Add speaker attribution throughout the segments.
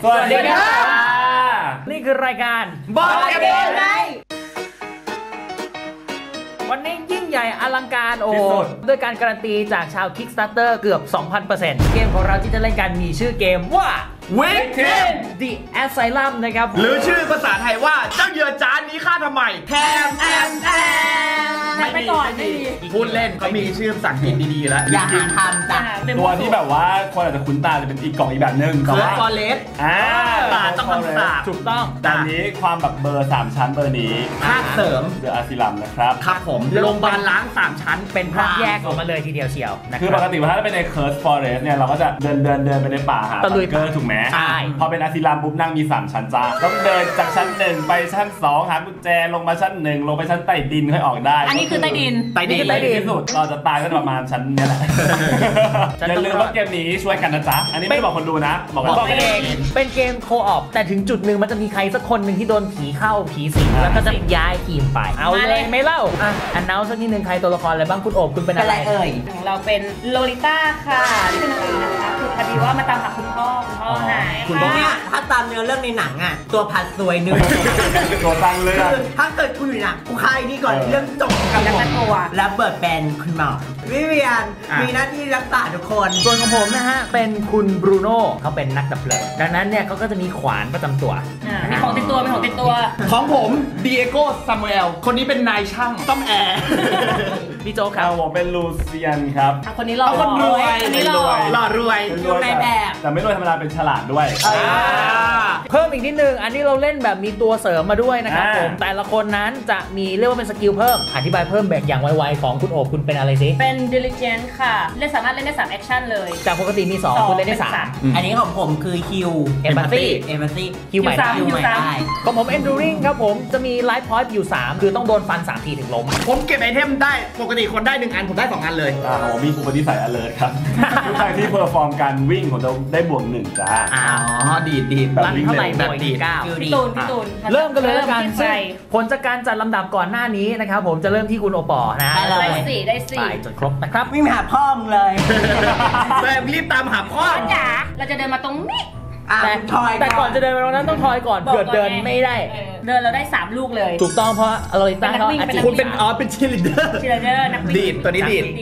Speaker 1: สวัสดีครับนี่คือรายการบอกเกมไงวันนี้ยิ่งใหญ่อลังการโอ้ด้วยการการันตีจากชาว Kickstarter เกือบ 2,000% เกมของเราที่จะเล่นกันมีชื่อเกมว่า Victim The Asylum นะครับ
Speaker 2: หรือชื่อภาษาไทยว่าเจ้าเหยื่อจานนี้ฆ่าทำไมแทม
Speaker 3: ไปก่อนไม่มี
Speaker 2: พูดเล่นเขามีชื่อภาษาอังกฤษดีๆแล้ว
Speaker 3: อย่าหาทำจ้ะ
Speaker 4: ตัวที่แบบว่าคนอาจจะคุ้นตาจะเป็นอีกกล่องอีกแบบนึงแต่ว่า
Speaker 2: ฟอเรสต์ป่าต้องคำสาบ
Speaker 1: ถูกต้อง
Speaker 4: แต่นี้ความแบบเบอร์3ชั้นเบอร์นี้
Speaker 2: ภาคเสริม
Speaker 4: เดอะอาซิลัมนะครับ
Speaker 2: ครับผมโรงพยาบาลล้าง3ชั้น
Speaker 1: เป็นภาคแยกออกมาเลยทีเดียวเชียว
Speaker 4: คือปกติว่าถ้าเป็นในเคิร์สฟอเรสต์เนี่ยเราก็จะเดินไปในป่าหาบังเกอร์ถูกไหม
Speaker 1: ใช่
Speaker 4: พอเป็นอาซิลัมปุ๊บนั่งมี3ชั้นจ้าต้องเดินจากชั้น1ไปชั้น2หากุญแจลงมาชั้น1ลงไปชั้นใต้ดินค่อยออกได้
Speaker 3: อันนี้คือใต้ดิน
Speaker 4: ที่สุดเราจะตายก็ประมาณชั้นนี้แหละอย่าลืมว่าเกมนี้ช่วยกันนะจ๊ะอันนี้ไม่ได้บอกคนดูนะ
Speaker 1: บอกเองเป็นเกมโคออปแต่ถึงจุดหนึ่งมันจะมีใครสักคนหนึ่งที่โดนผีเข้าผีสิงแล้วก็จะย้ายทีมไปเอาเลยไม่เล่าอันน้าสักนิดนึงใครตัวละครอะไรบ้างคุณโอบคุณเป็นอะไร
Speaker 3: เอ่ยเราเป็นโลลิต้าค่ะที่เป็นนางเอกนะคะคือพอดีว่ามาตามหาคุณพ่อหาย
Speaker 1: คุณพ่อ
Speaker 3: เนี่ย
Speaker 5: ถ้าตามเนื้อเรื่องในหนังอ่ะตัวพัดซวยนึง
Speaker 4: ตัวตังเลย
Speaker 5: ถ้าเกิดกูอยู่หนังกูฆ่านี่ก่อนเรื่องจบกับตัวแล้วเบิร์ดแบนคุณหมอวิเวียนมีหน้าที่รักษาทุกคน
Speaker 1: ส่วนของผมนะฮะเป็นคุณบรูโน่เขาเป็นนักดับเพลิงดังนั้นเนี่ยเขาก็จะมีขวานประจำตัว
Speaker 3: มีของติดตัว
Speaker 2: ของผมดีเอโก้ซามูเอลคนนี้เป็นนายช่างซ่อมแอร์
Speaker 1: พี่โจ๊กครับ
Speaker 4: ผมเป็นลูเซียนครับ
Speaker 3: คนนี้หล่อ
Speaker 2: คนรวยหล่อรวย
Speaker 5: ในแบบ
Speaker 4: แต่ไม่รวยธรรมดาเป็นฉลาดด้วย
Speaker 1: เพิ่มอีกนิดนึงอันนี้เราเล่นแบบมีตัวเสริมมาด้วยนะครับผมแต่ละคนนั้นจะมีเรียกว่าเป็นสกิลเพิ่มอธิบายเพิ่มแบบอย่างไวๆของคุณโอบคุณเป็นอะไรสิ
Speaker 3: เป็น diligent ค่ะสามารถเล่นได้3 action เลย
Speaker 1: จากปกติมี2คุณเล่นได้3
Speaker 5: อันนี้ของผมคือฮิว
Speaker 1: empathy
Speaker 5: ฮิวใหม่ได้
Speaker 1: ของผม enduring ครับผมจะมี life point อยู่3คือต้องโดนฟัน3ทีถึงล้ม
Speaker 2: ผมเก็บไอเทมได้ปกติคนได้1อันผมได้2อันเลย
Speaker 4: ผมมีอุปนิสัย alert ครับทุกครั้งที่เพอร์ฟอร์มการวิ่งผมจะได้บวก1จ้า
Speaker 2: ดี
Speaker 1: แบบวิ่งเท่าไหร่แบบดี
Speaker 3: พี่ตูน
Speaker 1: เริ่มกันเลยแล้วกันผลจากการจัดลำดับก่อนหน้านี้นะครับผมจะเริ่มที่คุณโอปอนะ
Speaker 3: ได้4
Speaker 1: ไปจนครบนะครับ
Speaker 5: วิ่งหาพ่อมึงเลย
Speaker 2: แบบรีบตามหาพ่อ
Speaker 3: จ๋าเราจะเดินมาตรงนี้
Speaker 1: แต่ก่อนจะเดินไปตรงนั้นต้องทอยก่อนเผื่อเดินไม่ได้
Speaker 3: เดินเราได้3ลูกเลย
Speaker 1: ถูกต้องเพราะอโรลิต้าเขา
Speaker 2: คุณเป็นเป็นชีลิเดอร์
Speaker 3: นักวิ่ง
Speaker 2: ดีดตัวนี้ดีด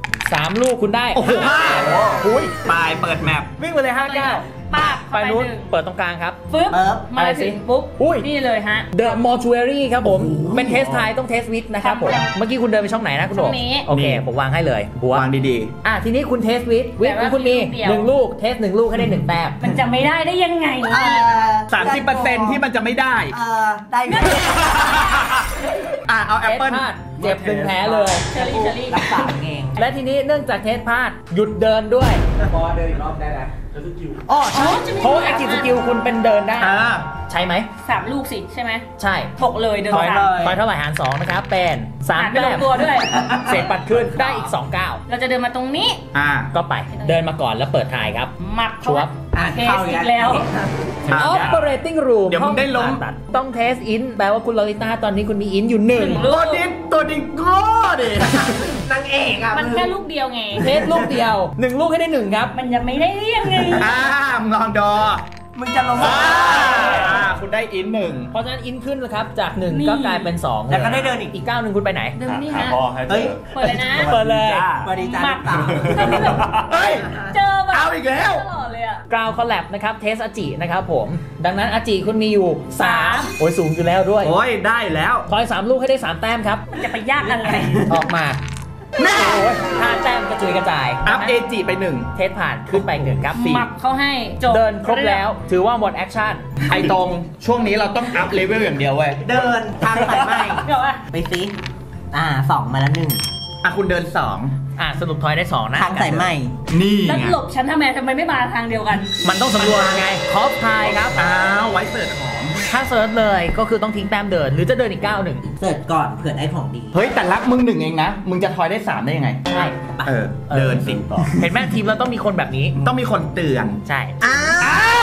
Speaker 1: 3ลูกคุณได้
Speaker 2: โอ้โหปลายเปิดแมป
Speaker 1: วิ่งไปเลย59ไปนู้นเปิดตรงกลางครับ
Speaker 3: ฟึ๊บมาถึงปุ๊บนี่เลยฮะ
Speaker 1: The Mortuary ครับผมเป็นเทสไทต้องเทสวิทนะครับผมเมื่อกี้คุณเดินไปช่องไหนนะคุณโดโอเคผมวางให้เลย
Speaker 2: วางดี
Speaker 1: ๆทีนี้คุณเทสวิทคุณมี1ลูกเทส1ลูกให้ได้1แต้ม
Speaker 3: มันจะไม่ได้ยังไง
Speaker 2: 30%ที่มันจะไม่ได้
Speaker 5: ได้
Speaker 2: เอาแอปเปิ้ล
Speaker 1: เจ็บ1แผลเลย
Speaker 3: เชอรี่
Speaker 5: รักษาเอง
Speaker 1: และทีนี้เนื่องจากเทสพลาดหยุดเดินด้วย
Speaker 5: พอเดินอีกรอบได้แล้ว
Speaker 1: ใช่เพราะว่า active skill คุณเป็นเดินได้ใช่ไหม
Speaker 3: 3ลูกสิใช่ไหม
Speaker 1: ใช่
Speaker 3: 6เลยเดิน
Speaker 1: ถอยเท่าไหร่หาร2นะครับเป็น3แต้ม
Speaker 3: ตัวด้วย
Speaker 1: เศษปัดขึ้นได้อีก2ก้าว
Speaker 3: เราจะเดินมาตรงนี้
Speaker 1: ก็ไปเดินมาก่อนแล้วเปิดทายครับ
Speaker 3: มัก
Speaker 1: ชัวร์
Speaker 3: เข้าอีกแล้ว
Speaker 1: operating room
Speaker 2: เดี๋ยวมึงได้ล้ม
Speaker 1: ต้องเทสอินแปลว่าคุณลอริต้าตอนนี้คุณมีอินอยู่1
Speaker 2: ตัวดิโก้ดิ
Speaker 5: นางเอกอ่ะ
Speaker 3: มันแค่ลูกเดียวไง
Speaker 1: เทสลูกเดียว1ลูกให้ได้1ครับ
Speaker 3: มันยังไม่ได้ยังไง
Speaker 2: มึงลองดอ
Speaker 5: มึงจะลง
Speaker 2: คุณได้อิน1
Speaker 1: เพราะฉะนั้นอินขึ้นนะครับจาก1ก็กลายเป็น2
Speaker 5: แล้วก็ได้เดินอีก
Speaker 1: ก้าวนึงคุณไปไหน
Speaker 3: เดินนี่ฮะ
Speaker 5: เฮ้ย
Speaker 3: เปิดเลยนะ
Speaker 1: เปิดเลย
Speaker 5: บริจาค
Speaker 2: เฮ้ย
Speaker 3: เจอแบบ
Speaker 2: เอาอีกแล้ว
Speaker 1: กราวคอลแลบนะครับเทสอาจินะครับผมดังนั้นอาจิคุณมีอยู่3โอ้ยสูงอยู่แล้วด้วย
Speaker 2: โอ้ยได้แล้ว
Speaker 1: ถอย3ลูกให้ได้3แต้มครับ
Speaker 3: มันจะไปยากอะไร
Speaker 1: ออกมา5แต้มกระจุยกระจาย
Speaker 2: อัพเอจิไป1
Speaker 1: เทสผ่านขึ้นไป1ครับ
Speaker 3: หมับเขาให้จบ
Speaker 1: เดินครบแล้วถือว่าหมดแอคชั่น
Speaker 2: ไอตรงช่วงนี้เราต้องอัพเลเวลอย่างเดียวเว้ย
Speaker 5: เดินทางสายไหมไปซิ2มาแล้ว1
Speaker 2: คุณเดิน2
Speaker 1: สรุปทอยได้2นะ
Speaker 5: ทางสายไหม
Speaker 2: นี่
Speaker 3: แล้วหลบฉันทำไมไม่มาทางเดียวกัน
Speaker 1: มันต้องสำรวจไงคอฟทายครับ
Speaker 2: ไว้เสิร์ชของ
Speaker 1: ถ้าเสิร์ชเลยก็คือต้องทิ้งแต้มเดินหรือจะเดินอีกก้าวหนึ่ง
Speaker 5: เสิร์ชก่อนเผื่อได้ของดี
Speaker 2: เฮ้ยแต่รักมึง1เองนะมึงจะทอยได้3ได้ยังไง
Speaker 1: ใช่
Speaker 2: เดินสิ
Speaker 1: เห็นไหมทีมเราต้องมีคนแบบนี้
Speaker 2: ต้องมีคนเตือน
Speaker 1: ใช่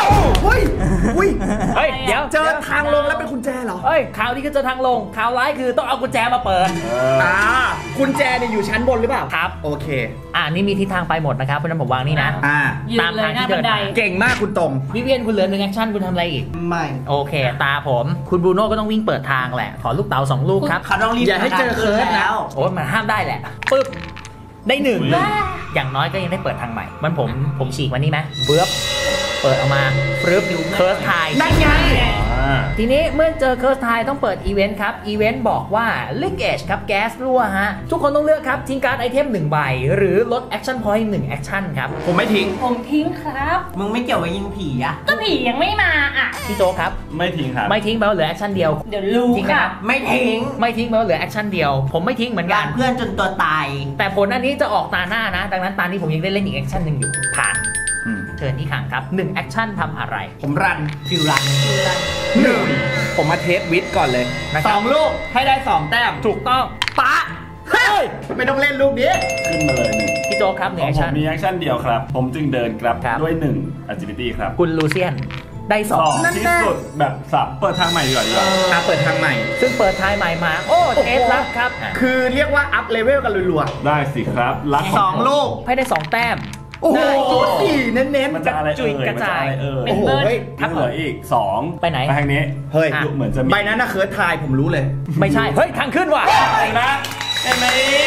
Speaker 2: เฮ้ยอุ้ย
Speaker 1: เฮ้ยเดี๋ยว
Speaker 2: เจอทางลงแล้วเป็นกุญแจเหรอ
Speaker 1: เฮ้ยข่าวนี้ก็เจอทางลงข่าวร้ายคือต้องเอากุญแจมาเปิด
Speaker 2: กุญแจเนี่ยอยู่ชั้นบนหรือเปล่า
Speaker 1: ครับ
Speaker 2: โอเค
Speaker 1: นี่มีทิศทางไปหมดนะครับเพราะฉะนั้นผมวางนี่นะ
Speaker 3: ยืนเลยหน้าบันได
Speaker 2: เก่งมากคุณตรง
Speaker 1: วิเวียนคุณเหลือ1แอคชั่นคุณทำอะไรอีก
Speaker 5: ไม่
Speaker 1: โอเค ตาผมคุณบรูโน่ก็ต้องวิ่งเปิดทางแหละขอลูกเต๋า2 ลูกครับ
Speaker 5: เขาต้องรีบ
Speaker 2: อย่าให้เจอเคิร์สนะ
Speaker 5: แล้ว
Speaker 1: โอ้ยมันห้ามได้แหละปึ๊บได้1อย่างน้อยก็ยังได้เปิดทางใหม่มันผมฉีกมานี่ไหมเบื้อบเปิดออกมาปึ๊บเคิร์สไทย
Speaker 2: นั่นไง
Speaker 1: ทีนี้เมื่อเจอเคิร์สไทยต้องเปิดอีเวนต์ครับอีเวนต์บอกว่า leakage ครับแก๊สรั่วฮะทุกคนต้องเลือกครับทิ้งการ์ดไอเทม1 ใบหรือลดแอคชั่นพอยต์1แอคชั่นครับ
Speaker 2: ผมไม่ทิ้ง
Speaker 3: ผมทิ้งครับ
Speaker 5: มึงไม่เกี่ยวกับยิงผีอะ
Speaker 3: ก็ผียังไม่มาอ่ะ
Speaker 1: พี่โจครับ
Speaker 4: ไม่ทิ้งครับ
Speaker 1: ไม่ทิ้งแปลว่าเหลือแอคชั่นเดียว
Speaker 3: เดี๋ยวรู้
Speaker 1: จริงไหม
Speaker 3: ค่ะ
Speaker 1: ครับ
Speaker 5: ไม่ทิ้ง
Speaker 1: ไม่ทิ้งแปลว่าเหลือแอคชั่นเดียวผมไม่ทิ้งเหมือนกั
Speaker 5: กาน รเพื่อนจนตัวตาย
Speaker 1: แต่ผลอันนี้จะออกตาหน้านะดังนั้นตานี้ผมยังได้เล่นอีกแอคชั่นหนึ่งอยู่ผ่านเชิญที่ขังครับ1แอคชั่นทำอะไร
Speaker 2: ผมรัน
Speaker 5: ฟิวรัน
Speaker 2: 1ผมมาเทสวิทก่อนเลย
Speaker 1: นะครับ
Speaker 2: 2 ลูกให้ได้ 2 แต้ม
Speaker 1: ถูกต้อง
Speaker 2: ปะเฮ้ยไม่ต้องเล่นลูกนี้
Speaker 4: ขึ้นมาเลยหนึ่ง
Speaker 1: พี่โจครับ1
Speaker 4: ข
Speaker 1: แอ
Speaker 4: อง
Speaker 1: ค
Speaker 4: ผม
Speaker 1: ชั่น
Speaker 4: มีแอคชั่นเดียวครับ ผมจึงเดินกลับ
Speaker 1: ครับ
Speaker 4: ด้วย1 agility ครับ
Speaker 1: คุณลูเซียนได้
Speaker 4: สอง
Speaker 1: 2
Speaker 4: ที่สุดแบบสับเปิดทางใหม่ดีกว่าดีกว่า
Speaker 2: เปิดทางใหม่
Speaker 1: ซึ่งเปิดท้ายใหม่มาโอ้เทสลับครับอ่ะ
Speaker 2: คือเรียกว่าอัพเลเวลกันรัว
Speaker 4: ได้สิครับรัก
Speaker 2: ๆ2 ลูก
Speaker 1: ให้ได้ 2 แต้ม
Speaker 2: โอ้โห
Speaker 1: ได้
Speaker 2: 4เน้น
Speaker 4: มันจะอะไร
Speaker 1: จุย
Speaker 4: เอ่ย
Speaker 1: กระจาย
Speaker 4: มันจอะไรเอ่ย
Speaker 2: ๆ โอ้โหเฮ้ย
Speaker 4: ยังเหลืออีก2
Speaker 1: ไปไหน
Speaker 4: ไปทางนี้
Speaker 2: เฮ้ย
Speaker 1: อ่ะ
Speaker 4: เหมือนจะมี
Speaker 2: ใบนั้นน่ะเคิร์ดทายผมรู้เลย
Speaker 1: ไม่ใช่ เฮ้ย ทางขึ้นว่ะ
Speaker 4: เห็นไหมเห็นไหม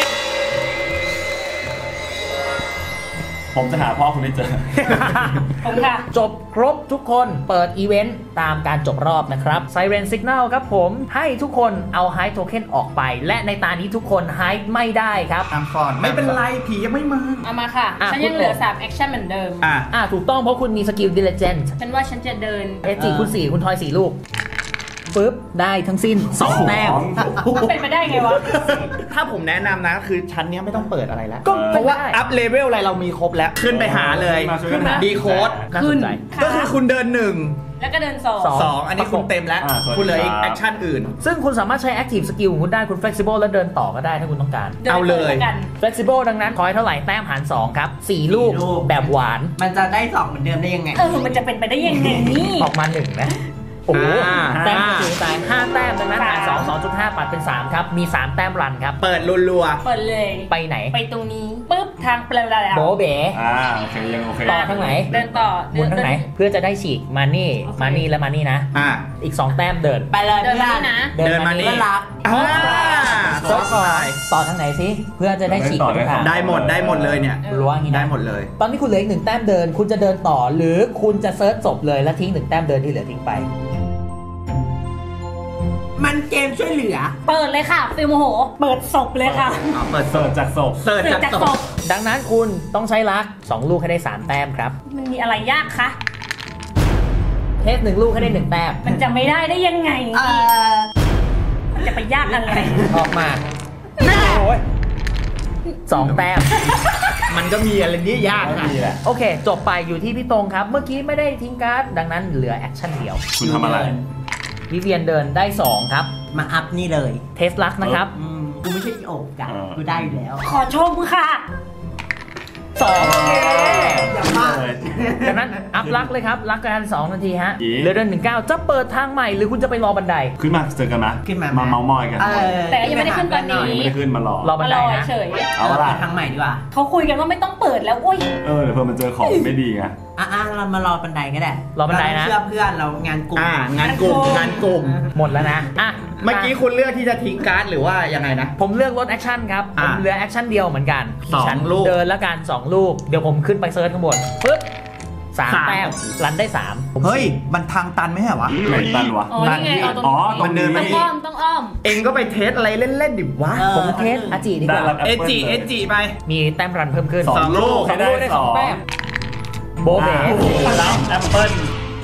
Speaker 4: ผมจะหาพ่อคุณให้เจอ
Speaker 3: ผมค่ะ
Speaker 1: จบครบทุกคนเปิดอีเวนต์ตามการจบรอบนะครับ Siren Signal ครับผมให้ทุกคนเอา Hide Token ออกไป และในตานี้ทุกคน Hide ไม่ได้ครับ
Speaker 2: ทางฟอนไม่เป็นไรผียังไม่มา
Speaker 3: เอามาค่ะ
Speaker 1: อ่ะ
Speaker 3: ฉันยังเหลือ3แอคชั่นเหมือนเดิม
Speaker 1: ถูกต้องเพราะคุณมีสกิล Diligent
Speaker 3: ฉันว่าฉันจะเดิน
Speaker 1: SG คุณ 4 คุณทอย 4 ลูกปึ๊บ ได้ทั้งสิ้น 2 แต้ม
Speaker 3: เป็นไปได้ไงวะ
Speaker 2: ถ้าผมแนะนำนะคือชั้นเนี้ยไม่ต้องเปิดอะไรแล้ว
Speaker 1: ก็
Speaker 2: เพราะว่าอัพเลเวลอะไรเรามีครบแล้ว ขึ้นไปหาเลย
Speaker 4: ขึ้นมา
Speaker 2: ดีโค้ด
Speaker 1: น่าสนใจ
Speaker 3: ค่ะ
Speaker 2: ก็คือคุณเดิน
Speaker 3: แล้วก็เดิน
Speaker 1: สอง
Speaker 3: 2
Speaker 2: 1 2 อันนี้คุณเต็มแล้ว คุณเหลืออีกแอคชั่นอื่น
Speaker 1: ซึ่งคุณสามารถใช้ Active Skill ของคุณได้คุณ Flexible แล้วเดินต่อก็ได้ถ้าคุณต้องการ
Speaker 2: เอาเลย
Speaker 3: กัน
Speaker 1: Flexible ดังนั้นคอยเท่าไหร่แต้มหาร 2 ครับ 4 ลูก
Speaker 5: ลูก
Speaker 1: แบบหวาน
Speaker 5: มันจะได้2เหมือนเดิมได้ยังไง
Speaker 3: มันจะเป็นไปได้ยังไงนี่
Speaker 1: ออกมา 1 นะ โอ้โห แต้มถึงตาย5 แต้มดังนั้นหาร 2 2.5 ปัดเป็น 3 ครับ มี 3 แต้มรันครับ
Speaker 2: เปิดรัว
Speaker 3: เปิดเลย
Speaker 1: ไปไหน
Speaker 3: ไปตรงนี้ปุ๊บทางเปล่าแล้ว
Speaker 1: โบเบ๋
Speaker 4: โอเคยังโอเค
Speaker 1: ต่อทางไหน
Speaker 3: เดินต่อ
Speaker 1: หมุนทางไหน เพื่อจะได้ฉีกมานี่ มานี่และมานี่นะ อีก 2 แต้มเดิน
Speaker 5: ไปเลย
Speaker 3: เดิน
Speaker 5: เพื่
Speaker 3: มา
Speaker 5: อน
Speaker 3: นี่นะ
Speaker 2: เดินมานี่
Speaker 5: เพื่อนรัก
Speaker 1: เซิร์ชก่อนต่อทางไหนสิเพื่อจะได้ฉีกไปทาง
Speaker 2: ได้หมดเลยเนี่ย
Speaker 1: ล้วงอย่างนี้
Speaker 2: ได้
Speaker 1: นะ
Speaker 2: หมดเลย
Speaker 1: ตอนนี้คุณเหลืออีก1 แต้มเดิน คุณจะเดินต่อหรือคุณจะเซิร์ชจบเลยแล้วทิ้ง1 แต้มเดินที่เหลือทิ้งไป
Speaker 5: มันเกมช่วยเหลือ
Speaker 3: เปิดเลยค่ะฟิลโมโห เปิดศพเลยค่ะ
Speaker 2: เปิด
Speaker 4: เสิร์ชจากศพ
Speaker 2: เสิร์ช
Speaker 3: เปิด
Speaker 2: จาก
Speaker 3: จาก
Speaker 2: ศ
Speaker 3: ศ
Speaker 2: พ
Speaker 3: พ
Speaker 1: ดังนั้นคุณต้องใช้ลัก2 ลูกให้ได้ 3 แต้มครับ
Speaker 3: มันมีอะไรยากคะ
Speaker 1: เทส1 ลูกให้ได้ 1 แต้ม
Speaker 3: มันจะไม่ได้ได้ยังไง มันจะไปยากอะไร
Speaker 1: ออกมาโอ้ย2 แต้ม
Speaker 2: มันก็มีอะไรนี่ยาก
Speaker 4: ไม่
Speaker 2: นะ
Speaker 4: มีแหละ
Speaker 1: โอเค จบไปอยู่ที่พี่ตรงครับ เมื่อกี้ไม่ได้ทิ้งการ์ดดังนั้นเหลือแอคชั่นเดียว
Speaker 4: คุณทำอะไร
Speaker 1: วิเวียนเดินได้ 2 ครับ
Speaker 5: มาอัพนี่เลย
Speaker 1: เทสลักนะครับ
Speaker 5: กูไม่ใช่อีโอบกันกูได้อยู่แล้ว
Speaker 3: ขอชมค่ะ
Speaker 1: 2 โอเค
Speaker 5: อย่ามา
Speaker 4: เลย
Speaker 1: ดังนั้นอัพลักเลยครับ ลักกัน2 นาทีฮะ
Speaker 4: อี
Speaker 1: เหลือเดิน19จะเปิดทางใหม่หรือคุณจะไปรอบันได
Speaker 4: ขึ้นมาเจอกันนะ
Speaker 5: ขึ้นมา
Speaker 4: เมามอยกัน
Speaker 3: แต่ยังไม่ได้ขึ้นตอนนี้
Speaker 4: ยังไม่ได้ขึ้นมารอ
Speaker 1: รอบันได
Speaker 3: รอ
Speaker 1: นะ
Speaker 3: เฉย
Speaker 4: เอาละ
Speaker 5: ทางใหม่ดีกว่า
Speaker 3: เขาคุยกันว่าไม่ต้องเปิดแล้วอุ้ย
Speaker 4: เดี๋ยวเพื่อมันเจอของไม่ดีไง
Speaker 5: เรามารอบันไดก็ได้
Speaker 1: รอบันไดนะ
Speaker 5: เชื่อเพื่อนเรางานกลุ่ม
Speaker 2: งานกลุ่ม
Speaker 1: หมดแล้วนะอ่ะ
Speaker 2: เมื่อกี้คุณเลือกที่จะทิ้งการ์ดหรือว่ายังไงนะ
Speaker 1: ผมเลือกลดแอคชั่นครับ ผมเหลือแอคชั่นเดียวเหมือนกัน
Speaker 2: 2 ลูก
Speaker 1: เดินแล้วกัน 2 ลูก เดี๋ยวผมขึ้นไปเซิร์ชข้างบนปึ๊บ3 แต้มรันได้ 3
Speaker 2: เฮ้ย มันทางตันไหมเหรอวะ
Speaker 4: ไหนตันวะ
Speaker 3: อ๋อนี่ไงเอาตรง
Speaker 4: อ๋อ
Speaker 3: นี้
Speaker 4: มันเดิน
Speaker 3: ต้
Speaker 4: มา
Speaker 3: อง
Speaker 4: อีก
Speaker 3: อ้อมต้องอ้อม
Speaker 2: เองก็ไปเทสอะไรเล่นๆดิวะ
Speaker 1: ผมเทสอาจิดีก
Speaker 4: ได้
Speaker 1: ว่า
Speaker 4: รับแอปเปิ้ล
Speaker 2: เอจีไป
Speaker 1: มีแต้มรันเพิ่มขึ้น
Speaker 4: สองลูก
Speaker 1: สองลูกได้ 2 แต้มโบเบ๋
Speaker 4: รับแอปเปิ้ล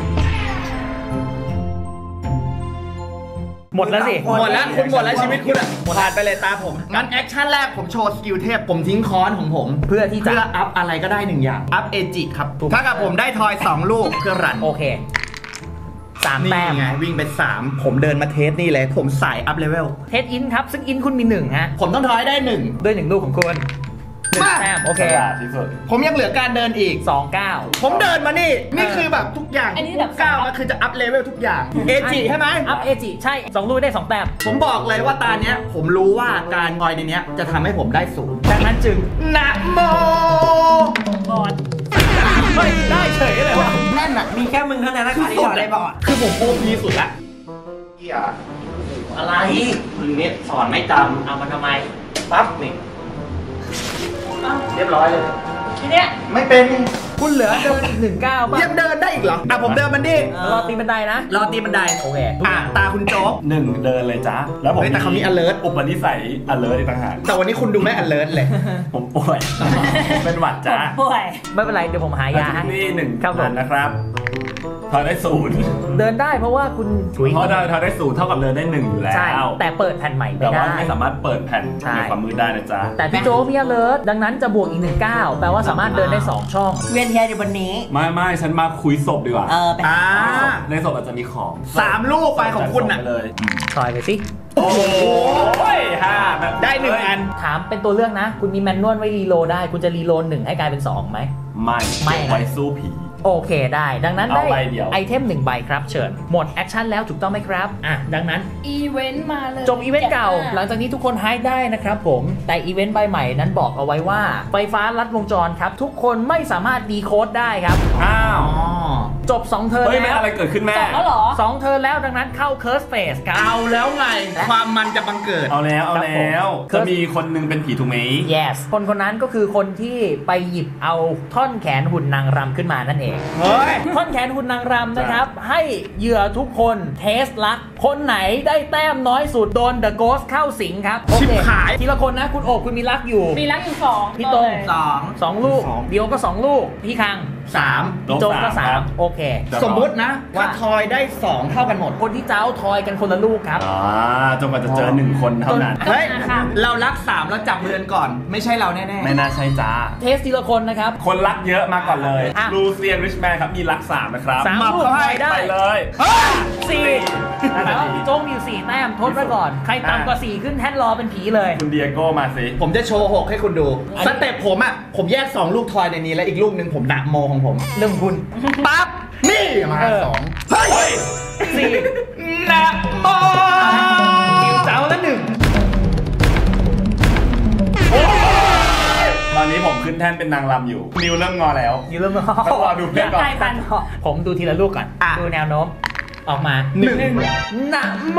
Speaker 1: หมดแล้วสิ
Speaker 2: หมดแล้วคุณหมดแล้วชีวิตคุณอ่ะผ่านไปเลยตาผม งั้นแอคชั่นแรกผมโชว์สกิลเทพผมทิ้งค้อนของผม
Speaker 1: เพื่อที่จะ
Speaker 2: เพื่ออัพอะไรก็ได้1 อย่าง อัพเอจิครับถ้ากับผมได้ทอย 2 ลูกเพื่อรัน
Speaker 1: โอเค 3
Speaker 2: นี่
Speaker 1: แต้ม
Speaker 2: ไงวิ่งไป 3 ผมเดินมาเทสนี่เลย ผมสายอัพเลเวล
Speaker 1: เทสอินครับ ซึ่งอินคุณมี 1 ฮะ
Speaker 2: ผมต้องทอยได้ 1
Speaker 1: ด้วย 1 ลูกของคุณ 1 แต้มโอเค
Speaker 4: ฉลาดที่สุด
Speaker 2: ผมยังเหลือการเดินอีก
Speaker 1: 29
Speaker 2: ผมเดินมานี่คือแบบทุกอย่าง
Speaker 3: อันนี้แบบ
Speaker 2: ก้าวมาคือจะอัพเลเวลทุกอย่างเอจิใช่ไหม
Speaker 1: อัพเอจิใช่2ลูกได้ 2 แต้ม
Speaker 2: ผมบอกเลยว่าตาเนี้ยผมรู้ว่าการคอยในเนี้ยจะทำให้ผมได้ศูนย์
Speaker 1: ดังนั้นจึง
Speaker 2: นะโม
Speaker 3: บอด
Speaker 1: ไม่ได้เฉยเลยว่ะ
Speaker 5: แน่นอ่ะ มีแค่มึงเท่านั้นนะคะที่บอกได้บอด
Speaker 2: คือผมโอพีสุดละ
Speaker 5: อะไร มึงเนี่ยสอนไม่จำเอามาทำไม ปั๊บนี่เรียบร้อยเลย
Speaker 3: ทีเนี้ย
Speaker 2: ไม่เป็น
Speaker 1: คุณเหลือเดินอีก1 ก้าวป่ะ
Speaker 2: ยังเดินได้อีกเหรออ่ะผมเดินมันดิ
Speaker 1: รอตีบันไดนะ
Speaker 5: รอตีบันได
Speaker 1: โอเค
Speaker 2: ตาคุณโจ๊ก
Speaker 4: 1 เดินเลยจ้าแล้วผม
Speaker 2: เฮ้ยแต่เขามี alert
Speaker 4: อุปนิสัย alert อีกต่างหาก
Speaker 2: แต่วันนี้คุณดูไม่ alert เลย
Speaker 4: ผมป่วย เป็นหวัดจ้า
Speaker 3: ป่วย
Speaker 1: ไม่เป็นไรเดี๋ยวผมหายาให้
Speaker 4: นี่1
Speaker 1: ครับผม
Speaker 4: อันนะครับทอยได้0
Speaker 1: เดินได้เพราะว่าคุณถุย
Speaker 4: เพราะทอยได้0เท่ากับเดินได้1อยู่แล้ว
Speaker 1: ใช่แต่เปิดแผ่นใหม่ไม่
Speaker 4: แต่ว่า
Speaker 1: ได้
Speaker 4: ไม่สามารถเปิดแผ่น
Speaker 1: ใช่
Speaker 4: ในความมืดได้นะจ๊ะ
Speaker 1: แต่พี่โจ๊กมี alert ดังนั้นจะบวกอีก1 ก้าวแปลว่าสามารถเดินได้ 2 ช่อง
Speaker 5: เวียนเทียนอยู่บนนี้
Speaker 4: ไม่ฉันมาคุยศพดีกว่า
Speaker 5: ไป
Speaker 2: อ่า
Speaker 4: ในศพอาจจะมีของ
Speaker 2: 3 ลูกไปของคุณน่ะ
Speaker 4: ไปเลย
Speaker 1: ซอยไปสิ
Speaker 2: โอ้โห
Speaker 4: 5
Speaker 2: ได้1 อัน
Speaker 1: ถามเป็นตัวเลือกนะ คุณมีแมนนวลไว้รีโหลดได้ คุณจะรีโหลด1ให้กลายเป็น2ไหม
Speaker 4: ไม่
Speaker 1: ไม่นะ
Speaker 4: ไว้สู้ผี
Speaker 1: โอเคได้ ดังนั้น
Speaker 4: เอา
Speaker 1: ได้
Speaker 4: ใบเดียว
Speaker 1: ไอเทม1 ใบครับเชิญ หมดแอคชั่นแล้วถูกต้องไหมครับอ่ะดังนั้น
Speaker 3: อีเวนต์มาเลย
Speaker 1: จบอีเวนต์เก่า หลังจากนี้ทุกคนไฮได้นะครับผมแต่อีเวนต์ใบใหม่นั้นบอกเอาไว้ว่าไฟฟ้าลัดวงจรครับทุกคนไม่สามารถดีโคดได้ครับ
Speaker 4: อ้าว
Speaker 1: จบ2 เทิร์น
Speaker 4: เฮ้ยแม่
Speaker 1: แล้ว
Speaker 4: อะไรเกิดขึ้นแม่
Speaker 3: จบแล้วเหรอ
Speaker 1: 2 เทิร์นแล้วดังนั้นเข้าเคิร์สเฟสครับ
Speaker 2: เอาแล้วไง ความมันจะบังเกิด
Speaker 4: เอาแล้วจะมีคนหนึงเป็นผีถูกไหม
Speaker 1: yes คนคนนั้นก็คือคนที่ไปหยิบเอาท่อนแขนหุ่นนางรำขึ้นมานั่นเอง
Speaker 2: เฮ้ย
Speaker 1: ท่อนแขนหุ่นนางรำนะครับ ให้เหยื่อทุกคนเทสลัก คนไหนได้แต้มน้อยสุดโดน The Ghost เข้าสิงครับโอ
Speaker 2: ชิบ
Speaker 1: เค
Speaker 2: หาย
Speaker 1: ทีละคนนะคุณโอบคุณมีลักอยู่
Speaker 3: มีรักอยู่2
Speaker 1: พี่โต้ง 2 ลูก
Speaker 2: สอง
Speaker 1: เดียวก็ 2 ลูก พี่คัง
Speaker 2: 3
Speaker 1: พี่โจกก็ 3 โอเค
Speaker 2: สมมุตินะว่าทอยได้ 2 เท่ากันหมด
Speaker 1: คนที่เจ้าทอยกันคนละลูกครับ
Speaker 4: จนกว่าจะเจอ1 คนเท่านั้น
Speaker 2: เฮ้ย เรารัก 3 แล้วจับมือกันก่อน ไม่ใช่เราแน่
Speaker 4: ไม่น่าใช่จ้า
Speaker 1: เทสทีละคนนะครับ
Speaker 4: คนรักเยอะมาก่อนเลย
Speaker 1: อ่ะ
Speaker 4: ลูเซียนริชแมนครับมีรัก3นะครับ
Speaker 1: 3
Speaker 2: มา
Speaker 1: ลูก
Speaker 2: เข้าให้
Speaker 1: ทอยได้
Speaker 4: ไปเลย
Speaker 1: 4แต่ว่าพี่โจกมีอยู่4 แต้มทดไว้ก่อน ใครต่ำกว่า 4 ขึ้นแท่นรอเป็นผีเลย
Speaker 4: คุณเดียโก้มาสิ
Speaker 2: ๆ ผมจะโชว์ 6 ให้คุณดู
Speaker 1: อันนี้
Speaker 2: สเต็ปผมผมแยก 2 ลูกทอยในนี้ แล้วอีกลูกหนึ่งผมนะโมของผม
Speaker 1: เรื่องคุณ
Speaker 2: ปั๊บ นี่มา 2 เฮ้ย
Speaker 1: 4
Speaker 2: นะโม
Speaker 1: คิวเจ้าละ1
Speaker 4: ตอนนี้ผมขึ้นแท่นเป็นนางรำอยู่นิวเริ่มงอแล้ว
Speaker 1: อยู่เริ่ม
Speaker 4: ต้องรอดูเพื่อนก่อน
Speaker 3: กลายพันธุ์
Speaker 1: ผมดูทีละลูกก่อน ดูแนวโน้ม ออกมา
Speaker 2: 1
Speaker 1: นะโม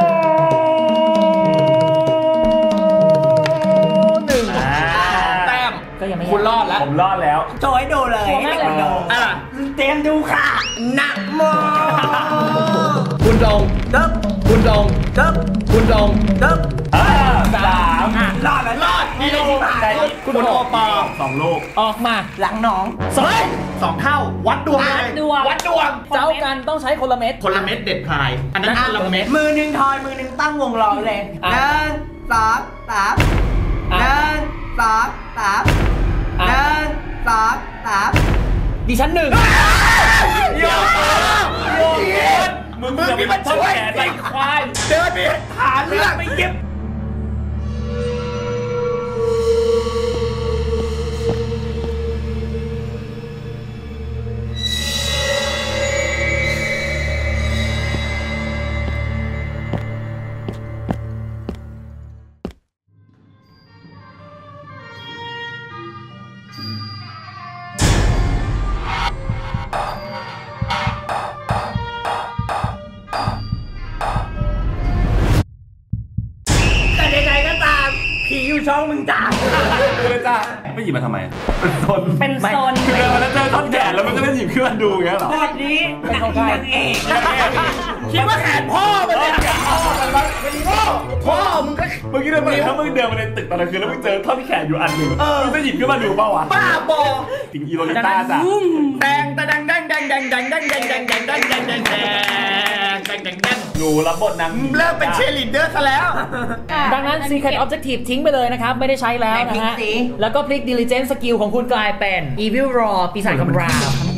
Speaker 1: 1
Speaker 2: แต้ม
Speaker 1: ก็ยังไม่
Speaker 2: คุณรอดแล้ว
Speaker 4: ผมรอดแล้ว
Speaker 5: โชว์ให้ดูเลย
Speaker 3: โชว์แม่เลย
Speaker 5: ให้ดู
Speaker 2: อ่ะ
Speaker 5: เตรียมดูค่ะนะโม
Speaker 2: คุณลง
Speaker 5: ตึ๊บ
Speaker 2: คุณลง
Speaker 5: ตึ๊บ
Speaker 2: คุณลง
Speaker 5: ตึ๊บ
Speaker 4: 3
Speaker 5: รอดแล้ว
Speaker 2: รอดนี่เลยที่ผ่านคุณโอปอ
Speaker 4: 2 ลูก
Speaker 1: ออกมา
Speaker 5: หลังน้อง
Speaker 2: 2 เท่า วัดดวงเลย วัดดวง
Speaker 1: เจ้ากันต้องใช้คนละเม็ด
Speaker 2: คนละเม็ดเด็ดพาย อันนั้นคนละเม็ด
Speaker 5: มือหนึ่งทอยมือหนึ่งตั้งวงล้อเลย
Speaker 1: อ่ะ
Speaker 5: 1 2 3
Speaker 1: อ่ะ
Speaker 5: 1 2 3 1 2 3
Speaker 1: ดิฉัน 1
Speaker 2: โยโย
Speaker 4: มึงจะมาช่วยไอ้ควาย
Speaker 2: เดินไปหาเรื่องไม่เก็บ
Speaker 5: แต่ใดๆก็ตามผีอยู่ช่องมึงจ้า
Speaker 4: ดูเลยจ้าไม่หยิบมาทำไมเป็นโซน
Speaker 3: เป็นโซน
Speaker 4: คือเดินมาแล้วเจอท่อนแขนแล้วมันก็เลยหยิบขึ้นมาดูอย่างเงี้ยเหรอ
Speaker 5: บทนี้นางเอก
Speaker 2: คิดว่าแขนพ่อมันเนี่ยพ่อมึงก็
Speaker 4: เมื่อกี้เดินมาถ้ามึงเดินมาในตึกตอนกลางคืนแล้วมึงเจอท่อนแขนอยู่อันหนึ่งมึงจะหยิบขึ้นมาดูเปล่าวะ
Speaker 2: บ้าบอ
Speaker 4: จริงอีโรลิต้าจ้ะ
Speaker 2: แดงแดงแดงแดงแดงแดงแดงแดงแดงแดงแดงแดงแดงแดงแดงแดง
Speaker 4: หนูรับบทนาง
Speaker 2: เริ่มเป็นเชยร์ลีดเดอร์ซะแล้ว
Speaker 1: ดังนั้น Secret Objective ทิ้งไปเลยนะครับ ไม่ได้ใช้แล้วนะฮะ แล้วก็พลิก Diligence Skill ของคุณกลายเป็น Evil Raw ปีศาจคำราม
Speaker 2: ทั้งหมดเลย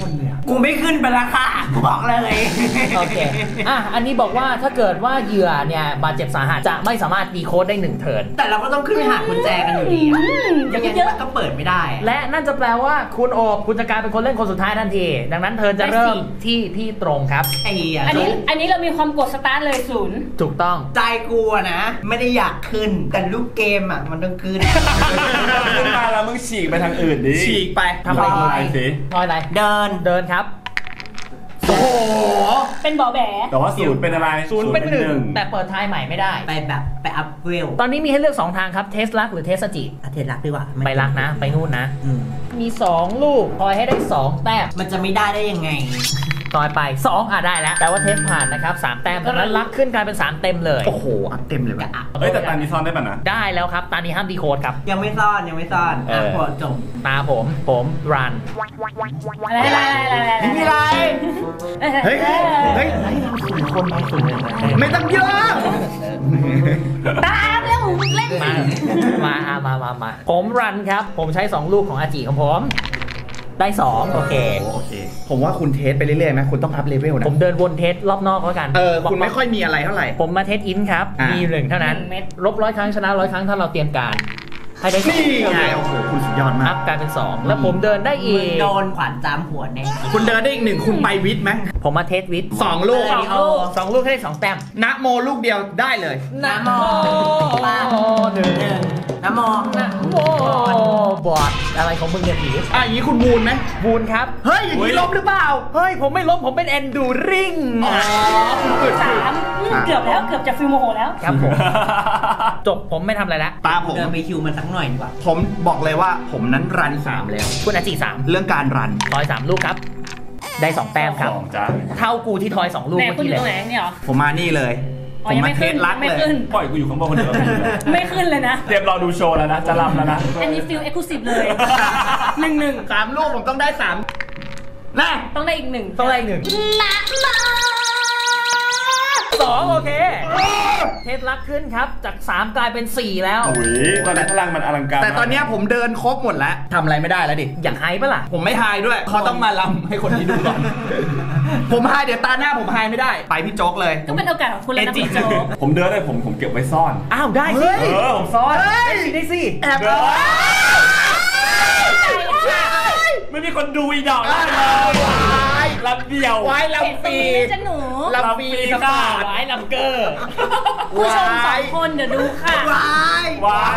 Speaker 5: กูไม่ขึ้นไปละค่ะกูบอกเลย
Speaker 1: โอเคอันนี้บอกว่าถ้าเกิดว่าเหยื่อเนี่ยบาดเจ็บสาหัสจะไม่สามารถดีโค้ดได้1เทิร์น
Speaker 5: แต่เราก็ต้องขึ้นไปหากุญแจกันอยู่ดีอะยังไงมันก็เปิดไม่ได้อะ
Speaker 1: และนั่นจะแปลว่าคุณโอบคุณจะกลายเป็นคนเล่นคนสุดท้ายทันทีดังนั้นเทิร์นจะเริ่มที่พี่ตรงครับ
Speaker 5: ไอ้เหี้ย
Speaker 3: อันนี้เรามีความกดสตาร์ทเลย0
Speaker 1: ถูกต้อง
Speaker 5: ใจกูอะนะ ไม่ได้อยากขึ้นแต่ลูกเกมอะมันต้องขึ้น
Speaker 4: ขึ้นมาแล้วมึงฉีกไปทางอื่นดิ
Speaker 2: ฉีกไป
Speaker 1: ทำอะไร
Speaker 4: ทำอะไรสิ
Speaker 1: ทอยอะไร
Speaker 5: เดิน
Speaker 1: เดินครับ
Speaker 2: โอ้โห
Speaker 3: เป็นบ่อแบ
Speaker 4: แต่ว่าศูนย์เป็นอะไร
Speaker 1: ศูนย์เป็น1แต่เปิดทายใหม่ไม่ได้
Speaker 5: ไปอัพเวล
Speaker 1: ตอนนี้มีให้เลือก2ทางครับเทสลักหรือเทสจิ
Speaker 5: อาเทศรักดีกว่า
Speaker 1: ไปลักนะ ไปนู่นนะ
Speaker 5: อืม
Speaker 1: มี2ลูกทอยให้ได้2แต้ม
Speaker 5: มันจะไม่ได้ยังไง
Speaker 1: ทอยไป2ได้แล้วแต่ว่าเทสผ่านนะครับ3แต้มดังนั้นลักขึ้นกลายเป็น3เต็มเลย
Speaker 2: โอ้โหอัพเต็มเลยว่ะ
Speaker 4: เฮ้ยแต่ตอนนี้ซ่อนได้ป่ะนะ
Speaker 1: ได้แล้วครับตอนนี้ห้ามดีโคดครับ
Speaker 5: ยังไม่ซ่อนอ่ะพอจบ
Speaker 1: ตาผมรัน
Speaker 3: อะไร
Speaker 2: ไม่มีอะไร เฮ้ย เฮ้ย ไม่ต้องเยอะ
Speaker 3: ตามแล้วเล่น
Speaker 1: มาผมรันครับผมใช้2ลูกของอาจิของผมได้2โอเค
Speaker 2: โอเค ผมว่าคุณเทสไปเรื่อยๆไหมคุณต้องอัพเลเวลนะ
Speaker 1: ผมเดินวนเทสรอบนอกแล้วกัน
Speaker 2: คุณไม่ค่อยมีอะไรเท่าไหร่
Speaker 1: ผมมาเทสอินครับ
Speaker 2: อ่ะ
Speaker 1: มี1เท่านั้น
Speaker 3: 1 เม็ด
Speaker 1: ลบ100 ครั้งชนะ100 ครั้งถ้าเราเตรียมการให้ได้
Speaker 2: นี่ไง โอ้โห คุณสุดยอดมา
Speaker 1: อั
Speaker 2: ก
Speaker 1: พกลายเป็น2แล้วผมเดินได้อี
Speaker 5: มึง
Speaker 1: ก
Speaker 5: โดนขวานจามหัวแน่
Speaker 2: คุณเดินได้อีก1คุณไปวิทย์ไหม
Speaker 1: ผมมาเทสวิทย์
Speaker 2: 2 ลูก
Speaker 1: 2 ลูกให้ได้2แต้ม
Speaker 2: นะโมลูกเดียวได้เลย
Speaker 5: นะโม
Speaker 1: หนึ่ง
Speaker 5: นะโม
Speaker 1: โอ้บอดอะไรของมึงเนี่ยผี
Speaker 2: อย่างนี้คุณบูนไหม
Speaker 1: บูนครับ
Speaker 2: เฮ้ย อย่างนี้ล้มหรือเปล่า
Speaker 1: เฮ้ยผมไม่ล้มผมเป็นแอนดูริง
Speaker 2: คุณฝึก
Speaker 3: 3เกือบแล้วเกือบจะฟิลโมโหแล้ว
Speaker 1: ครับผมจบผมไม่ทำอะไรแล้ว
Speaker 2: ตาผม
Speaker 5: เดินไปคิวมันสักหน่อยดีกว่า
Speaker 2: ผมบอกเลยว่าผมนั้นรัน 3 แล้ว
Speaker 1: คุณอาจิ
Speaker 2: เรื่องการรัน
Speaker 1: 3ทอย3ลูกครับได้2แต้มครับ
Speaker 4: สองจ้า
Speaker 1: เท่ากูที่ทอย2ลูก
Speaker 3: ไหน
Speaker 1: เมื่อ
Speaker 3: คุณ
Speaker 1: กี้
Speaker 3: อยู่
Speaker 1: เล
Speaker 3: ตรงไหน
Speaker 1: ย
Speaker 3: เนี่ยเหรอ
Speaker 2: ผมมานี่เลย
Speaker 3: อ๋
Speaker 2: ผ
Speaker 3: อ
Speaker 2: ม
Speaker 3: ยัง
Speaker 2: มา
Speaker 3: ไม่
Speaker 2: เท
Speaker 3: ขึ้
Speaker 2: ส
Speaker 3: น
Speaker 2: รัก
Speaker 3: ไม่
Speaker 2: เลย
Speaker 3: ขึ้น
Speaker 4: ปล่อยกูอยู่ข้างบนคนเดียว
Speaker 3: ไม่ขึ้นเลยนะ
Speaker 4: เตรียมรอดูโชว์แล้วนะ จะรำแล้วนะ
Speaker 3: อันนี้ฟิลเอ็กซ์คลูซีฟเลย1
Speaker 2: 3 ลูกผมต้องได้ 3น่ะ
Speaker 3: ต้องได้อีก1
Speaker 1: ต้องได้อีก1 2โอเคเทสลักขึ้นครับจาก3กลายเป็น4แล้ว
Speaker 4: อุ้ยตอนนี้พลังมันอลังการ
Speaker 2: แต่ตอนเนี้ยผมเดินครบหมดแล้วทำอะไรไม่ได้แล้วดิ
Speaker 1: อยากไฮปะล่ะ
Speaker 2: ผมไม่ไฮด้วยเขาต้องมาลำให้คนที่ดูก่อน ผมไฮเดี๋ยวตาหน้าผมไฮไม่ได้ ไปพี่โจ๊กเลย
Speaker 3: ก็เป็นโอกาสของคุณแล้วนะคุณโจ๊ก
Speaker 4: ผมเดินได้ผมเก็บไว้ซ่อน
Speaker 1: อ้าวได้สิ
Speaker 4: ผมซ่อน
Speaker 1: ได้สิ
Speaker 2: แอบ
Speaker 4: เดินไม่มีคนดูอีดอกแล้วลำเดียว
Speaker 2: ไว้
Speaker 3: เห็น
Speaker 2: ลำ
Speaker 3: ตร
Speaker 2: ปี
Speaker 3: งนี้จะหนู
Speaker 2: ลำปีสปาด
Speaker 1: ไว้ลำเกอร์
Speaker 3: ผู้ชม2 คนเดี๋ยวดูค่ะ
Speaker 2: ว้าย
Speaker 4: ว้าย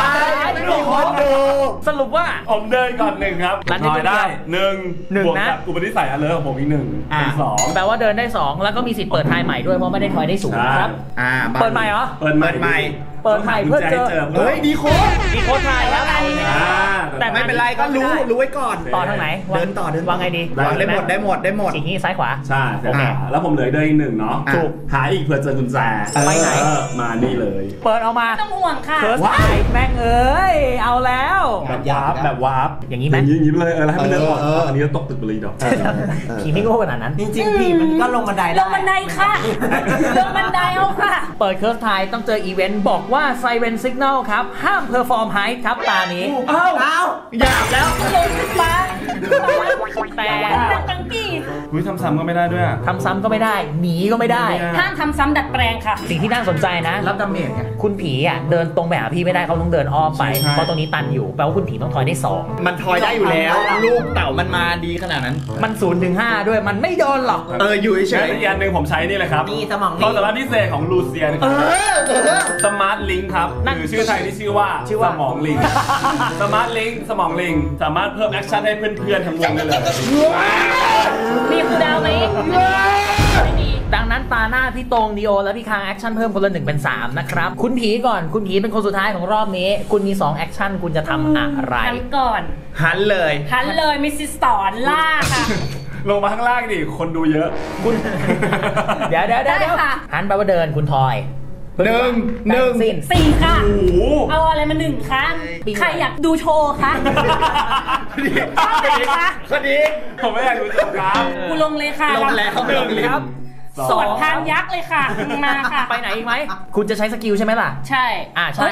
Speaker 2: ไม่มีคนดู
Speaker 1: สรุปว่า
Speaker 4: ผมเดินก่อน1ครับ
Speaker 1: รันได้
Speaker 4: น้อยได้
Speaker 1: หนึ่ง
Speaker 4: 1บวก
Speaker 1: นะ
Speaker 4: กับอุปนิสัยอันเลิศของผมอีก1เป็น2
Speaker 1: แปลว่าเดินได้ 2 แล้วก็มีสิทธิ์เปิดทายใหม่ด้วยเพราะไม่ได้ทอยได้ศูนย์ครับ เปิดใหม่เหรอ
Speaker 4: เปิดใหม่
Speaker 1: เปิดใหม่เพื่อเจอ
Speaker 2: เฮ้ยดีโค้ด
Speaker 1: มีโค้ดทายครับ
Speaker 2: แต่ไม่เป็นไรก็รู้ไว้ก่อน
Speaker 1: ต่อทางไหน
Speaker 2: เดินต่อ
Speaker 1: วางไงดี
Speaker 2: วางได้หมด
Speaker 1: สิ่งนี้ซ้ายขวา
Speaker 4: ใช่โอเคแล้วผมเหลือเดินอีก1เนาะ
Speaker 2: ถูก
Speaker 4: หาอีกเผื่อเจอกุญแจ
Speaker 1: ไปไหน
Speaker 4: มานี่เลย
Speaker 1: เปิดออกมา
Speaker 3: ไม่ต้องห่วงค่ะ
Speaker 1: เคิร์สไทยแม่งเอ้ยเอาแล้ว
Speaker 4: แบบวาร์ป
Speaker 1: อย่างนี้ไหม
Speaker 4: อย่างนี้เลยแล้วให้มันเดินออกอันนี้ก็ตกตึกไปเลยดอก
Speaker 1: ผีไม่โง่ขนาดนั้น
Speaker 5: จริงๆพี่มันก็ลงบันได
Speaker 3: ล
Speaker 5: ได้
Speaker 3: งบันไดค่ะลงบันไดเอาค่ะ
Speaker 1: เปิดเคิร์สไทยต้องเจออีเวนต์บอกว่าไซเรนซิกแนลครับ ห้ามเพอร์ฟอร์มไฮครับตานี้
Speaker 2: เอ้าหยาบแล้ว
Speaker 3: ลงฟ้า
Speaker 1: แต่
Speaker 3: ตั้งปี
Speaker 4: อุ้ยทำซ้ำก็ไม่ได้ด้วยอะ
Speaker 1: ทำซ้ำก็ไม่ได้ หนีก็ไม่ได้
Speaker 3: ห้ามทำซ้ำดัดแปลงค่ะ
Speaker 1: สิ่งที่น่าสนใจนะ
Speaker 2: รับดาเมจไง
Speaker 1: คุณผีอ่ะเดินตรงไปหาพี่ไม่ได้เขาต้องเดินอ้อมไป เพราะตรงนี้ตันอยู่แปลว่าคุณผีต้องทอยได้
Speaker 2: มันทอยได้อยู่แล้ว ลูกเต่ามันมาดีขนาดนั้น
Speaker 1: 2 มัน0 ถึง 5 ด้วยมันไม่โดนหรอก
Speaker 2: อยู่เฉ
Speaker 4: ใช่
Speaker 2: ย
Speaker 4: อีกอันหนึ่งผมใช้นี่เลยครับ
Speaker 5: นี่สมอง
Speaker 4: ความ
Speaker 5: นี่
Speaker 4: สามารถพิเศษของลูเซียนสมาร์ทลิงครับหรือชื่อไทยที่ชื่อว่าสมองลิงสมาร์ทลิงสมองลิงสามารถเพิ่มแอคชั่นให้เพื่อนๆทั้งวงได้เลย
Speaker 3: มีคูลดาวน์ไหมไม่มี
Speaker 1: ดังนั้นตาหน้าพี่ตรงดีโอและพี่คางแอคชั่นเพิ่มคนละ1เป็น3นะครับคุณผีก่อนคุณผีเป็นคนสุดท้ายของรอบนี้ คุณมี2แอคชั่นคุณจะทำอะไร
Speaker 3: หันก่อน
Speaker 2: หันเลย
Speaker 3: หันเลยมิสซิสสอนล่าค่ะ
Speaker 4: ลงมาข้างล่างดิคนดูเยอะ
Speaker 1: คุณ เดี๋ยว
Speaker 3: ได้ค่ะ
Speaker 1: หันแปลว่าเดินคุณทอย
Speaker 2: หนึ่ง
Speaker 1: สิ้น
Speaker 3: 4 ค่ะ
Speaker 4: โอ้โห
Speaker 3: เอาอะไรมา1คะใครอยากดูโชว์คะชอบไหนคะ
Speaker 2: คนนี้
Speaker 4: ผมไม่อยากดูจบครับ
Speaker 3: กูลงเลยค่ะ
Speaker 2: ลงแล้ว
Speaker 1: 1ครับ
Speaker 3: สวนพานยักษ์เลยค่ะ มาค่ะ
Speaker 1: ไปไหนอีกไหมคุณจะใช้สกิลใช่ไหมล่ะ
Speaker 3: ใช่
Speaker 1: ใช่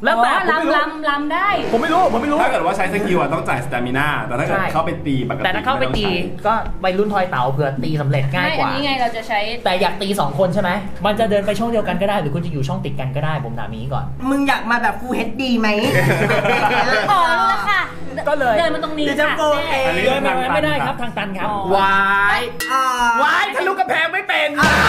Speaker 1: แล้วแต่ผมไม่รู้
Speaker 3: ลำได้
Speaker 1: ผมไม่รู้
Speaker 4: ถ้าเกิดว่าใช้สกิลอะต้องจ่ายสตามิน่าแต่ถ้าเกิดเข้าไปตีปกติ
Speaker 1: แต่ถ้าเข้าไปตีก็ไปรุ่นทอยเต๋าเผื่อตีสำเร็จง่ายกว่า
Speaker 3: อันนี้ไงเราจะใช้
Speaker 1: แต่อยากตี2คนใช่ไหมมันจะเดินไปช่องเดียวกันก็ได้หรือคุณจะอยู่ช่องติดกันก็ได้ผมถามนี้ก่อน
Speaker 5: มึงอยากมาแบบ Full HD ไหม
Speaker 3: อ๋อรู้แล้วค่ะ
Speaker 1: ก็เลย
Speaker 3: เดินมาตรงนี้
Speaker 5: เดี๋ยวจะ
Speaker 3: ค่ะ
Speaker 5: โกงเอง
Speaker 1: เดินมาไม่ได้ครับทางตันครับ
Speaker 2: วาย
Speaker 5: ว้าย
Speaker 2: ทะลุกระแพงไม่เป็น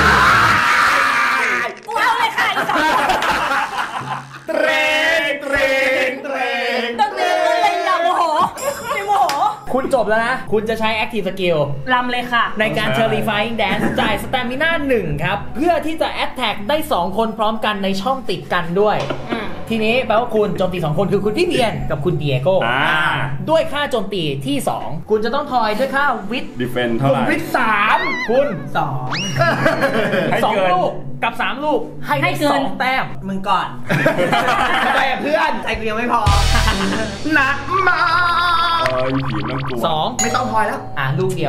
Speaker 3: กูเอาเลยค่ะอีกสองคน
Speaker 2: เตรง
Speaker 3: ต้องเดินเลยอย่าโมโหไม่โมโห
Speaker 1: คุณจบแล้วนะ คุณจะใช้ Active Skill
Speaker 3: ลำเลยค่ะ
Speaker 1: ในการ Terrifying Dance จ่ายสตามิน่า1ครับ เพื่อที่จะ Attack ได้ 2 คนพร้อมกันในช่องติดกันด้วย ทีนี้แปลว่าคุณโจมตี 2 คนคือคุณวิเวียนกับคุณเดียโก้ด้วยค่าโจมตีที่ 2 คุณจะต้องทอยด้วยค่าวิท
Speaker 4: ดีเฟนเท่าไหร่
Speaker 1: วิท3คุณ
Speaker 4: ให้เกิน
Speaker 1: 2 ลูกกับ 3 ลูกให้เกิน2 แต้ม
Speaker 5: มึงก่อน
Speaker 2: ทำไมอะเพื่อน
Speaker 5: ใจกูยังไม่พอ
Speaker 2: หนักมาก
Speaker 4: ผีน่ากลัว
Speaker 1: 2
Speaker 2: ไม่ต้องพอยแล้ว
Speaker 1: ลูกเดียว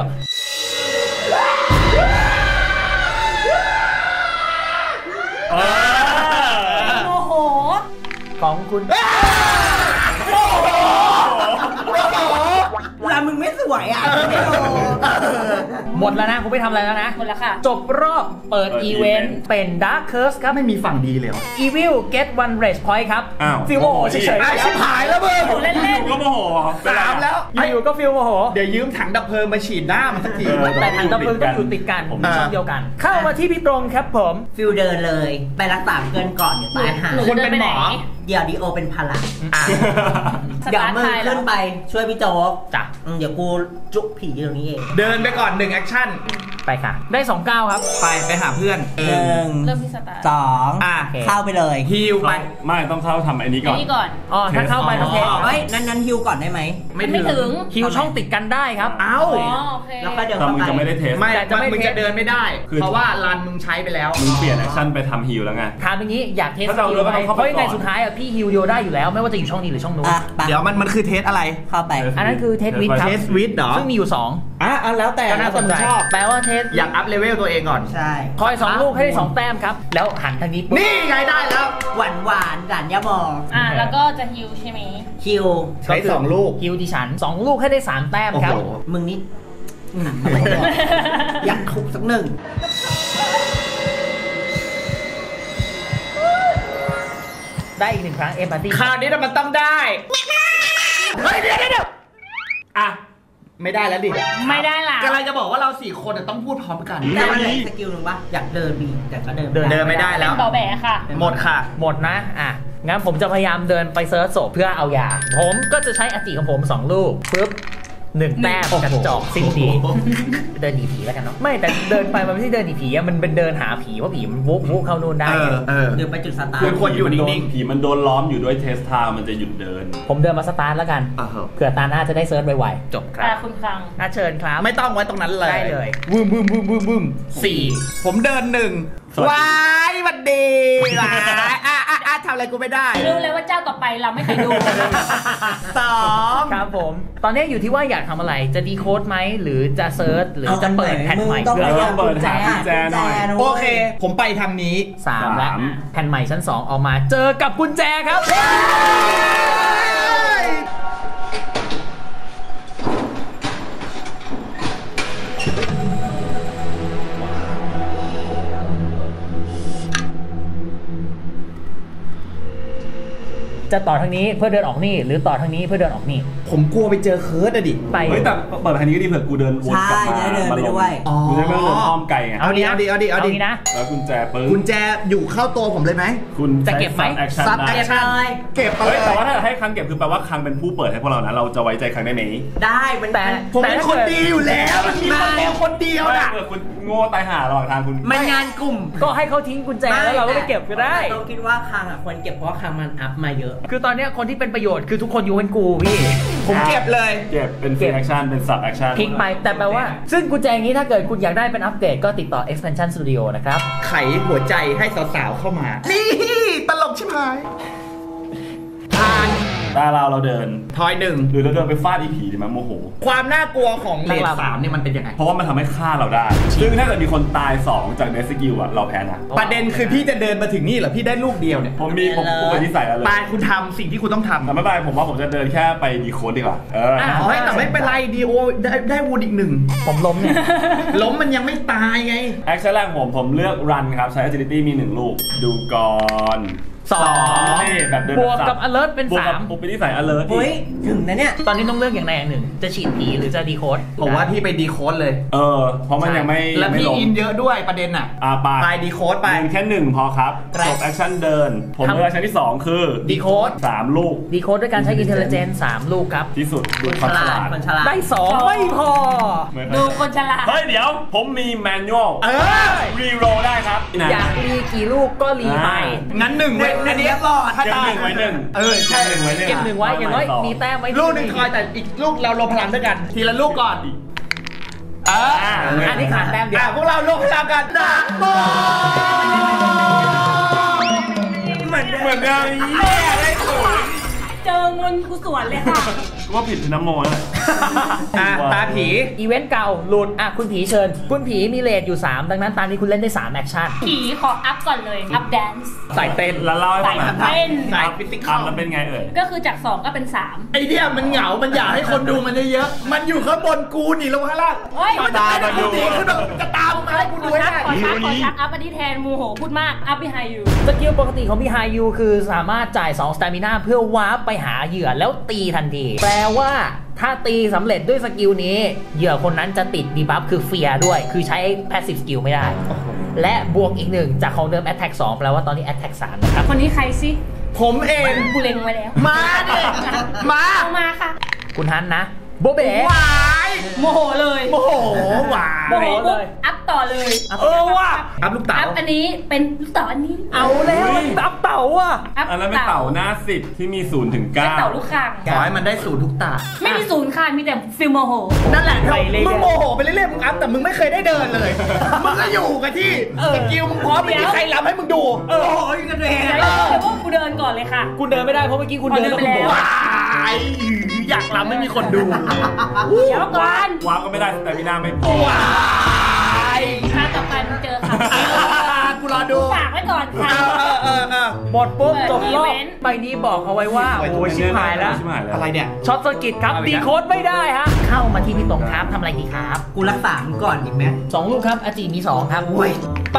Speaker 3: โมโห
Speaker 1: ของคุณ
Speaker 5: เวลามึงไม่สวยอ่ะ
Speaker 1: หมดแล้วนะคุณไม่ทำอะไรแล้วนะ
Speaker 3: หมดแล้วค่ะ
Speaker 1: จบรอบเปิดอีเวนต์เป็น Dark Curse ครับ
Speaker 2: ไม่มีฝั่งดีเลยเหรอ
Speaker 1: Evil get one rage point ครับ
Speaker 4: อ้าว
Speaker 1: ฟิลโมโหเฉยๆ
Speaker 2: ไอ้
Speaker 1: ค
Speaker 2: ชิ
Speaker 1: รับบ
Speaker 2: หายแล้วเบอร์
Speaker 3: เล่น
Speaker 4: ก็โมโห
Speaker 2: 3แล้ว
Speaker 1: อยู่ๆก็ฟิลโมโห
Speaker 2: เดี๋ยวยืมถังดับเพลิงมาฉีดหน้ามันสักที
Speaker 1: แต่ถังดับเพลิงต้องอยู่ติดกันผมช่องเดียวกัน เข้ามาที่พี่ตรงครับผม
Speaker 5: ฟิลเดินเลย ไปรักษาเกินก่อนเดี๋ยวตายหา
Speaker 3: หนู
Speaker 2: คน
Speaker 3: เดิ
Speaker 2: เป็น น
Speaker 3: ไป
Speaker 2: ห
Speaker 3: ไห
Speaker 2: ม
Speaker 3: น
Speaker 2: อ
Speaker 5: เดี๋ยวดีโอเป็นพลัง
Speaker 3: ส
Speaker 5: เดี๋ยว
Speaker 3: ตาร์ท
Speaker 5: มึง
Speaker 3: ไทยแล้
Speaker 5: ขึ้
Speaker 3: วน
Speaker 5: ไปช่วยพี่โจ๊ก
Speaker 1: จ้ะ
Speaker 5: เดี๋ยวกูจุกผีอยู่ตรงนี้เอง
Speaker 2: เดินไปก่อน1แอคชั่น
Speaker 1: ไปค่ะ ได้2ก้าวครับ
Speaker 2: ไปหาเพื่อน
Speaker 3: เริ่มที่สตาร์ท
Speaker 2: อ่ะ
Speaker 5: เข้าไปเลย
Speaker 2: ฮิวไป
Speaker 4: ไม่ต้องเข้าทำไอ้นี้
Speaker 3: อั
Speaker 4: ก่
Speaker 3: น
Speaker 4: อน
Speaker 3: นี้ก่อน
Speaker 1: อ๋อ ถ้าเข้าไปโอเค
Speaker 5: เฮ้ยนั้นฮิวก่อนได้ไหม
Speaker 3: ไม่ถึง
Speaker 1: คิวช่องติดกันได้ครับ
Speaker 2: เอ้า
Speaker 3: อ๋อโอเค
Speaker 5: แล้วก็เดิน
Speaker 4: แต่
Speaker 5: เข้า
Speaker 4: มึง
Speaker 5: ไป
Speaker 4: จะไม่ได้เทส
Speaker 2: ไม่
Speaker 1: แต่จะไม่
Speaker 2: มึงจะเดินไม่ได้
Speaker 4: คือ
Speaker 2: เพราะว่ารันมึงใช้ไปแล้ว
Speaker 4: มึงเปลี่ยนแอคชั่นไปทำฮิลแล้วไง
Speaker 1: ถามอย่างนี้อยากเทส
Speaker 4: ถ้าเรา
Speaker 1: คิว
Speaker 4: เลือก
Speaker 1: ไหม
Speaker 4: ก็ต้องเข้าไป
Speaker 1: เพราะยังไง
Speaker 4: ก่อน
Speaker 1: สุดท้ายอ่ะพี่ฮิวโยได้อยู่แล้วไม่ว่าจะอยู่ช่องนี้หรือช่องนู้น
Speaker 5: อ่ะไป
Speaker 2: เดี๋ยวมันคือเทสอะไร
Speaker 5: เข้าไป
Speaker 1: อันนั้นคือเทสวิทครับ
Speaker 2: เทสวิทเหรอ
Speaker 1: ซึ่งมีอยู่2
Speaker 2: แล้วแต่
Speaker 1: ก็น่าสนใจ
Speaker 2: ชอบ
Speaker 1: แปลว่าเทส
Speaker 2: อยากอัพเลเวลตัวเองก่อน
Speaker 5: ใช่
Speaker 1: ทอย2 ลูกให้ได้2 แต้มครับ แล้วหันทางนี้ปุ๊บ
Speaker 2: นี่ไงได้แล้ว
Speaker 5: หวานหวานหลานยาบอง
Speaker 3: แล้วก็จะฮิวใช่ไหม
Speaker 5: คิว
Speaker 2: ใช้2ลูก
Speaker 1: ฮิวที่ฉัน2 ลูกให้ได้3 แต้ม
Speaker 2: โอ้
Speaker 1: ครับ
Speaker 2: โห
Speaker 5: มึงนี่อยากทุบสักหนึ่ง
Speaker 1: ได้อีก1 ครั้งเอมพัตตี้
Speaker 2: คราวนี้มันต้องได้เฮ้ยเดี๋ยวอ่ะไม่ได้แล้วดิ
Speaker 3: ไม่ได้ล่ะ
Speaker 2: กำลังจะบอกว่าเรา4 คนต้องพูดพร้อมกัน
Speaker 5: แต่มันเหลือสกิลหนึ่งปะอยากเดินดีแต่ก็เดิน
Speaker 2: เดินไม่ได้แล้ว
Speaker 3: เป็นต่อแบะค่ะ
Speaker 2: หมดค่ะ
Speaker 1: หมดนะงั้นผมจะพยายามเดินไปเซิร์ชศพเพื่อเอายาผมก็จะใช้อจิของผม2 ลูกปึ๊บ1 แต้มกระจอกสิ้นดีเดินหนีผีแล้วกันเนาะไม่แต่เดินไปมันไม่ใช่เดินหนีผีอะมันเป็นเดินหาผีเพราะผีมันวุกเข้านู่นได้
Speaker 5: เดินไปจุดสตา
Speaker 2: คือ
Speaker 5: ร์ท
Speaker 2: คนอยู่นิ่งๆ
Speaker 4: ผีมันโดนล้อมอยู่ด้วยเทสทาวมันจะหยุดเดิน
Speaker 1: ผมเดินมาสตาร์ทแล้วกันเผื่อตาหน้าจะได้เซิร์ชไวๆจบครับ
Speaker 3: คุณครัง
Speaker 1: เชิญครับ
Speaker 2: ไม่ต้องไว้ตรงนั้นเลย
Speaker 1: ได้เลย
Speaker 2: วึม4ผมเดิน1ว้ายวันดีว้ายทำอะไรกูไม่ได้
Speaker 3: รู้เลยว่าเจ้าต่อไปเราไม่เคยดู
Speaker 2: 2
Speaker 1: ครับผม ตอนนี้อยู่ที่ว่าอยากทำอะไร จะดีโค้ดไหม หรือจะเซิร์ช หรือจะเปิดแผ่นใหม่
Speaker 5: ต้อง
Speaker 1: เพื่อ
Speaker 5: พยายาม
Speaker 4: เปิดหากุญแจหน่อย
Speaker 2: โอเค ผมไปทางนี้
Speaker 1: 3 แล้ว แผ่นใหม่ชั้น 2 ออกมา เจอกับกุญแจครับ จะต่อทางนี้เพื่อเดินออกนี่ หรือต่อทางนี้เพื่อเดินออกนี่
Speaker 2: ผมกลัวไปเจอเคิร์ดอะดิ
Speaker 1: ไป
Speaker 4: เฮ้ยแต่เปิดทางนี้ก็ดีเผื่อกูเดินวนกลับมา
Speaker 5: ใช่ได้เดินไปด้วย
Speaker 4: กูจะไม่ต้องเดินอ้อมไกลไง
Speaker 2: เอาดิเอาดิ
Speaker 1: นี่นะ
Speaker 4: แล้วกุญแจปึ้ง
Speaker 2: กุญแจอยู่เข้าตัวผมเลยไหม
Speaker 4: คุณ
Speaker 1: จะเก็บไหม
Speaker 4: แอคชั่น
Speaker 2: ซับ
Speaker 4: ได้
Speaker 2: แอคชั่นเก็บไป
Speaker 4: เฮ้ย
Speaker 2: เล
Speaker 4: แต่ว่าย ถ้าให้คังเก็บคือแปลว่าคังเป็นผู้เปิดให้พวกเรานะเราจะไว้ใจคังได้ไหม
Speaker 5: ได้มัน
Speaker 1: แต่
Speaker 2: ผมเป็นคนดีอยู่แล้วมันมีคนเลวคนเดียว
Speaker 4: ไม่
Speaker 2: น่ะ
Speaker 4: เผื่อคุณโง่ตายห่าระหว่างทางคุณ
Speaker 5: มันงานกลุ่ม
Speaker 1: ก็ให้เขาทิ้งกุญแจแล้วเราก็ไปเก็บก็ได้
Speaker 5: ต้องคิดว่าคังอ่ะควรเก็บเพราะว่าคังมันอัพมาเยอะ
Speaker 1: คือตอนเนี้ยคนที่เป็นประโยชน์คือทุกคนยกเว้นกูพี่
Speaker 2: ผมเก็บเลย
Speaker 4: เก็บเป็นฟรีแอคชั่นเป็นซับแอคชั่น
Speaker 1: พลิกไปแต่แปลว่า ซึ่งกุญแจนี้ถ้าเกิดคุณอยากได้เป็นอัปเดตก็ติดต่อ Expansion Studio นะครับ
Speaker 2: ไขหัวใจให้สาวๆเข้ามา นี่ตลกชิบหายผ่าน
Speaker 4: ตาเราเดิน
Speaker 2: ทอยหนึ่ง
Speaker 4: หรือเราเดินไปฟาดอีผีดิมันโมโห
Speaker 2: ความน่ากลัวของเลท3เนี่ยมันเป็นยังไง
Speaker 4: เพราะว่ามันทำให้ฆ่าเราได้ ซึ่งถ้าเกิดมีคนตาย2จากเดสกิลอะเราแพ้นะ
Speaker 2: ประเด็นคือพี่จะเดินมาถึงนี่เหรอพี่ได้ลูกเดียวเนี่ย
Speaker 4: ผมเป็นนิสัยอะไร
Speaker 2: ตายคุณทำสิ่งที่คุณต้องทำ
Speaker 4: แต่ไม่เป็นไรผมว่าผมจะเดินแค่ไปดีโค้ดดีกว่า
Speaker 2: แต่ไม่เป็นไรดีโอได้วูดอีก1
Speaker 1: ผมล้มเนี่ย
Speaker 2: ล้มมันยังไม่ตายไง
Speaker 4: แอคชั่นแรกผมเลือกรันครับใช้ agility มี1ลูกดูก่อน2แบบเดิน
Speaker 1: บวกกับ alert เป็น
Speaker 4: บวกกับผมเป็นนิสัย alert
Speaker 5: เฮ้ยถึงนะเนี่ย
Speaker 1: ตอนนี้ต้องเลือกอย่างใดอย่างหนึ่งจะฉีดผีหรือจะดีโค้ด
Speaker 2: ผมว่าพี่ไปดีโค้ดเลย
Speaker 4: เพราะมันยังไม่
Speaker 2: แล้วพี่อินเยอะด้วยประเด็นไปดีโค้ดไป
Speaker 4: แค่1พอครับจบแอคชั่นเดินผมเลือกแอคชั่นที่2คือ
Speaker 2: ดีโค้ด
Speaker 4: 3ลูก
Speaker 1: ดีโค้ดด้วยการใช้ intelligence 3ลูกครับ
Speaker 4: ที่สุดดูความฉลาด
Speaker 1: ได้2ไม่พอ
Speaker 3: ดูคนฉลาด
Speaker 4: เฮ้ยเดี๋ยวผมมีแมนนวลรีโรลได้ครับ
Speaker 1: อยากรีกี่ลูกก็รีไป
Speaker 2: งั้น1ไว้อันนี้รอด
Speaker 4: เก็บ1ไว้1
Speaker 2: ใช่
Speaker 4: 1ไว้1
Speaker 1: เก็บ1ไว้อย่างน้อยมีแต้มไว้
Speaker 2: ลูกนึงคอยแต่อีกลูกเราลงพลังด้วยกันทีละลูกก่อน
Speaker 1: อันนี้ขาดแต้มเดียว
Speaker 2: พวกเราลงพลังกันนะ
Speaker 4: เหมือนกันได้ถูก
Speaker 3: เจอเงินกูสวนเลยค่ะ
Speaker 4: ว่าผิดน้ำโมนะ
Speaker 2: ตาผี
Speaker 1: อีเวนต์เก่าหลุดคุณผีเชิญคุณผีมีเลทอยู่3ดังนั้นตอนนี้คุณเล่นได้3แอคชั่น
Speaker 3: ผีขออัพก่อนเลยอัพแดนซ์
Speaker 2: ใส่เต้น
Speaker 4: แล้วเล่าให้ฟังหน่อย
Speaker 3: เต้น
Speaker 2: ใส่ฟิสิกอล
Speaker 4: แล้วเป็นไง
Speaker 3: ก็คือจาก2ก็เป็น3
Speaker 2: ไอเดียมันเหงามันอยากให้คนดูมันเยอะมันอยู่ข้างบนกูนี่ลงข้างล่าง
Speaker 3: ต
Speaker 2: ามาดูจะตามมาให้กูดูให้ได้
Speaker 3: ขอชักอัพอันนี้แทนมูโหพูดมากอัพพี่ไฮยู
Speaker 1: สกิลปกติของพี่ไฮยูคือสามารถจ่าย2สเตมิน่าเพื่อวาร์ปไปหาเหยื่อแล้วตีทันทีแปลว่าถ้าตีสำเร็จด้วยสกิลนี้เหยื่อคนนั้นจะติดดีบัฟคือเฟียด้วยคือใช้ passive skill ไม่ได้และบวกอีก1จากของเดิม attack 2แปลว่าตอนนี้ attack 3นะครับ
Speaker 3: คนนี้ใครสิ
Speaker 2: ผมเอง
Speaker 3: กูเล็งไว้แล้ว
Speaker 2: มาดิ
Speaker 3: มาค่ะ
Speaker 1: คุณฮันนะโบเบ๋
Speaker 2: วาย
Speaker 3: โมโหเลย
Speaker 2: โมโหหวา
Speaker 3: โมโหเลยอัพต่อเลย
Speaker 2: ว่ะอัพลูกเต๋า
Speaker 3: อัพอันนี้เป็นลูกเต๋าอันนี้
Speaker 1: เอาแล้วอัพเต๋า
Speaker 4: อันนั้นเป็นเต๋าหน้า10ที่มี0 ถึง 9
Speaker 3: เต๋าลูกคาง
Speaker 2: ขอให้มันได้0ทุกตา
Speaker 3: ไม่มี0ค่ะมีแต่ฟิลโมโห
Speaker 2: นั่นแหละมึงโมโหไปเรื่อยๆมึงอัพแต่มึงไม่เคยได้เดินเลยมึงก็อยู่กับที่สกิลมึงพร้อมไม่มีใครรับให้มึงดู
Speaker 3: โอ้ยกันเองเดี๋ยวพวกกูเดินก่อนเลยค่ะ
Speaker 1: คุณเดินไม่ได้เพราะเมื่อกี้คุณเดิน
Speaker 3: ไปแล้ว
Speaker 2: อยากรับไม่มีคนดู
Speaker 3: เดี๋ยวก่อน
Speaker 4: วางก็ไม่ได้แต่พี่นาไม่พอ
Speaker 3: ถ้าต่อไปมึงเจอค่ะ
Speaker 2: กูรอดู
Speaker 3: ฝากไว้ก่อนค่ะ
Speaker 1: หมดปุ๊บจบรอบใบนี้บอกเอาไว้ว่าโอ้ยชิบหายแล้ว
Speaker 2: อะไรเนี่ย
Speaker 1: ช็อตสกิดครับดีโค้ดไม่ได้ฮะเข้ามาที่พี่ตรงครับทำอะไรดีครับ
Speaker 5: กูรักษามึงก่อนอีกไหม
Speaker 1: 2ลูกครับอาจีมี2ครับไป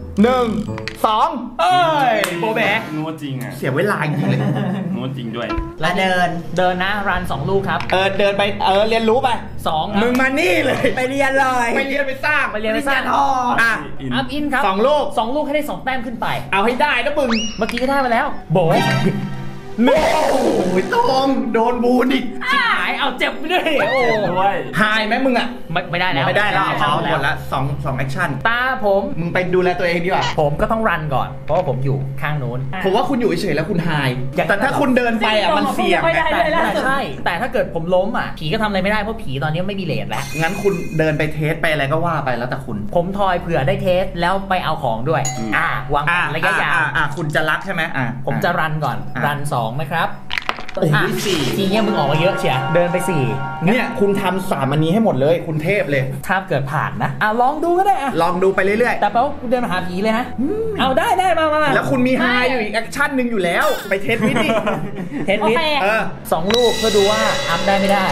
Speaker 2: 1 2โบแบะ
Speaker 4: งัวจริง
Speaker 2: เสียเวลาจริงเลย
Speaker 4: งัวจริงด้วย
Speaker 5: แล้วเดิ
Speaker 1: นนะรัน2ลูกครับ
Speaker 2: เดินไปเรียนรู้ไป
Speaker 1: 2
Speaker 2: มึงมานี่เลย
Speaker 5: ไปเรียนเลย
Speaker 2: ไปเรียนไปสร้าง
Speaker 1: อัพอินครับ
Speaker 2: 2ลูก
Speaker 1: ให้ได้2แต้มขึ้นไป
Speaker 2: เอาให้ได้นะมึง
Speaker 1: เมื่อกี้ก็ได้มาแล้วโบย
Speaker 2: โอ้ยต้องโดนบูนอีก
Speaker 1: ชิบหายเอาเจ็บไปด้วยโอ้
Speaker 2: ยหายไหมมึง
Speaker 1: ไม่ได้แล้ว
Speaker 2: ไม่ได้แล้วเอาหมดแล้ว2แอคชั่น
Speaker 1: ตาผม
Speaker 2: มึงไปดูแลตัวเองดีกว่า
Speaker 1: ผมก็ต้องรันก่อนเพราะว่าผมอยู่ข้างโน้น
Speaker 2: ผมว่าคุณอยู่เฉยๆแล้วคุณหายแต่ถ้าคุณเดินไปมันเสี่ยง
Speaker 1: ใช่แต่ถ้าเกิดผมล้มผีก็ทำอะไรไม่ได้เพราะผีตอนนี้ไม่มีเลทแล้ว
Speaker 2: งั้นคุณเดินไปเทสไปอะไรก็ว่าไปแล้วแต่คุณ
Speaker 1: ผมทอยเผื่อได้เทสแล้วไปเอาของด้วยวางระยะยาว
Speaker 2: คุณจะรักใช่ไหม
Speaker 1: ผมจะรันก่อนรัน2นะครับ
Speaker 2: โอ้ย4
Speaker 1: ทีเนี้ยมึงออกมาเยอะเชียเดินไป4
Speaker 2: เนี่ยคุณทำ3อันนี้ให้หมดเลยคุณเทพเลย
Speaker 1: ถ้าเกิดผ่านนะลองดูก็ได้
Speaker 2: ลองดูไปเรื่อย
Speaker 1: ๆแต่แปลว่าคุณเดินมาหาผีเลยนะเอาได้มา
Speaker 2: แล้วคุณมีไฮอยู่อีกแอคชั่นหนึ่งอยู่แล้วไปเทสวิทย์
Speaker 1: เทสวิทย์2ลูกเพื่อดูว่าอัพได้ไม่ได้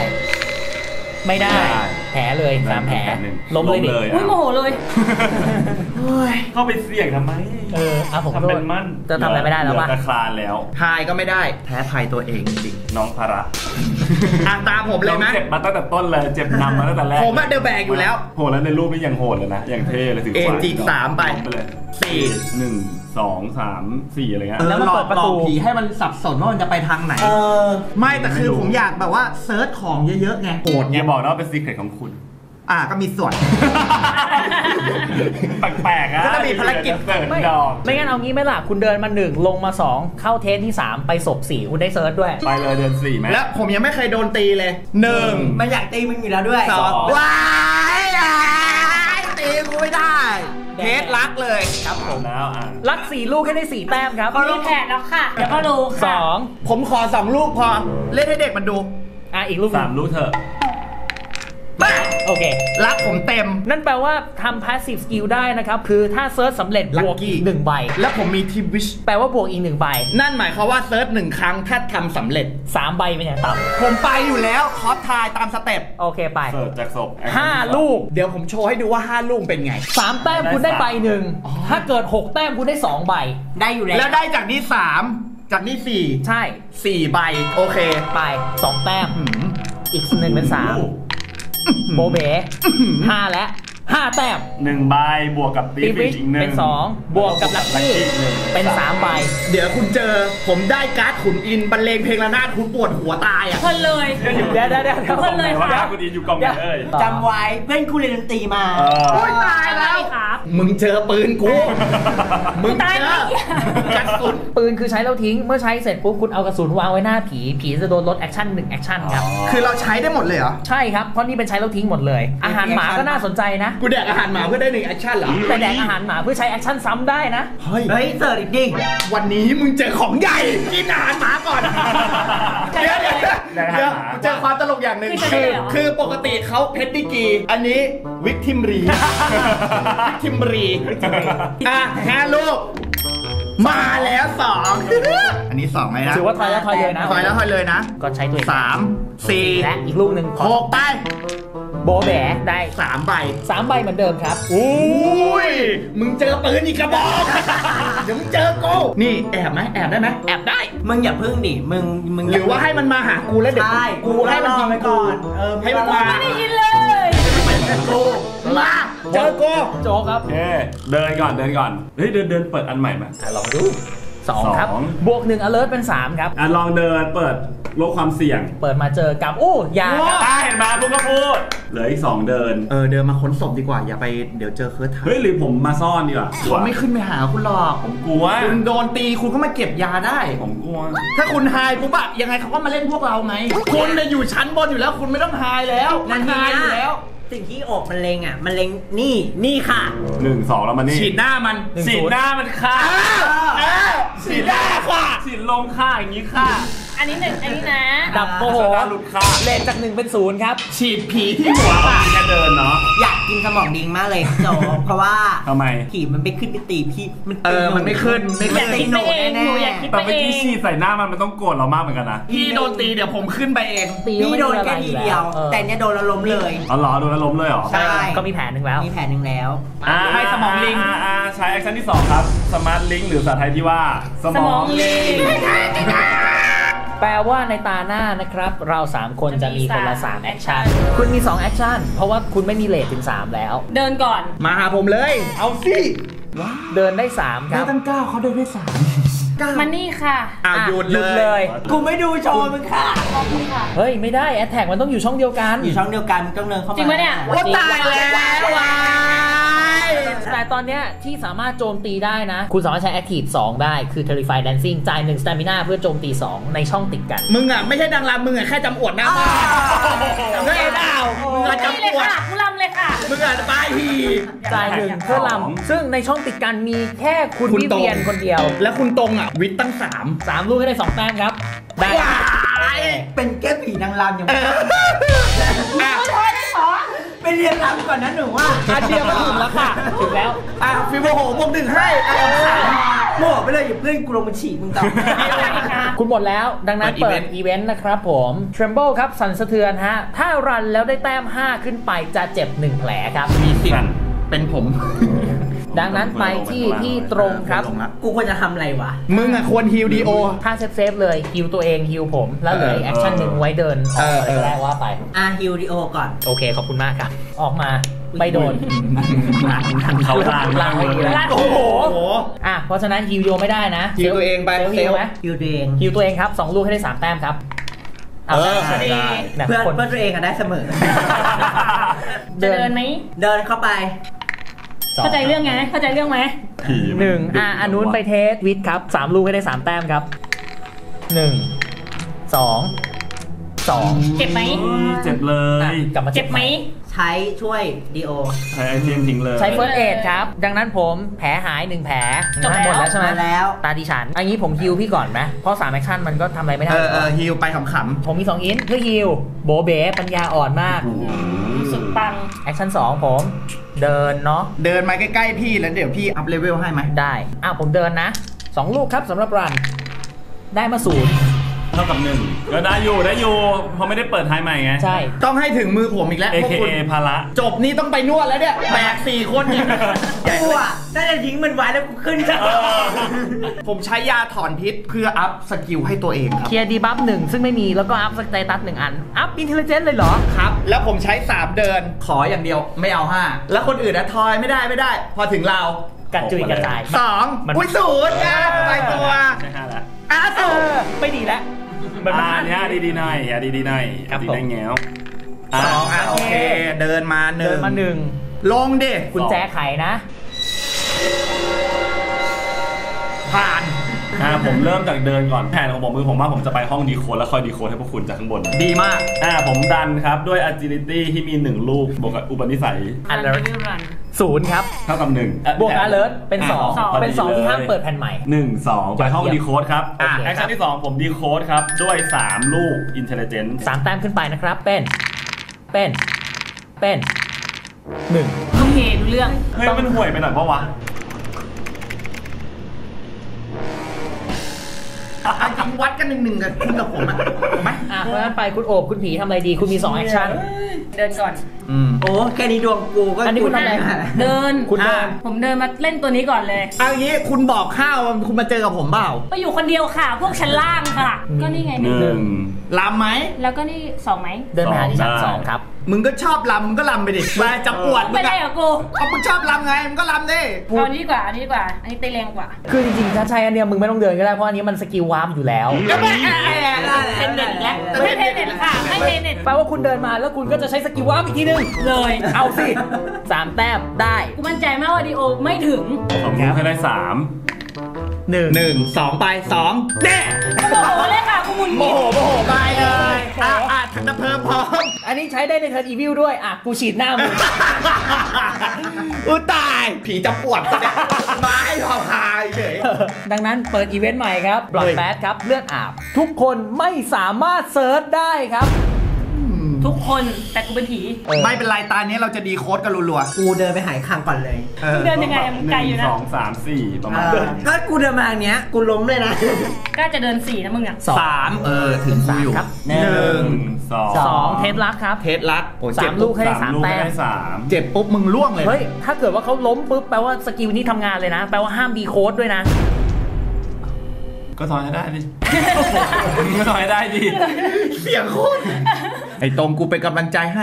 Speaker 1: แผลเลย3แผลล้มเลยดิ
Speaker 3: อุ้ยโมโหเลย
Speaker 4: เข้าไปเสี่ยงทำไม
Speaker 1: ผม
Speaker 4: ทำเป็นมั่น
Speaker 1: จะทำอะไรไม่ได้แล้ววะ
Speaker 4: คลานแล้ว
Speaker 2: ไฮก็ไม่ได้แพ้ภัยตัวเองจริง
Speaker 4: น้องภาระ
Speaker 2: ตามผมเลยไหม
Speaker 4: เจ็บมาตั้งแต่ต้นเลยเจ็บนำมาตั้งแต่แรก
Speaker 2: ผมเดอะแบกอยู่แล้ว
Speaker 4: โหแล้วในรูปนี่ยังโหดเลยนะยังเท่เลยถึง
Speaker 2: จี3ไป
Speaker 4: เลย4 1 2 3 4อะไรเงี้ย
Speaker 2: แล้วมันเปิดประตูผีให้มันสับสนว่ามันจะไปทางไหนไม่แต่คือผมอยากแบบว่าเซิร์ชของเยอะๆไง
Speaker 4: โหดอย่าบอกนะว่าเป็นซีเคร็ตของคุณ
Speaker 2: ก็มีส่วน
Speaker 4: แปลกๆ
Speaker 2: ก็จะมีภารกิจ
Speaker 1: ไม่งั้นเอางี้ไหมล่ะคุณเดินมา1ลงมา2เข้าเทสที่3ไปศพ4คุณได้เซิร์ชด้วย
Speaker 4: ไปเลยเดิน4ไหม
Speaker 2: แล้วผมยังไม่เคยโดนตีเลย1
Speaker 5: มันอยากตีมึงอยู่แล้วด้วย
Speaker 2: 2ว้ายตีกูไม่ได้เทสสรักเลย
Speaker 1: ครับผม
Speaker 4: แล้ว
Speaker 1: รัก4ลูกให้ได้4แต้มครับ
Speaker 3: มีแผนแล้วค่ะ เดี๋ยวก็รู้ค่ะ
Speaker 1: 2
Speaker 2: ผมขอ2ลูกพอเล่นให้เด็กมันดู
Speaker 1: อีกลูก
Speaker 4: 3 ลูกเถอะ
Speaker 1: โอเค
Speaker 2: รักผมเต็ม
Speaker 1: นั่นแปลว่าทำ passive skill ได้นะครับ คือถ้าเซิร์ชสำเร็จบวก
Speaker 2: Lucky
Speaker 1: อีก1ใบ
Speaker 2: แล้วผมมีทีวิช
Speaker 1: แปลว่าบวกอีก1ใบ
Speaker 2: นั่นหมายความว่าเซิร์ช1ครั้งถ้าทำสำเร็จ
Speaker 1: 3 ใบเป็นอย่างต่
Speaker 2: ผมไปอยู่แล้วคอสทายตามสเต็ป
Speaker 1: ำโอเคไป
Speaker 4: เสิร์ฟจากศพ
Speaker 1: 5 ลูก
Speaker 2: เดี๋ยวผมโชว์ให้ดูว่า5ลูกเป็นไง
Speaker 1: 3 แต้มคุณได้ใบหนึ่งถ้าเกิด 6 แต้มคุณได้ 2 ใบ
Speaker 5: ได้อยู่แล้ว
Speaker 2: แล้วได้จากนี้3จากนี้4
Speaker 1: ใช่
Speaker 2: 4ใบโอเค
Speaker 1: ไป 2 แต้ม
Speaker 2: หืม
Speaker 1: อีก1เป็น3โบเบ๋5และ5 แต้ม
Speaker 4: 1 ใบบวกกับตี
Speaker 1: ตี
Speaker 4: ฟิ
Speaker 1: วิ
Speaker 4: ช
Speaker 1: ช
Speaker 4: อีก 1
Speaker 1: เป็น 2 บวกกับลัคกี้เป็น 3 ใบ
Speaker 2: เดี๋ยวคุณเจอผมได้การ์ดขุนอินบรรเลงเพลงระนาดคุณปวดหัวตายอ่ะ
Speaker 3: คนเลย
Speaker 1: เดี๋ยว
Speaker 3: คนเลย
Speaker 4: ว่า
Speaker 3: ค่ะ
Speaker 4: คุณอินอยู่กองไหนเอ้ย
Speaker 5: จำไว้เพื่อนคุณเรียนดนตรีมา
Speaker 2: โอ้ยตายแล้ว
Speaker 3: ครับ
Speaker 2: มึงเจอปืนกู มึง
Speaker 3: ตาย
Speaker 2: เจ
Speaker 3: แล้
Speaker 2: อ
Speaker 3: ว
Speaker 2: กระสุน
Speaker 1: ปืนคือใช้แล้วทิ้ง เมื่อใช้เสร็จปุ๊บคุณเอากระสุนวางไว้หน้าผี ผีจะโดนลดแอคชั่น1แอคชั่นครับ
Speaker 2: คือเราใช้ได้หมดเลยเหรอ
Speaker 1: ใช่ครับ เพราะนี่เป็นใช้แล้วทิ้งหมดเลย อาหารหมาก็น่าสนใจนะ
Speaker 2: กูแดกอาหารหมาเพื่อได้1แอคชั่นเหรอ
Speaker 1: แต่แดกอาหารหมาเพื่อใช้แอคชั่นซ้ำได้นะ
Speaker 2: เฮ้ย
Speaker 5: เฮ้ยเสิร์ชอีกดิ
Speaker 2: วันนี้มึงเจอของใหญ่ กินอาหารหมาก่อน เดี๋ยวเจอความตลกอย่างหนึ่งคือปกติเขาเพชรดิกีอันนี้วิกทิมรีวิกทิมรี5ลูกมาแล้ว2อันนี้2เลยนะ
Speaker 1: ถือว่าทอยแล้วทอยเลยนะ
Speaker 2: ถอยแล้วถอยเลยนะ
Speaker 1: ก็ใช้ตัวเอง
Speaker 2: 3 4
Speaker 1: และอีกลูกหนึ่ง
Speaker 2: 6ไป
Speaker 1: โบแบะได้
Speaker 2: 3ใบ
Speaker 1: 3 ใบเหมือนเดิมครับ
Speaker 2: อุ้ยมึงเจอปืนอีกกระบอกเดี๋ยวมึงเจอกูนี่แอบไหมแอบได้ไหมแอบได้
Speaker 5: มึงอย่าพึ่งดิ มึง
Speaker 2: หรือว่าให้มันมาหากูแล้วเดี๋ยว
Speaker 5: ใช่
Speaker 2: กูให้มันยิง
Speaker 5: ไว้ก่อน
Speaker 2: ให้มันมา
Speaker 3: ไม่ได้ยินเลย
Speaker 2: กูมาเจอกู
Speaker 1: โจกครับ
Speaker 4: เดินก่อนเฮ้ยเดินเปิดอันใหม่มา
Speaker 1: ลองดู 2 ครับ บวก1 alert เป็น 3 ครับ
Speaker 4: ลองเดินเปิดลดความเสี่ยง
Speaker 1: เปิดมาเจอกับยาครับ
Speaker 4: เห็นมาพวกก็พูดเหลืออีก2เดิน
Speaker 2: เดินมาค้นศพดีกว่าอย่าไปเดี๋ยวเจอเคิร์ท
Speaker 4: เฮ้ยหรือผมมาซ่อนดีกว่า
Speaker 2: เขาไม่ขึ้นไปหาคุณหรอก
Speaker 4: ผมกลัว
Speaker 2: คุณโดนตีคุณก็มาเก็บยาได้
Speaker 4: ผมกลัว
Speaker 2: ถ้าคุณไฮปุ๊บอะยังไงเขาก็มาเล่นพวกเราไงคุณเนี่ยอยู่ชั้นบนอยู่แล้วคุณไม่ต้องไฮแล้วมันไฮอยู่แล้ว
Speaker 5: สิ่งที่อกมันเลงอ่ะ มันเลงนี่ค่ะ
Speaker 4: 1 2 แล้วมันนี่
Speaker 2: ฉีดหน้ามัน
Speaker 4: ฉีดหน้ามันฆ่า
Speaker 2: ฉีดหน้าค่ะ
Speaker 4: ฉีดลมฆ่าอย่างนี้ฆ่า
Speaker 3: อันนี้1อันนี้นะ
Speaker 1: ดับโอ้โห
Speaker 4: หน้าหลุดฆ่า
Speaker 1: เลนจาก 1 เป็น 0 ครับ
Speaker 2: ฉีดผีที่หัวค่ะ
Speaker 4: แค่เดินเนาะ
Speaker 5: อยากกินสมองดิงมากเลยโจเพราะว่า
Speaker 4: ทำไม
Speaker 5: ผีมันไปขึ้นไปตีพี่มัน
Speaker 2: มันไม่ขึ้นไม่
Speaker 3: อ
Speaker 2: ขึ้
Speaker 3: ยาน กคิดไปเองหนูอยากคิด
Speaker 4: แต่
Speaker 3: ไป
Speaker 4: เมื่อ
Speaker 3: เอ
Speaker 4: กี้
Speaker 3: ง
Speaker 4: ฉีดใส่หน้ามันต้องโกรธเรามากเหมือนกันนะ
Speaker 2: พี่โดนตีเดี๋ยวผมขึ้นไปเอง
Speaker 1: ตี
Speaker 5: พี่โดนแค่ทีเดียว แต่เนี้ยโดนแล้วล้มเลย
Speaker 4: อ๋อเหรอโดนแล้วล้มเลยเหรอ
Speaker 5: ใช่
Speaker 1: ก็มีแผนหนึ่งแล้ว
Speaker 5: มีแผนหนึ่งแล้ว
Speaker 2: ให้สมองลิง
Speaker 4: ใช้แอคชั่นที่ 2 ครับ สมาร์ทลิงก์หรือภาษาไทยที่ว่าสมองลิง
Speaker 1: แปลว่าในตาหน้านะครับ เรา 3 คนจะมีคนละ3แอคชั่น คุณมี2แอคชั่น เพราะว่าคุณไม่มีเลทถึง 3 แล้ว
Speaker 3: เดินก่อน
Speaker 2: มาหาผมเลย เอาสิ
Speaker 1: เดินได้ 3 ค
Speaker 2: ได้
Speaker 1: รับ
Speaker 2: ตั้ง9เขาเดินได้3
Speaker 3: มันนี่ค่ะ
Speaker 2: หยุด
Speaker 1: หยุด
Speaker 2: เล
Speaker 1: เลย ย
Speaker 5: กูไม่ดูโชว์มึงค่ะ
Speaker 3: ขอบคุณค่ะ
Speaker 1: เฮ้ย ไม่ได้แอ t แทกมันต้องอยู่ช่องเดียวกัน
Speaker 5: อยู่ช่องเดียวกันมึงต้องเดินเข้ามา
Speaker 3: จริงปะเนี่ย
Speaker 2: โอ้ตายแล้ววาย
Speaker 1: แต่ตอนเนี้ยที่สามารถโจมตีได้นะ คุณสามารถใช้ Active 2 ได้คือ Terrify Dancing จ่าย1 Stamina เพื่อโจมตี 2 ในช่องติดกัน
Speaker 2: มึงอ่ะไม่ใช่นางรำมึงอ่ะแค่จำอวดหน้าบ้านเฮ้ยดาวมึงอ่ะ
Speaker 3: นี่เลย
Speaker 2: จำอวด
Speaker 3: ค่ะกูรำเลยค่ะ
Speaker 2: มึงอ่ะป้ายฮี
Speaker 1: จ่าย1เพื่อลำซึ่งในช่องติดกันมีแค่คุณ
Speaker 2: คุณ
Speaker 1: วิ
Speaker 2: ตรง
Speaker 1: เวียนคนเดียว
Speaker 2: แล้วคุณตรงอ่ะวิทย์ตั้ง
Speaker 1: 3 ลูกให้ได้ 2 แต้มครับ ได้
Speaker 2: ว้าย
Speaker 5: เป็นแค่ผีนางรำอย่าง
Speaker 2: อ่ะ
Speaker 5: ไปเรียนรำก่อนนะหนูว่า
Speaker 1: อันเดียวก็ถึงแล้วค่ะ ถึงแล้ว
Speaker 2: ฟิโบโหบวก1ให้
Speaker 5: โม่ไปเลยอย่าเพื่อนกูลงมาฉีดมึงต่อ
Speaker 1: คุณหมดแล้ว ดังนั้น
Speaker 2: เปิ
Speaker 1: เปิ
Speaker 2: ด
Speaker 1: ดอีเวนต์นะครับผม Tremble ครับ สั่นสะเทือนฮะ ถ้ารันแล้วได้แต้ม 5 ขึ้นไปจะเจ็บ 1 แผลครับ
Speaker 2: มีสิทธิ์เป็นผม
Speaker 1: ดังนั้นไปที่ตรงครับ
Speaker 5: กูควรจะทำอะไรวะ
Speaker 2: มึงอ่ะควรฮิลดีโอ
Speaker 1: ถ้าเซฟเลยฮิวตัวเองฮิวผม แล้วเหลือแอคชั่นหนึ่งไว้เดินออกอะไรก็ได้ว่าไป
Speaker 5: ฮิลดีโอก่อน
Speaker 1: โอเค ขอบคุณมากครับ ออกมาไม่โดน
Speaker 4: เขาลาง
Speaker 1: ลางไปดีแล้ว
Speaker 3: ลาง
Speaker 2: โอ้โห
Speaker 1: เพราะฉะนั้นฮิวโยไม่ได้นะ
Speaker 2: ฮิวตัวเองไป
Speaker 1: ฮิวไหม
Speaker 5: ฮิลตัวเอง
Speaker 1: ฮิวตัวเองครับ 2 ลูกให้ได้ 3 แต้มครับ
Speaker 4: ได้
Speaker 5: เพื่อนตัวเองอะได้เสมอ
Speaker 3: จะเดินไหม
Speaker 5: เดินเข้าไป
Speaker 3: เข้าใจเรื่องไง เข้าใจเรื่องไหม
Speaker 1: 1 อันนู้นไปเทสวิทย์ครับ 3 ลูกให้ได้ 3 แต้มครับ 1 2 2
Speaker 3: เจ็บไหม
Speaker 4: เจ็บเลย
Speaker 1: กลับมา
Speaker 3: เจ็บไหม
Speaker 5: ใใช้ช่วยดีโอ
Speaker 4: ใช้ไอเทมทิ้งเลย
Speaker 1: ใช้เฟิร์สเอดครับ ดังนั้นผมแผลหาย1แผลหมดแล้วใช่ไหม
Speaker 5: แล้ว
Speaker 1: ตาดิฉันอันนี้ผมฮิลพี่ก่อนไหมเพราะ3แอคชั่นมันก็ทำอะไรไม่ได้
Speaker 2: ฮิวไปขำ
Speaker 1: ผมมี2อินเพื่อฮิลโบเบ๋ปัญญาอ่อนมาก
Speaker 3: สุดปัง
Speaker 1: แอคชั่น2ผมเดินเนาะ
Speaker 2: ๆเดินมาใกล้ๆพี่แล้วเดี๋ยวพี่อัพเลเวลให้ไหม
Speaker 1: ได้ผมเดินนะ2ลูกครับสำหรับรันได้มา0
Speaker 4: เท่ากับ1ก็ได้อยู่เพราะไม่ได้เปิดไทยใหม่ไง
Speaker 1: ใช่
Speaker 2: ต้องให้ถึงมือผมอีกแล้วพวกคุณ
Speaker 4: AKA ภาระ
Speaker 2: จบนี่ต้องไปนวดแล้วเนี่ยแบก4 คนเนี่ย
Speaker 5: กูอ่ะน่าจะทิ้งมันไว้แล้วกูขึ้นจ้ะ
Speaker 2: ผมใช้ยาถอนพิษเพื่ออัพสกิลให้ตัวเองครับ
Speaker 1: เคลียร์ดีบัฟ1ซึ่งไม่มีแล้วก็อัพสเตตัส1อันอัพอินเทลเจนต์เลยเหรอ
Speaker 2: ครับ แล้วผมใช้3เดินขออย่างเดียวไม่เอา5แล้วคนอื่นนะทอยไม่ได้ พอถึงเรา
Speaker 1: กระจุยกระจาย
Speaker 2: 2อุ้ย0นะไปตัว
Speaker 4: ใช่5แล้ว
Speaker 1: ไม่ดีแล้ว
Speaker 4: อันนี้ดีๆหน่อยดีๆหน่อย
Speaker 1: ครับ
Speaker 4: ดี
Speaker 1: ผม
Speaker 4: ได้แง้ว
Speaker 2: 2โอเคเดินมา
Speaker 1: เดินมา
Speaker 2: ลงดิ
Speaker 1: 1กุญแจไขนะ
Speaker 2: ผ่าน
Speaker 4: ผมเริ่มจากเดินก่อนแผนของผมว่าผมจะไปห้องดีโคดแล้วคอยดีโคดให้พวกคุณจากข้างบน
Speaker 2: ดีมาก
Speaker 4: ผมดันครับด้วย agility ที่มี1ลูกบวกกับอุปนิสัย
Speaker 1: alert 0ครับ
Speaker 4: เท่ากับ1
Speaker 1: บวก alert เป็น2เป็น2ที่ห้ามเปิดแผ่นใหม่
Speaker 4: 1 2 ไปห้องดีโคดครับ
Speaker 1: โอเค
Speaker 4: แอคชั่นที่ 2 ผมดีโคดครับ ด้วย 3 ลูก intelligence
Speaker 1: 3 แต้มขึ้นไปนะครับ เป็น1
Speaker 3: โอเครู้เรื่อง
Speaker 4: เฮ้ย มันห่วยไปหน่อยปะวะ
Speaker 2: จริงวัดกัน1-1กับคุณกับผมอ่ะถูกไหม
Speaker 1: เพราะฉะนั้นไปคุณโอบคุณผีทำอะไรดีคุณมี2แอคชั่น
Speaker 3: เดินก่อน
Speaker 5: โอ้แค่นี้ดวงกูก็
Speaker 1: อันนี้คุณทำอะไร
Speaker 3: เดิน
Speaker 1: คุณเดิน
Speaker 3: ผมเดินมาเล่นตัวนี้ก่อนเลย
Speaker 2: เอางี้คุณบอกข้าวคุณมาเจอกับผมเปล่า
Speaker 3: ไปอยู่คนเดียวค่ะ พวกชั้นล่างค่ะ ก็นี่ไงหนึ่ง
Speaker 2: ลำไหม
Speaker 3: แล้วก็นี่2ไหม
Speaker 1: เดินไปหาที่ชั้น
Speaker 4: ได้
Speaker 1: 2ครับ
Speaker 2: มึงก็ชอบลำมึงก็ลำไปดิไปจะปวดมึ
Speaker 3: ไม่
Speaker 2: ง
Speaker 3: ได้
Speaker 2: อะ
Speaker 3: เหรอกู
Speaker 2: เอามึงชอบลำไงมึงก็ลำดิ
Speaker 3: เอาอันนี้ดีกว่าอันนี้เตะแรงกว่า
Speaker 1: คือจริงๆถ้าใช้อันเนี้ยมึงไม่ต้องเดินก็ได้เพราะอันนี้มันสกิลวาร์ปอยู่แล้ว
Speaker 2: ก็ไม่
Speaker 3: เทนเน็ตแล้วไม่เทนเน็ตค่ะไม่เทนเน็ต
Speaker 1: แปลว่าคุณเดินมาแล้วคุณก็จะใช้สกิลวาร์ปอีกทีนึง
Speaker 3: เลย
Speaker 1: เอาสิ3 แต้มได้
Speaker 3: กูมั่นใจมากว่าดีโอไม่ถึง
Speaker 4: ผมรู้ให้ได้
Speaker 2: 1 2ไป2แน่
Speaker 3: โมโหเลยค่ะกูมุน
Speaker 2: โมโหไปเลยถังดับเพลิงพร้อม
Speaker 1: อันนี้ใช้ได้ในเทิร์นอีวิลด้วยกูฉีดหน้ามึง
Speaker 2: ตายผีจะปวดเนี่ยมาให้พอพายเฉย
Speaker 1: ดังนั้นเปิดอีเวนต์ใหม่ครับบล็อดแบดครับเลือดอาบ ทุกคนไม่สามารถเซิร์ชได้ครับ
Speaker 3: ทุกคนแต่กูเป็นผี
Speaker 2: ไม่เป็นไรตานี้เราจะดีโค้ดกันรัว
Speaker 5: กูเดินไปหายคางก่อนเลย
Speaker 2: ๆ
Speaker 3: เดินยังไงมึงไกลอยู่นะ
Speaker 4: 1 2 3 4 ประมาณ
Speaker 5: ถ้ากูเดินมาอย่างเนี้ยกูล้มเลยนะ
Speaker 3: ก็จะเดิน4นะมึงอ่ะ
Speaker 2: 3ถึงกูอยู่
Speaker 1: ครับ
Speaker 4: 1
Speaker 1: 2 เทสลักครับ
Speaker 2: เทสลักโอ้เจ็บ
Speaker 1: 3 ลูกให้ได้
Speaker 4: 3
Speaker 1: 3
Speaker 4: ลูก
Speaker 1: แต้
Speaker 4: ให้
Speaker 1: ม
Speaker 4: ได้
Speaker 2: เจ็บปุ๊บมึงล่วงเลย
Speaker 1: เฮ้ย ถ้าเกิดว่าเขาล้มปุ๊บแปลว่าสกิลนี้ทำงานเลยนะ แปลว่าห้ามดีโค้ดด้วยนะ
Speaker 4: ก็ถอยให้ได้ดิ ก็ถอยให้ได้ดิ
Speaker 2: เสียงโคตรไอ้ตรงกูเป็นกำลังใจให้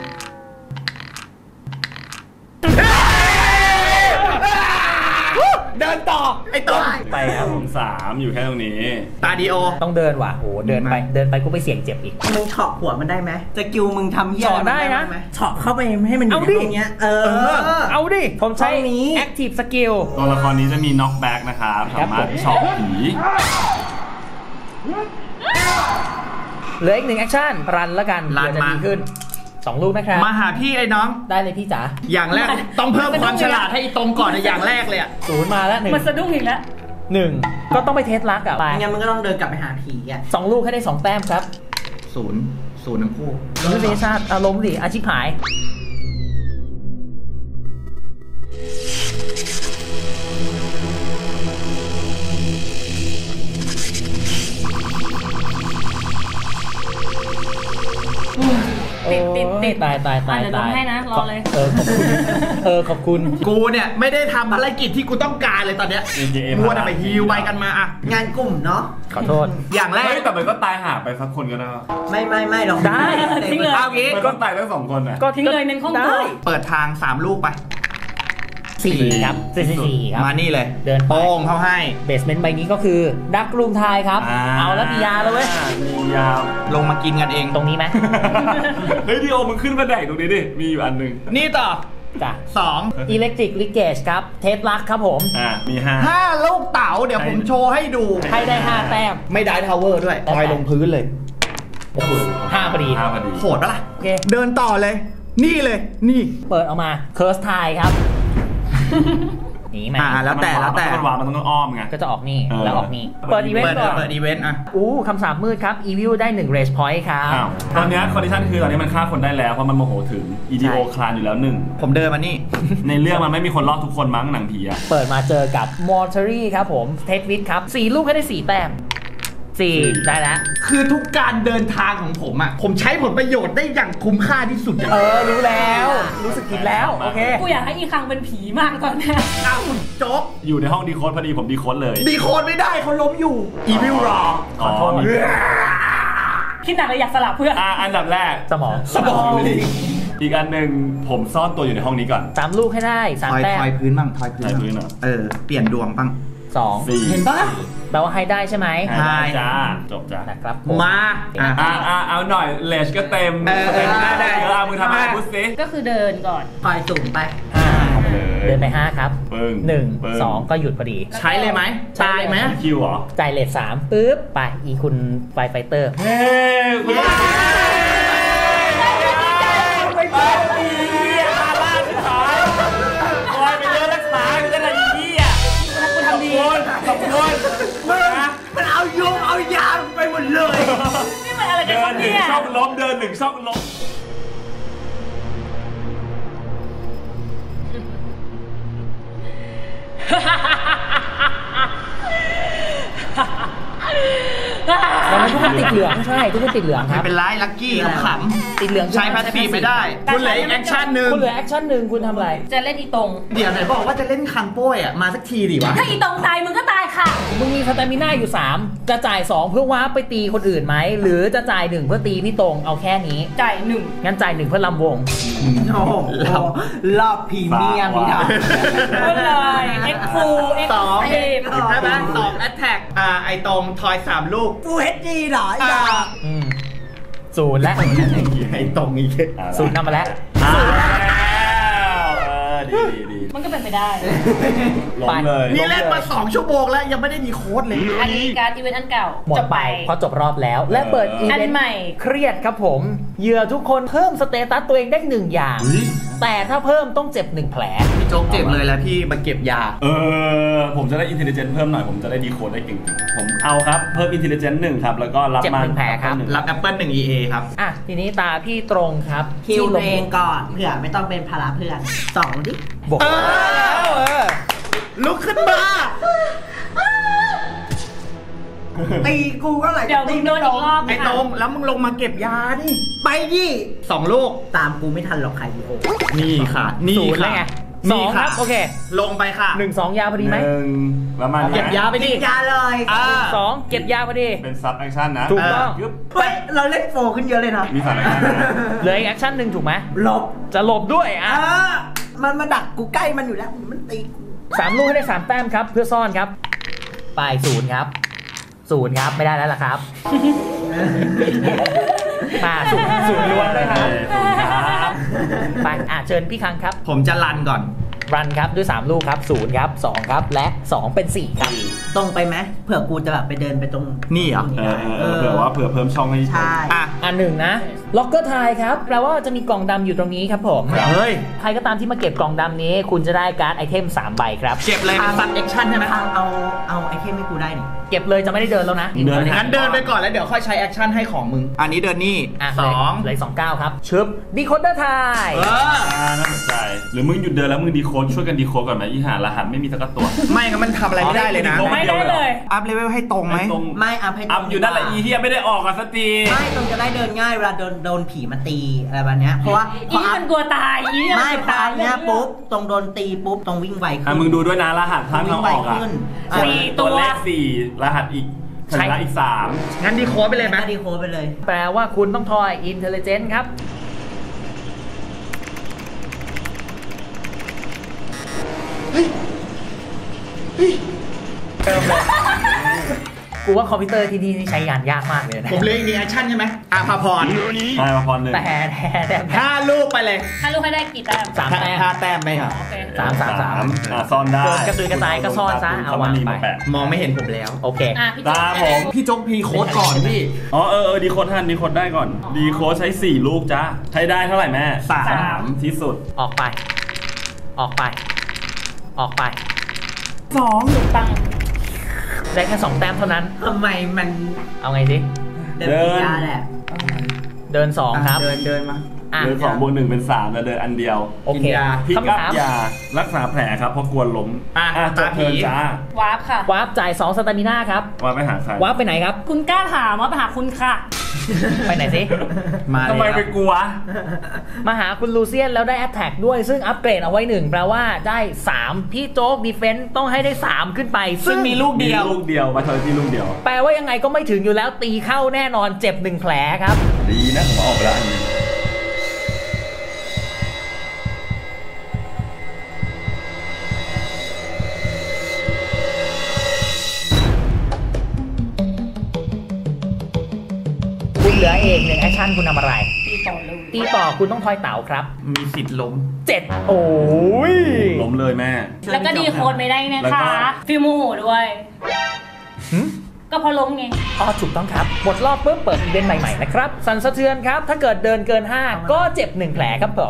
Speaker 2: เดินต่อไอ้ตรง
Speaker 1: ไปครับ
Speaker 4: ผม3อยู่แค่ตรงนี้
Speaker 2: ตาดีโอ
Speaker 1: ต้องเดินว่ะโหเดินไปกูไปเสี่ยงเจ็บอีก
Speaker 5: มึงเฉาะหัวมันได้ไหมสกิลมึงทำเหี้ย
Speaker 1: เฉาะได้นะ
Speaker 5: ไหมเฉาะเข้าไปให้มันอยู่
Speaker 1: เอา
Speaker 5: ใน
Speaker 1: ดิ
Speaker 5: ตรงเนี้ย
Speaker 1: เอาดิ ผมใช้
Speaker 5: ห้องนี้
Speaker 1: Active Skill
Speaker 4: ตัวละครนี้จะมี knockback นะครับ สามารถช็อปผี
Speaker 1: เหลืออีก1แอคชั่นรันแล้วกัน
Speaker 2: รัน
Speaker 1: เดี๋ยวจะ
Speaker 2: มา
Speaker 1: ดีขึ้น 2 ลูกนะครับ
Speaker 2: มาหาพี่ไอ้น้อง
Speaker 1: ได้เลยพี่จ๋า
Speaker 2: อย่างแรกต้องเพิ่มความฉลาดให้ไอ้ตรงก่อนนะอย่างแรกเลยอะ
Speaker 1: 0มาแล้ว
Speaker 3: มันสะดุ้งอีกแล้ว
Speaker 1: 1ก็ต้องไปเทสลักอะไป
Speaker 5: ไม่งั้นมึงก็ต้องเดินกลับไปหาผีอ่ะ
Speaker 1: 2 ลูกให้ได้ 2 แต้มครับ
Speaker 2: 0ทั้งคู่
Speaker 1: มนุษยชาติอารมณ์ดิอาชิพหาย
Speaker 3: ติด
Speaker 1: ตาย
Speaker 3: เดี๋ยวลงให้นะรอเลย
Speaker 1: ขอบคุณ
Speaker 2: กูเนี่ยไม่ได้ทำภารกิจที่กูต้องการเลยตอนเนี้ย
Speaker 4: AKA
Speaker 2: มัวแต่ไปฮิวไปกันมาอะ
Speaker 5: งานกลุ่มเนาะ
Speaker 1: ขอโทษ
Speaker 2: อย่างแรก
Speaker 4: เฮ้ยแต่มันก็ตายหาไปสักคนก็ได้
Speaker 5: ไม่หรอก
Speaker 1: ได้
Speaker 3: ทิ้งเลย
Speaker 2: เอางี้
Speaker 4: มันก็ตายทั้ง2 คนอ่ะ
Speaker 1: ก็
Speaker 3: ทิ้งเลยเน้นข้องตัว
Speaker 1: ได้
Speaker 2: เปิดทาง3ลูกไป
Speaker 1: 4ครับ4ครับ
Speaker 2: มานี่เลย
Speaker 1: เดินไป
Speaker 2: โป้งเข้าให้
Speaker 1: เบสเมนต์ใบนี้ก็คือดักรูมไทยครับ เอาแล้วมียาแล้วเว้ย
Speaker 4: มียา
Speaker 2: ลงมากินกันเอง
Speaker 1: ตรงนี้ไหม
Speaker 4: เฮ้ยดิโอมึงขึ้นมาแดกตรงนี้ดิ มีอยู่อันหนึ่ง
Speaker 2: นี่ต่อ
Speaker 1: จ้ะ
Speaker 2: 2
Speaker 1: Electric Linkage ครับ เทสลักครับผม
Speaker 4: มี5
Speaker 2: 5 ลูกเต๋าเดี๋ยวผมโชว์ให้ดู
Speaker 1: ให้ได้ 5 แต้ม
Speaker 2: ไม่ได้ทาวเวอร์ด้วยลอยลงพื้นเลย
Speaker 1: โอ้โห5พอดี
Speaker 4: 5พอดี
Speaker 2: โหดปะล่ะ
Speaker 1: โอเค
Speaker 2: เดินต่อเลยนี่เลยนี่
Speaker 1: เปิดออกมา Curse Tile ครับ นี่ไหม
Speaker 2: แล้วแต่
Speaker 4: มันวางมันต้องอ้อมไง
Speaker 1: ก็จะออกนี่แล้วออกนี่เปิดอีเวนต์ก่อน
Speaker 2: เปิดอีเวนต์
Speaker 1: คำสาปมืดครับ Evil ได้1 Rage Point ครับ
Speaker 4: ตอนนี้คอนดิชั่นคือตอนนี้มันฆ่าคนได้แล้วเพราะมันโมโหถึง EDO คลานอยู่แล้ว1
Speaker 2: ผมเดินมานี่
Speaker 4: ในเรื่องมันไม่มีคนรอดทุกคนมั้งหนังผีอะ
Speaker 1: เปิดมาเจอกับ Mortuary ครับผมเทสวิทครับ4 ลูกให้ได้4 แต้ม4ได้แล้ว
Speaker 2: คือทุกการเดินทางของผมผมใช้ผลประโยชน์ได้อย่างคุ้มค่าที่สุด
Speaker 1: รู้แล้วรู้สึกผิดแล้วโอเค
Speaker 3: กูอยากให้อีคังเป็นผีมากตอนนี้
Speaker 2: โจ๊ก
Speaker 4: อยู่ในห้องดีโค้ดพอดีผมดีโค้ดเลย
Speaker 2: ดีโค้ดไม่ได้เขาล้มอยู่ Evil Raw
Speaker 1: ขอโทษ
Speaker 3: คิดหนักเลยอยากสลับเพื่อน
Speaker 4: อันดับแรก
Speaker 1: สมอง
Speaker 4: อีกอันหนึ่งผมซ่อนตัวอยู่ในห้องนี้ก่อน
Speaker 1: 3 ลูกให้ได้3 แต้ม
Speaker 2: ทอยพื้นบ้างทอยพื้น
Speaker 4: เหรอ
Speaker 2: เปลี่ยนดวงบ้าง
Speaker 1: 2
Speaker 2: เห็นปะ
Speaker 1: แปลว่าให้ได้ใช่ไหม
Speaker 4: ให้จ้าจบจ้า
Speaker 1: นะครับ
Speaker 2: มา
Speaker 4: เอาหน่อยเลชก็เต็มได้มึงทำอะไรพูดสิ
Speaker 3: ก็คือเดินก่อน
Speaker 5: คอยสูงไป
Speaker 1: เดินไป5ครับ1 2ก็หยุดพอดี
Speaker 2: ใช้เลยไหมตายไหม
Speaker 4: คิวเหรอ
Speaker 1: จ่ายเลท3ปึ๊บไปอีคุณไฟไฟเตอร์
Speaker 4: เฮ้คุณไปดีอาล่าสุดท้ายคอยไปเยอะรักษาอยู่กันอะไรยี่
Speaker 3: กูทำดี
Speaker 4: ขอบคุณ
Speaker 2: มันเอายงเอายางไปหมดเลย
Speaker 3: นี่มันอะไรกันเนี่ย
Speaker 4: ช่องล้มเดิน1 ช่องล้ม
Speaker 1: แต่ทุกคนติดเหลืองใช่ทุกคนติดเหลืองครับ
Speaker 2: เป็นไรลัคกี้ขำ
Speaker 1: ติดเหลือง
Speaker 2: ใช้พาสซีฟไม่ได้คุณเหลือแอคชั่นหนึ่ง
Speaker 1: คุณทำอะไร
Speaker 3: จะเล่นอีตรง
Speaker 2: เดี๋ยวไหนบอกว่าจะเล่นคังโป้ยมาสักทีดิวะ
Speaker 3: ถ้าอีตรงตายมึงก็ตายค่ะ
Speaker 1: มึงมีสเตมิน่าอยู่3จะจ่าย2เพื่อว้าไปตีคนอื่นไหมหรือจะจ่าย1เพื่อตีพี่ตรงเอาแค่นี้
Speaker 3: จ่าย1
Speaker 1: งั้นจ่าย1เพื่อลำวง
Speaker 5: รอบพรีเมียมนี่ครับ
Speaker 3: ก็เลยเอ็กคูเอ็กซ์
Speaker 2: ใช่ไหม2 Attack ไอตรงทอย3 ลูก
Speaker 5: ฟูเฮดดีเหรอ
Speaker 1: 0แล้ว
Speaker 2: ไอตรงนี้
Speaker 1: 0นำมาแล้ว
Speaker 4: ดี
Speaker 3: มันก็เป็นไปได้
Speaker 4: ลงเลย
Speaker 2: นี่เล่นมา2 ชั่วโมงแล้วยังไม่ได้ดีโค้ดเลย
Speaker 3: อันนี้การอีเวนต์อันเก่า
Speaker 1: หมดไปเพราะจบรอบแล้วและเปิดอีเวนต์ใหม่เครียดครับผมเหยื่อทุกคนเพิ่มสเตตัสตัวเองได้1 อย่างแต่ถ้าเพิ่มต้องเจ็บ1 แผล
Speaker 2: พี่โจ๊กเจ็บเลยแล้วพี่มาเก็บยา
Speaker 4: ผมจะได้อินเทลเจนต์เพิ่มหน่อยผมจะได้ดีโค้ดได้เก่งๆผมเอาครับเพิ่มอินเทลเจนต์1ครับแล้วก็รับ
Speaker 1: มา1 แผลครับ
Speaker 2: รับแอปเปิล1 EA ครับ
Speaker 1: ทีนี้ตาพี่ตรงครับ
Speaker 5: คิวตัวเองก่อนเผื่อไม่ต้องเป็นภาระเพื่อน2 ดิ
Speaker 1: บวก
Speaker 2: ลุกขึ้นมา
Speaker 5: ตีกูก็ไหล
Speaker 3: เดี๋ยวมึงโดนอีกรอบ
Speaker 2: ไอ้ตรงแล้วมึงลงมาเก็บยาดิไปดิ2 ลูก
Speaker 5: ตามกูไม่ทันหรอกใครโอ
Speaker 2: นี่ค่ะนี่ค่ะ
Speaker 1: 2ครับโอเค
Speaker 2: ลงไปค่ะ
Speaker 1: 1 2ยาพอดีไหม
Speaker 4: ประมาณ
Speaker 2: เก็บยาไปดิ
Speaker 5: ยาเลย
Speaker 1: 2เก็บยาพอดี
Speaker 4: เป็นซับแอคชั่นนะ
Speaker 1: ถูกต้อง
Speaker 5: เฮ้ยเราเล่นโฟขึ้นเยอะเลยนะ
Speaker 4: มีสารอะไร
Speaker 1: เหลืออีกแอคชั่น1ถูกไหม
Speaker 5: หลบ
Speaker 1: จะหลบด้วย
Speaker 5: มันมาดักกูใกล้มันอยู่แล้วมันตี
Speaker 1: 3 ลูกให้ได้3 แต้มครับเพื่อซ่อนครับไป0ครับ0ครับไม่ได้แล้วล่ะครับมา0ล้วนเลยครับไปเชิญพี่คังครับ
Speaker 2: ผมจะรันก่อน
Speaker 1: รันครับด้วย3 ลูกครับ0ครับ2ครับและ2เป็น4ครับ
Speaker 5: ตรงไปไหมเผื่อกูจะแบบไปเดินไปตรง
Speaker 2: นี่เหรอ
Speaker 4: เผื่อว่าเผื่อเพิ่มช่องให้
Speaker 5: ใช่
Speaker 1: 1นะล็อกเกอร์ไทยครับแปลว่าจะมีกล่องดำอยู่ตรงนี้ครับผม
Speaker 2: เฮ้ย
Speaker 1: ใครก็ตามที่มาเก็บกล่องดำนี้คุณจะได้การ์ดไอเทม3 ใบครับ
Speaker 2: เก็บเลยซับแอคชั่นใช่ไหม
Speaker 5: เอาไอเทมให้กูได้นี่
Speaker 1: เก็บเลยจะไม่ได้เดินแล้วนะ
Speaker 2: งั้นเดินไปก่อนแล้วเดี๋ยวค่อยใช้แอคชั่นให้ของมึงอันนี้เดินนี่2
Speaker 1: เลย29ครับชึบดีโคดเดอร์ไทย
Speaker 4: น่าสนใจหรือมึงหยุดเดินแล้วมึงดีโคดช่วยกันดีโคดก่อนไหมอีห่ารหัสไม่มีสักตัว
Speaker 2: ไม่งั้นมันทำอะไรไม่ได้เลยนะ
Speaker 3: ไม่ได้เลย
Speaker 2: อัพเลเวลให้ตรงไหม
Speaker 5: ไม่อัพให้ตรง
Speaker 4: อัพอยู่นั่นแหละอีเหี้ยไม่ได้ออกกันสักที
Speaker 5: ไม่ตรงจะได้เดินง่ายเวลาโดนผีมาตีอะไรแบบนี้เพราะว่า
Speaker 3: มันกลัวตาย
Speaker 5: ไม่พอเนี่ยปุ๊บตรงโดนตีปุ๊บตรงวิ่งไวขึ้น
Speaker 4: มึงดูด้วยนะรหัสทางเข้าออกตัวเลข4รหัสอีกใช้อีก3
Speaker 2: งั้นดีโค้ดไปเลยไหม
Speaker 5: ดีโค้ดไปเลย
Speaker 1: แปลว่าคุณต้องทอยอินเทลเจนต์ครับ
Speaker 2: เ
Speaker 1: กูว่าคอมพิวเตอร์ที่นี่ใช้งานยากมากเลยนะ
Speaker 2: ผมเลยมีแอคชั่นใช่ไหมอาภาพร
Speaker 4: มาพรหนึ่ง
Speaker 1: แต่
Speaker 2: 5 ลูกไปเลย
Speaker 3: ถ้าลูกให้ได้กี่แต้ม
Speaker 1: 3 แต้ม
Speaker 2: 5 แต้มไหมครับ
Speaker 3: โอเค
Speaker 1: สาม
Speaker 4: ซ่อนได้
Speaker 1: โดนกระจุยกระจายก็ซ่อนซะเอาวางไป
Speaker 2: มองไม่เห็นผมแล้ว
Speaker 1: โอเค
Speaker 3: พี่
Speaker 4: ตาผม
Speaker 2: พี่โจ๊กพีโค้ดก่อนพี่
Speaker 4: อ๋อดีโค้ดทันดีโค้ดได้ก่อน ดีโค้ดใช้4 ลูกจ้าใช้ได้เท่าไหร่แม่ 3ที่สุด
Speaker 1: ออกไป ออกไป ออกไป
Speaker 3: ถูกต้อง
Speaker 1: ได้แค่2 แต้มเท่านั้น
Speaker 5: ทำไมมัน
Speaker 1: เอาไงสิ
Speaker 5: เดินปียาแหละ
Speaker 1: เดิน 2 ครับ
Speaker 5: เดินมา
Speaker 1: อ่ะ
Speaker 4: เดิน2 บวก 1 เป็น 3 แล้วเดินอันเดียว
Speaker 1: โอเค
Speaker 2: กินยา
Speaker 4: พิกอัพ
Speaker 1: คำถาม
Speaker 4: ยารักษาแผลครับเพราะกลัวล้ม จบเทิร์นจ้าว
Speaker 3: าร์ปค่ะ
Speaker 1: วาร์ปจ่าย2 สตามิน่าครับ
Speaker 4: ว่าไปหาใคร
Speaker 1: วาร์ปไปไหนครับ
Speaker 3: คุณกล้าถามว่าไปหาคุณค่ะ
Speaker 1: ไปไหนสิ
Speaker 2: มา
Speaker 4: ทำไมไปกลัว
Speaker 1: มาหาคุณลูเซียนแล้วได้แอตแทกด้วยซึ่งอัปเกรดเอาไว้ 1 แปลว่าได้ 3 พี่โจ๊กดีเฟนต์ต้องให้ได้ 3 ขึ้นไป ซึ่งมีลูก
Speaker 4: มี
Speaker 1: เดียว
Speaker 4: ลูกเดียวมาเทิร์นที่ลูกเดียว
Speaker 1: แปลว่ายังไงก็ไม่ถึงอยู่แล้วตีเข้าแน่นอนเจ็บ 1 แผลครับ
Speaker 4: ดีนะผมออกไปแล้วอันนี้
Speaker 1: คุณเหลือเอง1 แอคชั่นคุณทำอะไร
Speaker 3: ตีต่อเลย
Speaker 1: ตีต่อคุณต้องทอยเต๋าครับ
Speaker 2: มีสิทธิ์ล้ม
Speaker 1: 7 โอ้ย
Speaker 4: ล้มเลยแม่
Speaker 3: แล้วก็ดีโค้ดไม่ได้นะ
Speaker 4: แล้วก็
Speaker 3: คะฟิลโมโหด้วย
Speaker 1: หึ
Speaker 3: ก็เพอล้มไง
Speaker 1: อ๋อถูกต้องครับหมดรอบปุ๊บเปิดอีเวนต์ใหม่ๆนะครับสั่นสะเทือนครับ ถ้าเกิดเดินเกิน 5 ก็เจ็บ 1 แผลครับผม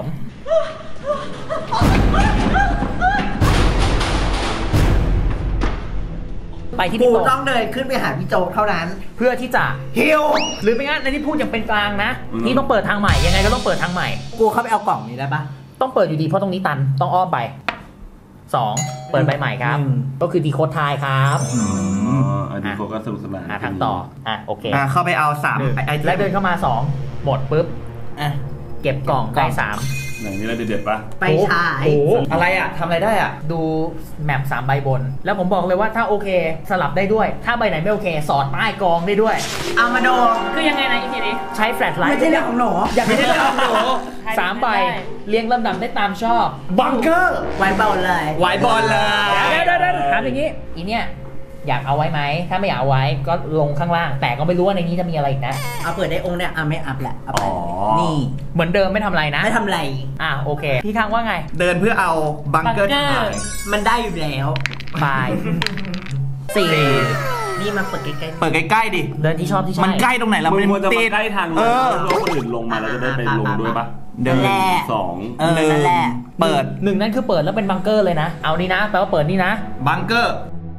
Speaker 1: ไปที่
Speaker 5: กู
Speaker 1: พี่โต
Speaker 5: ต้องเดินขึ้นไปหาพี่โจ๊กเท่านั้น
Speaker 1: เพื่อที่จะ
Speaker 5: ฮิว
Speaker 1: หรือไม่งั้นในที่พูดอย่างเป็นกลางนะนี่ต้องเปิดทางใหม่ยังไงก็ต้องเปิดทางใหม่
Speaker 5: กูเข้าไปเอากล่องนี้ได้ปะ
Speaker 1: ต้องเปิดอยู่ดีเพราะตรงนี้ตันต้องอ้อมไป 2 เปิดใบใหม่ครับ ก็คือดีโคดทายครับ
Speaker 4: อันนี้เขาก็สนุกสนาน
Speaker 1: ทางต่อโอเค
Speaker 2: เข้าไปเอา3ไอเท
Speaker 1: และ
Speaker 2: ม
Speaker 1: เดินเข้ามา 2 หมดปุ๊บ
Speaker 5: อ่ะ
Speaker 1: เก็บกล่องได้
Speaker 4: ไหนมีอะไรเด็ดๆปะ
Speaker 5: ไปฉาย
Speaker 1: โอ้โห
Speaker 2: อะไรอ่ะทำอะไรได้อ่ะ
Speaker 1: ดูแมป3 ใบบน แล้วผมบอกเลยว่าถ้าโอเคสลับได้ด้วย ถ้าใบไหนไม่โอเค สอดใต้กองได้ด้วย
Speaker 5: เอามาโดน
Speaker 3: คือยังไงนะอีกทีนี้
Speaker 1: ใช้แฟลชไลท์
Speaker 5: ไม่ใช่เรื่องของหนู
Speaker 1: อย่าไม่ได้เรื่องของหนู
Speaker 3: ใช่
Speaker 1: 3 ใบ
Speaker 3: ได้
Speaker 1: เรียงลำดับได้ตามชอบ
Speaker 2: บังเกอร์
Speaker 5: ไว้เบาเลย
Speaker 2: ไวบอลเลย
Speaker 1: เดี๋ยวถามอย่างนี้อีเนี่ยอยากเอาไว้ไหมถ้าไม่อยากเอาไว้ก็ลงข้างล่าง แต่ก็ไม่รู้ว่าในนี้จะมีอะไรอีกนะ
Speaker 5: เอาเปิดได้องค์เนี่ยไม่อัพแหละเอาไปนี่
Speaker 1: เหมือนเดิมไม่ทำอะไรนะ
Speaker 5: ไม่ทำอะไร
Speaker 1: โอเคพี่ทางว่าไง
Speaker 2: เดินเพื่อเอาบังเกอร์
Speaker 3: บังเกอร์
Speaker 2: ถ่าย
Speaker 5: มันได้อยู่แล้ว
Speaker 1: บาย
Speaker 5: นี่มาเปิดใกล้ๆ
Speaker 2: เปิดใกล้ๆดิ
Speaker 1: เดินที่ชอบที่ใช่
Speaker 2: มันใกล้ตรงไหนแล้ว
Speaker 4: มึ
Speaker 2: มัน
Speaker 4: งควรจะ
Speaker 2: ติ
Speaker 4: มา
Speaker 2: ด
Speaker 4: ใกล้ทางลง
Speaker 2: เออ
Speaker 4: เพื่อคนอื่นลงมาแล้วจะได้ไปลงด้วยปะ
Speaker 2: เดิน
Speaker 5: แหละ
Speaker 4: 2
Speaker 5: นั่นแหละ
Speaker 2: เปิด
Speaker 1: 1นั่นคือเปิดแล้วเป็นบังเกอร์เลยนะ เอานี่นะแปลว่าเปิดนี่นะ
Speaker 2: บังเกอร์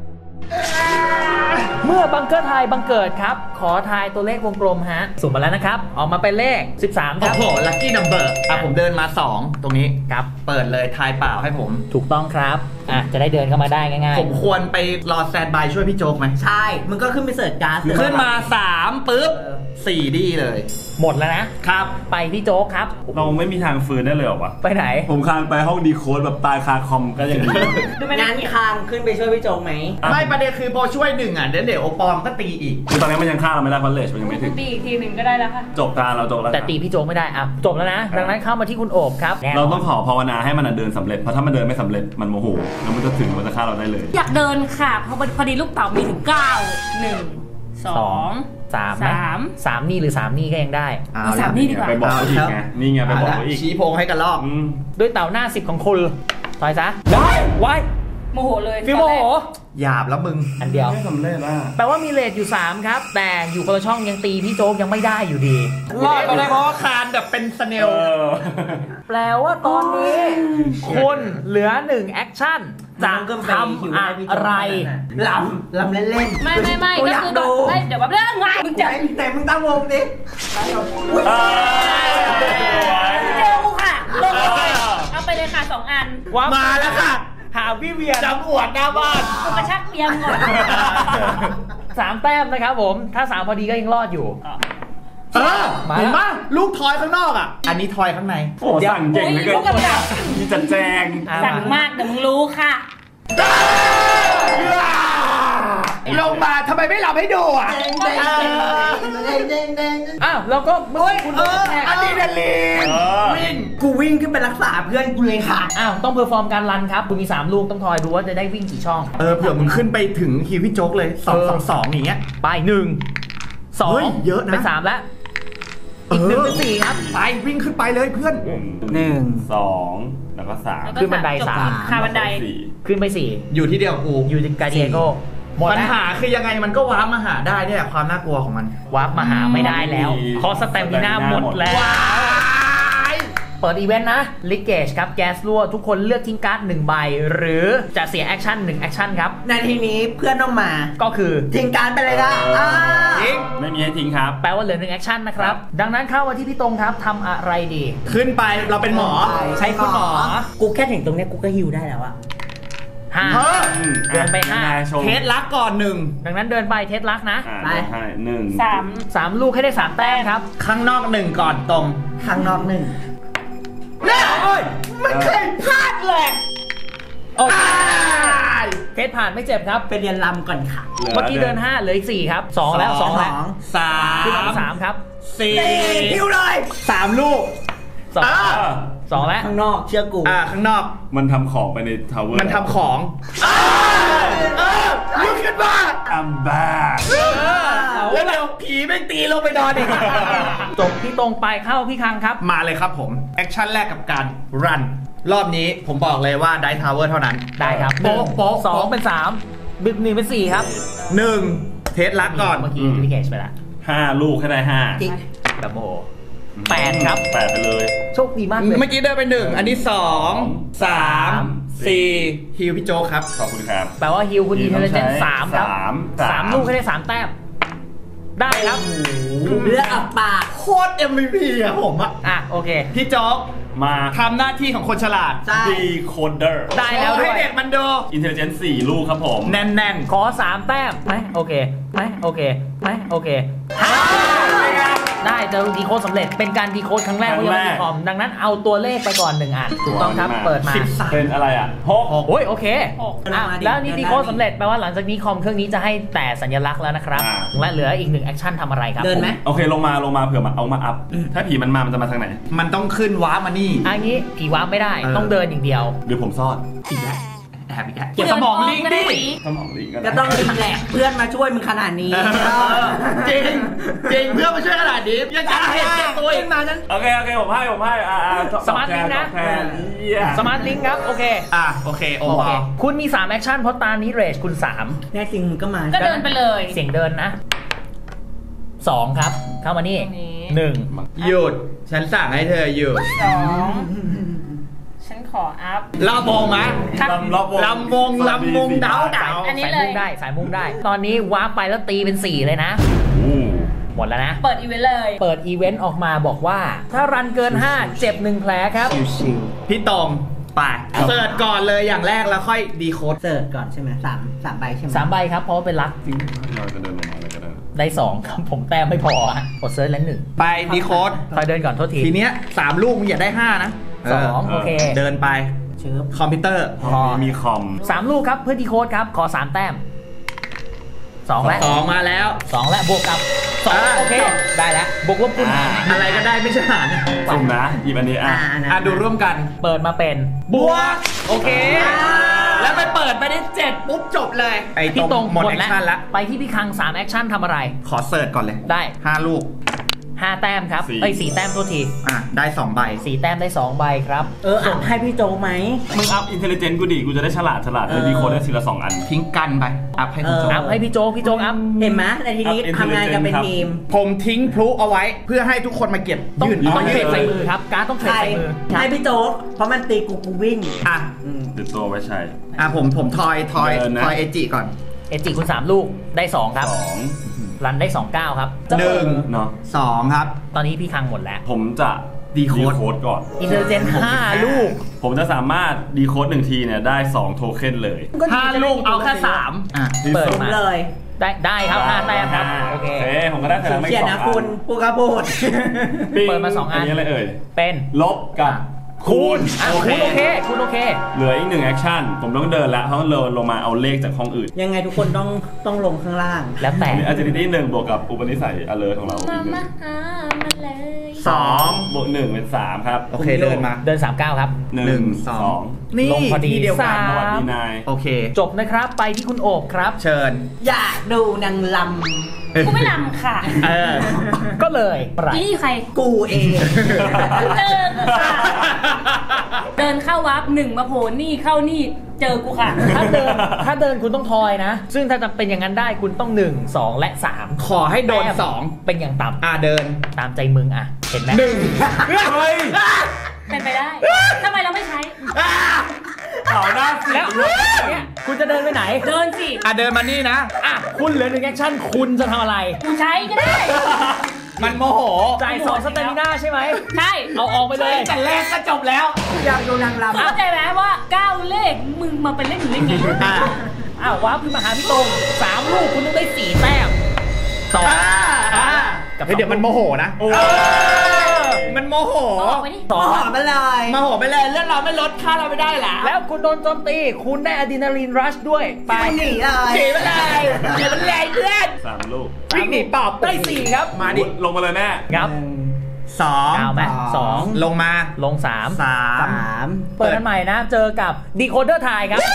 Speaker 1: เมื่อบังเกอร์ทายบังเกิดครับ ขอทายตัวเลขวงกลมฮะสุ่มมาแล้วนะครับ ออกมาเป็นเลข 13 ค
Speaker 2: โอ้
Speaker 1: รับ
Speaker 2: โห ลัคกี้นัมเบอร์ผมเดินมา 2 ตรงนี้
Speaker 1: ครับ
Speaker 2: เปิดเลยทายเปล่าให้ผม
Speaker 1: ถูกต้องครับจะได้เดินเข้ามาได้ง่าย
Speaker 2: ผมควรไปรอแซนบายช่วยพี่โจ๊กไหม
Speaker 5: ใช่ มึงก็ขึ้นไปเสิร์ชการ์ด
Speaker 2: ขึ้นมา 3 ปุ๊บ 4 ดีเลย
Speaker 1: ๆ หมดแล้วนะ
Speaker 2: ครับ
Speaker 1: ไปที่โจ๊กครับ
Speaker 4: เราไม่มีทางฟื้นได้เลยเหรอวะ
Speaker 1: ไปไหน
Speaker 4: ผมคานไปห้องดีโค้ดแบบตายคาคอมก็ยังดี
Speaker 3: ดูไม่
Speaker 5: งา
Speaker 3: น่าน เกลียด
Speaker 5: คางขึ้นไปช่วยพี่โจ๊กไหม
Speaker 2: ไม่ประเด็นคือพอช่วย1เดี๋ยวโอปอมก็ตีอีก
Speaker 4: คือตอนนี้มันยังฆ่าเราไม่ได้เพราะเลชมันยังไม่ถึง
Speaker 3: ตีอีกทีหนึ่งก็ได้แล้วค่ะ
Speaker 4: จบตาเราจบแล้ว
Speaker 1: แต่ตีพี่โจ๊กไม่ได้จบแล้วนะ ดังนั้นเข้ามาที่คุณโอบครับ
Speaker 4: เราต้องขอภาวนาให้มันเดินสำเร็จ เพราะถ้ามันเดินไม่สำเร็จมันโมโหแล้วมันจะถึงมันจะฆ่าเราได้เลย
Speaker 3: อยากเดินค่ะ เพราะพอดีลูกเต๋ามีถึง 9 1 2
Speaker 1: 3ไหม 3นี่หรือ3นี่ก็ยังได้
Speaker 3: เอาสามนี่ดีกว่า
Speaker 4: ไปบอกเขาอีกไงนี่ไงไปบอกเขาอีก
Speaker 2: ชี้โพงให้กันลอก
Speaker 1: ด้วยเต่าหน้า 10 ของคุณถอยซะไว้
Speaker 3: โมโหเลย
Speaker 1: ฟิวโมโห
Speaker 2: หยาบแล้วมึง
Speaker 1: อันเดียว
Speaker 4: ไม่สำเร็จอ่ะ
Speaker 1: แปลว่ามีเลทอยู่ 3 ครับ แต่อยู่คนละช่องยังตีพี่โจ๊กยังไม่ได้อยู่ดี
Speaker 2: รอดไปได้เพราะว่าคานแบบเป็นสเนล
Speaker 1: แปลว่าตอนนี้คุณเหลือ1แอคชั่นจะทำอะไร
Speaker 5: ลำเล่นๆ
Speaker 3: ไม่
Speaker 5: กู
Speaker 3: ก็
Speaker 5: อยาก
Speaker 3: คือ
Speaker 5: ดู
Speaker 3: ไม่เดี๋ยวแบบเรื่องงานมึงจะ
Speaker 5: แต่มึงตั้งวงดิ
Speaker 3: เจอกูค่ะลงเลยเอาไปเลยค่ะ2 อัน
Speaker 2: มาแล้วค่ะ
Speaker 1: หาพี่เวียน
Speaker 2: จำอวดหน้าบ้าน
Speaker 3: กูกระชักเปียงก่อน
Speaker 1: 3 แต้มนะครับผม ถ้า 3 พอดีก็ยังรอดอยู่
Speaker 2: เห็นปะลูกทอยข้างนอกอ่ะ อันนี้ทอยข้างใน
Speaker 4: โอ้สั่งเก่งเหลือเกินมีจัดแจง
Speaker 3: สั่งมากเดี๋ยวมึงรู้ค่ะ
Speaker 2: ลงมาทำไมไม่หลับให้ดูอ่ะ
Speaker 1: อ้าวแล้วก็เมื่อกี้คุณโดนแท็ก
Speaker 2: อะดรีนาลีน
Speaker 5: วิ่งกูวิ่งขึ้นไปรักษาเพื่อนกูเลยค่ะ
Speaker 1: อ้าวต้องเพอร์ฟอร์มการรันครับคุณมี3ลูกต้องทอยดูว่าจะได้วิ่งกี่ช่อง
Speaker 2: เผื่อมึงขึ้นไปถึงคิวพี่โจ๊กเลย2-2-2อย่างเงี้ย
Speaker 1: ไป1
Speaker 2: เฮ้ย
Speaker 1: 2
Speaker 2: เยอะนะ
Speaker 1: เป็น3แล้วอีก1เป็น4ครับ
Speaker 2: ไปวิ่งขึ้นไปเลยเพื่อน
Speaker 4: 2 แล้วก็ 3
Speaker 1: ขึ้นบันได
Speaker 3: จบ
Speaker 1: 3
Speaker 3: คาบันได
Speaker 1: ขึ้นไป
Speaker 2: อยู่ที่เดียวกับกู
Speaker 1: 4อยู่ที่กาเดียโกหมด
Speaker 2: ปัญ
Speaker 1: แล้ว
Speaker 2: หาคือยังไงมันก็ว้าร์ปมาหาได้เนี่ยความน่ากลัวของมัน
Speaker 1: วาร์ปมาหาไม่ได้แล้วเพราะสแตมิน่าหมดแล้ว เปิดอีเวนต์นะลิเกจครับแก๊สรั่วทุกคนเลือกทิ้งการ์ด1ใบหรือจะเสียแอคชั่น1แอคชั่นครับ
Speaker 5: ในทีนี้เพื่อนต้องมา
Speaker 1: ก็คือ
Speaker 5: ทิ้งการไปเลยนะ
Speaker 2: ทิ้ง
Speaker 4: ไม่มีให้ทิ้งครับ
Speaker 1: แปลว่าเหลือ1แอคชั่นนะครับดังนั้นเข้ามาที่พี่ตรงครับทำอะไรดี
Speaker 2: ขึ้นไปเราเป็นหมอ ใช้คุณหมอ
Speaker 5: กูแค่ถึงตรงเนี้ยกูก็ฮิวได้แล้วอะ
Speaker 1: 5
Speaker 2: เฮ้ย
Speaker 1: เดินไปห้า
Speaker 2: เทสลักก่อนหนึ่ง
Speaker 1: ดังนั้นเดินไปเทสลักนะ
Speaker 5: ไป
Speaker 4: ให้1
Speaker 1: 3ลูกให้ได้3แต้มครับ
Speaker 2: ข้างนอกหนึ่งก่อนตรง
Speaker 5: ข้างนอกหนึ่ง
Speaker 2: เนี่ยไม่เคยพลาดเลย
Speaker 1: โอเคเทสผ่านไม่เจ็บครับ
Speaker 5: ไปเรียนลำก่อนค่ะ
Speaker 1: เมื่อกี้เดิน5เหลืออีก4ครับ2แล้ว2แล้ว
Speaker 2: สา
Speaker 1: ขึ้นมาม 3ครับ
Speaker 2: สี่
Speaker 5: ฮิวเลย
Speaker 2: 3 ลูก
Speaker 1: 2แล้ว
Speaker 5: ข้างนอกเชื่อกู
Speaker 2: ข้างนอก
Speaker 4: มันทำของไปในทาวเวอร์
Speaker 2: มันทำของลุกขึ้นมา
Speaker 4: อัมบ้า
Speaker 2: แล้วเดี๋ยวผีไม่ตีลงไปนอนอีก
Speaker 1: จบที่ตรงไปเข้าพี่คังครับ
Speaker 2: มาเลยครับผม แอคชั่นแรกกับการรัน รอบนี้ผมบอกเลยว่าได้ทาวเวอร์เท่านั้น
Speaker 1: ได้ครับ
Speaker 2: โป๊ะโป๊ะ
Speaker 1: 2เป็น3บิ๊ก1เป็น4ครับ
Speaker 2: 1เทสลักก่อน
Speaker 1: เมื่อกี้ลิเกจไปแล้ว
Speaker 4: 5 ลูกให้ได้
Speaker 5: จริง
Speaker 1: แบบโม8ครับ
Speaker 4: 8ไปเลย
Speaker 1: โชคดีมากเลย
Speaker 2: เมื่อกี้เดินไป1อันนี้2 3 4ฮิวพี่โจครับ
Speaker 4: ขอบคุณครับ
Speaker 1: แปลว่าฮิวคุณอินเทลเจน3ครับ 3ลูกให้ได้3แต้มได้ครับ
Speaker 5: เลือดออกปาก
Speaker 2: โคตร MVP อะผมอะ
Speaker 1: โอเค
Speaker 2: พี่โจ๊ก
Speaker 4: มา
Speaker 2: ทำหน้าที่ของคนฉลาด
Speaker 5: ใช่
Speaker 4: Decoder
Speaker 1: ได้แล้วด้
Speaker 2: ให้
Speaker 1: วย
Speaker 2: เด็กมันดู
Speaker 4: Intelligence 4 ลูกครับผม
Speaker 2: แน่น
Speaker 1: ขอ3แต้มไหมโอเคไหมโอเคไหมโอเคได้จะดีโคดสำเร็จเป็นการดีโคดครั้งแรกว่ายังไม่มีคอมดังนั้นเอาตัวเลขไปก่อน1อันถูกต้องครับเปิดมา
Speaker 4: เป็นอะไรอ่ะ6
Speaker 1: โอ้ยโอเค
Speaker 5: อ่ะ
Speaker 1: แล้วนี่ดีโคดสำเร็จแปลว่าหลังจากนี้คอมเครื่องนี้จะให้แต่สัญลักษณ์แล้วนะครับและเหลืออีก1แอคชั่นทำอะไรครับ
Speaker 5: เดินไหม
Speaker 4: โอเคลงมาเผื่อมาเอามาอัพ ถ้าผีมันจะมาทางไหน
Speaker 2: ๆมันต้องขึ้นว้าร์ปมานี่
Speaker 1: อันนี้ผีว้าไม่ได้ต้องเดินอย่างเดียว
Speaker 4: หรือผมซ่อน
Speaker 2: อีกแล้วแอบอีกแล้ว
Speaker 1: เก็บสมองลิงดิ
Speaker 4: สมองลิงก็
Speaker 5: ก็
Speaker 4: ได้
Speaker 5: ต้องรีแลกซ์เพื่อนมาช่วยมึงขนาดนี้
Speaker 2: จริงเพื่อนมาช่วยขนาดนี้ยังจะเห็นแก่ตัวเองมานั้น
Speaker 4: โอเคผมให้
Speaker 1: สมาร์ทลิงก์นะ สมาร์ทลิงก์ครับโอเค
Speaker 2: โอเคโอ
Speaker 1: โอ
Speaker 2: เค
Speaker 1: เคคุณมี3แอคชั่นเพราะตานี้เรจคุณ
Speaker 5: แน่จริงมึงก็มา
Speaker 3: ก็เดินไปเลย
Speaker 1: 3เสียงเดินนะ2ครับเข้ามานี่
Speaker 3: ตรงนี้
Speaker 1: 1
Speaker 2: หยุด ฉันสั่งให้เธอหยุด
Speaker 3: ฉันขออัพ
Speaker 2: ลำวงมะ ลำวงดาวดาว
Speaker 3: อันนี้
Speaker 1: สาย
Speaker 3: เลย
Speaker 1: มุ่งได้สายมุ่งได้ ตอนนี้ว้าร์ปไปแล้วตีเป็น4เลยนะ หมดแล้วนะ
Speaker 3: เปิดอีเวนต์เลย
Speaker 1: เปิดอีเวนต์ออกมาบอกว่า ถ้ารันเกิน 5 เจ็บ 1 แผลครับ
Speaker 2: ชิวๆพี่ตรงไปเสิร์ชก่อนเลยอย่างแรกแล้วค่อยดีโค้ด
Speaker 5: เสิร์ชก่อนใช่ไหม3ใบใช่ไหม
Speaker 1: 3 ใบครับ เพราะว่าเป็นรัก
Speaker 4: เราจะเดินลงมาเลยก็ได้
Speaker 1: ได้ 2 ครับ ผมแต้มไม่พอฮะกดเซิร์ชแล้ว1
Speaker 2: ไปดีโค้ด
Speaker 1: คอยเดินก่อนโทษที
Speaker 2: ทีเนี้ย3ลูกมึงอย่าได้5นะ
Speaker 1: 2 โอเค
Speaker 2: เดินไป
Speaker 5: เชิญ
Speaker 2: คอมพิวเตอร์
Speaker 4: มีคอม
Speaker 1: 3 ลูกครับเพื่อดีโค้ดครับ ขอ 3 แต้ม 2 แล้ว
Speaker 2: 2มาแล้ว
Speaker 1: 2 แล้วบวกกับ2โอเค ได้แล้วบวกลบคูณหาร
Speaker 2: อะไรก็ได้ไม่ใช่หาร
Speaker 4: สุ่มนะหยิบอันนี้
Speaker 2: ดูร่วมกัน
Speaker 1: เปิดมาเป็น
Speaker 2: บวก
Speaker 1: โอเค แล้วไปเปิดไปได้7
Speaker 2: ปุ๊บจบเลย ไอ้
Speaker 1: พี่
Speaker 2: ต
Speaker 1: ต
Speaker 2: ร
Speaker 1: รง ง
Speaker 2: หมด
Speaker 1: หมด
Speaker 2: แอค
Speaker 1: แล้ว
Speaker 2: ชั่นละ
Speaker 1: ไปที่พี่คัง3แอคชั่นทำอะไร
Speaker 2: ขอเสิร์ชก่อนเลย
Speaker 1: ได้
Speaker 2: 5 ลูก
Speaker 1: 5 แต้มครับ 4 แต้มโทษที
Speaker 2: ได้2ใบ
Speaker 1: 4 แต้มได้ 2 ใบครับ
Speaker 5: อัพให้พี่โจไหม
Speaker 4: มึงอัพอินเทลเจนต์กูดิกูจะได้ฉลาดเลยดีโคดได้ทีละ2 อัน
Speaker 2: ทิ้งกันไป อัพให้คุณโจ
Speaker 1: อัพให้พี่โจ๊กอัพ
Speaker 5: เห็นไหมในทีนี้
Speaker 4: อัพ
Speaker 5: ทำงานกันเป็นทีม
Speaker 2: ผมทิ้งพลุเอาไว้เพื่อให้ทุกคนมาเก็บ
Speaker 1: ต้อง
Speaker 2: ยื่น
Speaker 1: ต้อง
Speaker 2: ยื่
Speaker 1: เทรด
Speaker 2: น
Speaker 1: ใส่มือครับ การ์ดต้องเทรด
Speaker 5: ใคร
Speaker 1: ใส่มือ
Speaker 5: ให้พี่โจเพราะมันตีกูวิ่ง
Speaker 4: ติดตัวไว้ใช้
Speaker 2: ผมทอย
Speaker 4: เดินนะ
Speaker 2: เอจิก่อน
Speaker 1: เอจิคุณ3 ลูกได้ 2 ครับ
Speaker 4: 2
Speaker 1: รันได้ 29 ครับ
Speaker 2: 1
Speaker 4: เนาะ
Speaker 2: 2 ครับ
Speaker 1: ตอนนี้พี่คังหมดแล้ว
Speaker 4: ผมจะ
Speaker 2: ดีโค้ด
Speaker 4: ก่อน
Speaker 1: อินเทลเจน5 ลูก
Speaker 4: ผมจะสามารถดีโค้ด1 ทีเนี่ยได้2 โทเค็นเลย
Speaker 2: 5 ลูกเอาแค่3
Speaker 1: เปิด
Speaker 5: ผม
Speaker 1: มา
Speaker 5: เลย
Speaker 1: ได้ครับ 5 แต้มครับ โอเค
Speaker 4: ผมก็ได้แต่ละไม่
Speaker 5: เขียน
Speaker 4: 2
Speaker 5: นะ
Speaker 4: อั
Speaker 5: คุณปูกระโบด
Speaker 1: เปิดมา2 อัน
Speaker 4: นี้อะไรเอ่ย
Speaker 1: เป็น
Speaker 4: ลบกับ
Speaker 1: คุณคุณโอเคคุณโอเค
Speaker 4: เหลืออีก1แอคชั่นผมต้องเดินแล้วเพราะเราลงมาเอาเลขจากห้องอื่น
Speaker 5: ยังไงทุกคนต้องลงข้างล่าง
Speaker 1: แล้วแต่
Speaker 4: agility 1บวกกับอุปนิสัย alert ของเรา
Speaker 3: มาเลย
Speaker 2: 2
Speaker 4: บวก1เป็น3ครับ
Speaker 2: โอเคเดินมา
Speaker 1: เดิน39ครับ
Speaker 4: 1 2
Speaker 1: ลงพอดี
Speaker 2: ที่เดียวกัน
Speaker 4: สวัสดีนาย
Speaker 2: โอเค
Speaker 1: จบนะครับไปที่คุณโอบครับ
Speaker 2: เชิญ
Speaker 5: อยากดูนางล
Speaker 3: กูไม่ลำค่ะ
Speaker 1: ก็เลย
Speaker 3: นี่ใคร
Speaker 5: กูเอง
Speaker 3: เจอกูค่ะเดินเข้าวับ1มาโผล่นี่เข้านี่เจอกูค่ะ
Speaker 1: ถ้าเดินคุณต้องทอยนะซึ่งถ้าจะเป็นอย่างนั้นได้คุณต้อง1 2และ3
Speaker 2: ขอให้โดน2
Speaker 1: เป็นอย่างต่ำ
Speaker 2: เดิน
Speaker 1: ตามใจมึงเห็นไหม
Speaker 2: 1เฮ้ย
Speaker 3: เป็นไปได้ทำไมเราไม่ใช้
Speaker 4: เอาหน้า
Speaker 1: แล้วคุณจะเดินไปไหน
Speaker 3: เดินสิ
Speaker 2: เดินมานี่นะ
Speaker 1: คุณเหลือ1แอคชั่นคุณจะทำอะไร
Speaker 3: กูใช้ก็ได้
Speaker 2: มันโมโห
Speaker 1: จ่าย2สเตมิน่าใช่ไหม
Speaker 3: ใช่
Speaker 1: เอาออกไปเลย
Speaker 2: แต่แรกก็จบแล้ว
Speaker 5: อยากดูนางรำ
Speaker 3: เข้าใจไหมว่า9เลขมึงมาเป็นเลข1เลขนี้
Speaker 1: ว้าวขึ้นมาหาพี่ตรง3ลูกคุณต้องได้4แต้ม
Speaker 2: กับเดี๋ยวมันโมโหนะมันโมโห
Speaker 5: ต่อไปเลย
Speaker 2: โมโหไปเลยเรื่องเราไม่ลดค่าเราไม่ได้ละ
Speaker 1: แล้วคุณโดนโจมตีคุณได้อะดรีนาลีนรัชด้วย
Speaker 5: ไปหนีเลย
Speaker 2: หนีไปเลยอย่าเป็นแรงเพื่อน
Speaker 4: 3ลูก
Speaker 2: วิ่งหนีปอบ
Speaker 1: ได้4ครับ
Speaker 4: มาดิลงมาเลยแม่
Speaker 1: ครับ
Speaker 2: 2
Speaker 1: ไหม2
Speaker 2: ลงมา
Speaker 1: ลง3เปิดอันใหม่นะเจอกับดีโคเดอร์ไทยครับ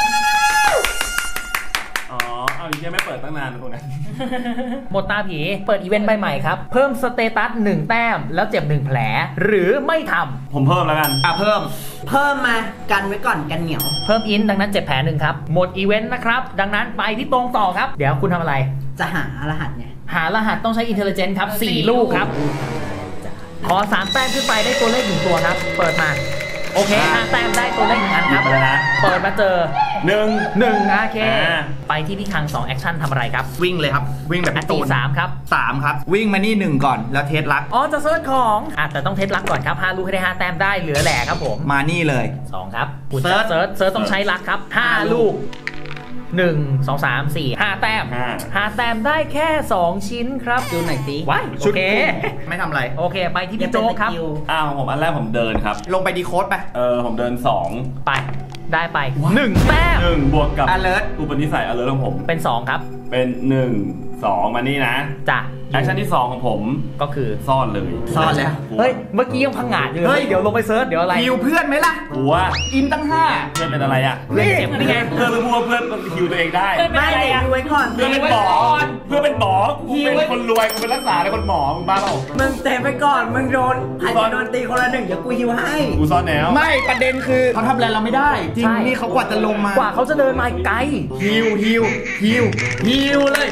Speaker 4: เอายังไม่เปิดตั้งนานตรงนั้น
Speaker 1: หมดตาผีเปิดอีเวนต์ใบใหม่ครับเพิ่มสเตตัส1แต้มแล้วเจ็บ1แผลหรือไม่ทำ
Speaker 4: ผมเพิ่มแล้วกัน
Speaker 2: เพิ่
Speaker 5: มมากันไว้ก่อนกันเหนียว
Speaker 1: เพิ่มอินดังนั้นเจ็บแผล1ครับหมดอีเวนต์นะครับดังนั้นไปที่ตรงต่อครับเดี๋ยวคุณทำอะไร
Speaker 5: จะหารหัสไง
Speaker 1: หารหัสต้องใช้อินเทลลิเจนซ์ครับ4ลูกครับขอ3แต้มขึ้นไปได้ตัวเลข1ตัวครับเปิดมาโอเค5แต้มได้ตัวเลข1อันครับเปิดมาเจอ1โอเคไปที่พี่คัง2แอคชั่นทำอะไรครับ
Speaker 2: วิ่งเลยครับวิ่งแบบ
Speaker 1: ตี3ครับ
Speaker 2: 3ครับวิ่งมานี่1ก่อนแล้วเทสลัก
Speaker 1: จะเซิร์ชของแต่ต้องเทสลักก่อนครับ5ลูกให้ได้5แต้มได้เหลือแหล่ครับผม
Speaker 2: มานี่เลย
Speaker 1: 2ครับเซิร์ชต้องใช้ลักครับ5ลูก1 2 3 4 5แต้ม5แต้มได้แค่2ชิ้นครับ
Speaker 5: ดูหน่อยสิ
Speaker 1: ว้ายโอเค
Speaker 2: ไม่ทำอะไร
Speaker 1: โอเคไปที่พี่โจ๊กครับ
Speaker 4: ผมอันแรกผมเดินครับ
Speaker 2: ลงไปดีโค้ดไป
Speaker 4: ผมเดิน2
Speaker 1: ไปได้ไป1แต้ม
Speaker 4: 1บวกกับ
Speaker 2: alert
Speaker 4: อุปนิสัย alert ของผม
Speaker 1: เป็น2ครับ
Speaker 4: เป็น1 2มานี่นะ
Speaker 1: จ้ะ
Speaker 4: แอคชั่นที่2ของผม
Speaker 1: ก็คือ
Speaker 4: ซ่อนเลย
Speaker 2: ซ่อนแล้ว
Speaker 1: เฮ้ยเมื่อกี้ยังพังงาดอยู่เลยเดี๋ยวลงไปเซิร์ชเดี๋ยวอะไร
Speaker 2: ฮิวเพื่อนไหมล่ะ
Speaker 4: หัว
Speaker 2: อินตั้ง5
Speaker 4: เพื่อนเป็นอะไร
Speaker 1: เพื่อนเจ็บนี่ไง
Speaker 4: เพื่อนเป็นเพื่อนฮิวตัวเองได้
Speaker 5: ไม่เลยฮิวไว้ก่อน
Speaker 4: เพื่อนเป็นหมอเป็นคนรวยกูเป็นรักษาแล้วคนหมอมึงบ้าเปล่า
Speaker 5: มึงเตะไปก่อนมึงโดนใครโดนตีคนละ1เดี๋ยวกูฮิวให้
Speaker 4: กูซ่อนแล้ว
Speaker 2: ไม่ประเด็นคือเขาทำอะไรเราไม่ได้จริงนี่เขากว่าจะลงมาก
Speaker 1: ว่าเขาจะเดินมาไกล
Speaker 2: ฮิวเลย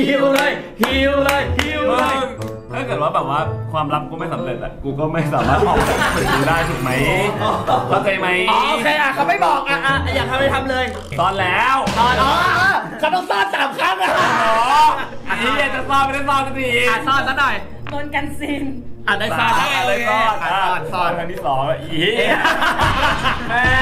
Speaker 4: ถ้าเกิดว่าแบบว่าความลับกูไม่สำเร็จอะกูก็ไม่สามารถออกจากตึกนี้ได้ถูกไหมเข้าใจไหม
Speaker 2: โอเคเขาไม่บอกอยากทำอะไรทำเลย
Speaker 4: ซ่อนแล้ว
Speaker 2: เขาต้องซ่อน3ครั้ง
Speaker 4: อันนี้อยากจะซ่อนไม่ได้ซ่อนสักที
Speaker 2: ซ่อนซะหน่อย
Speaker 3: โดนกันซิน
Speaker 2: ได้ซ่อน
Speaker 4: เลยซ่อนครั้งที่2อีแม่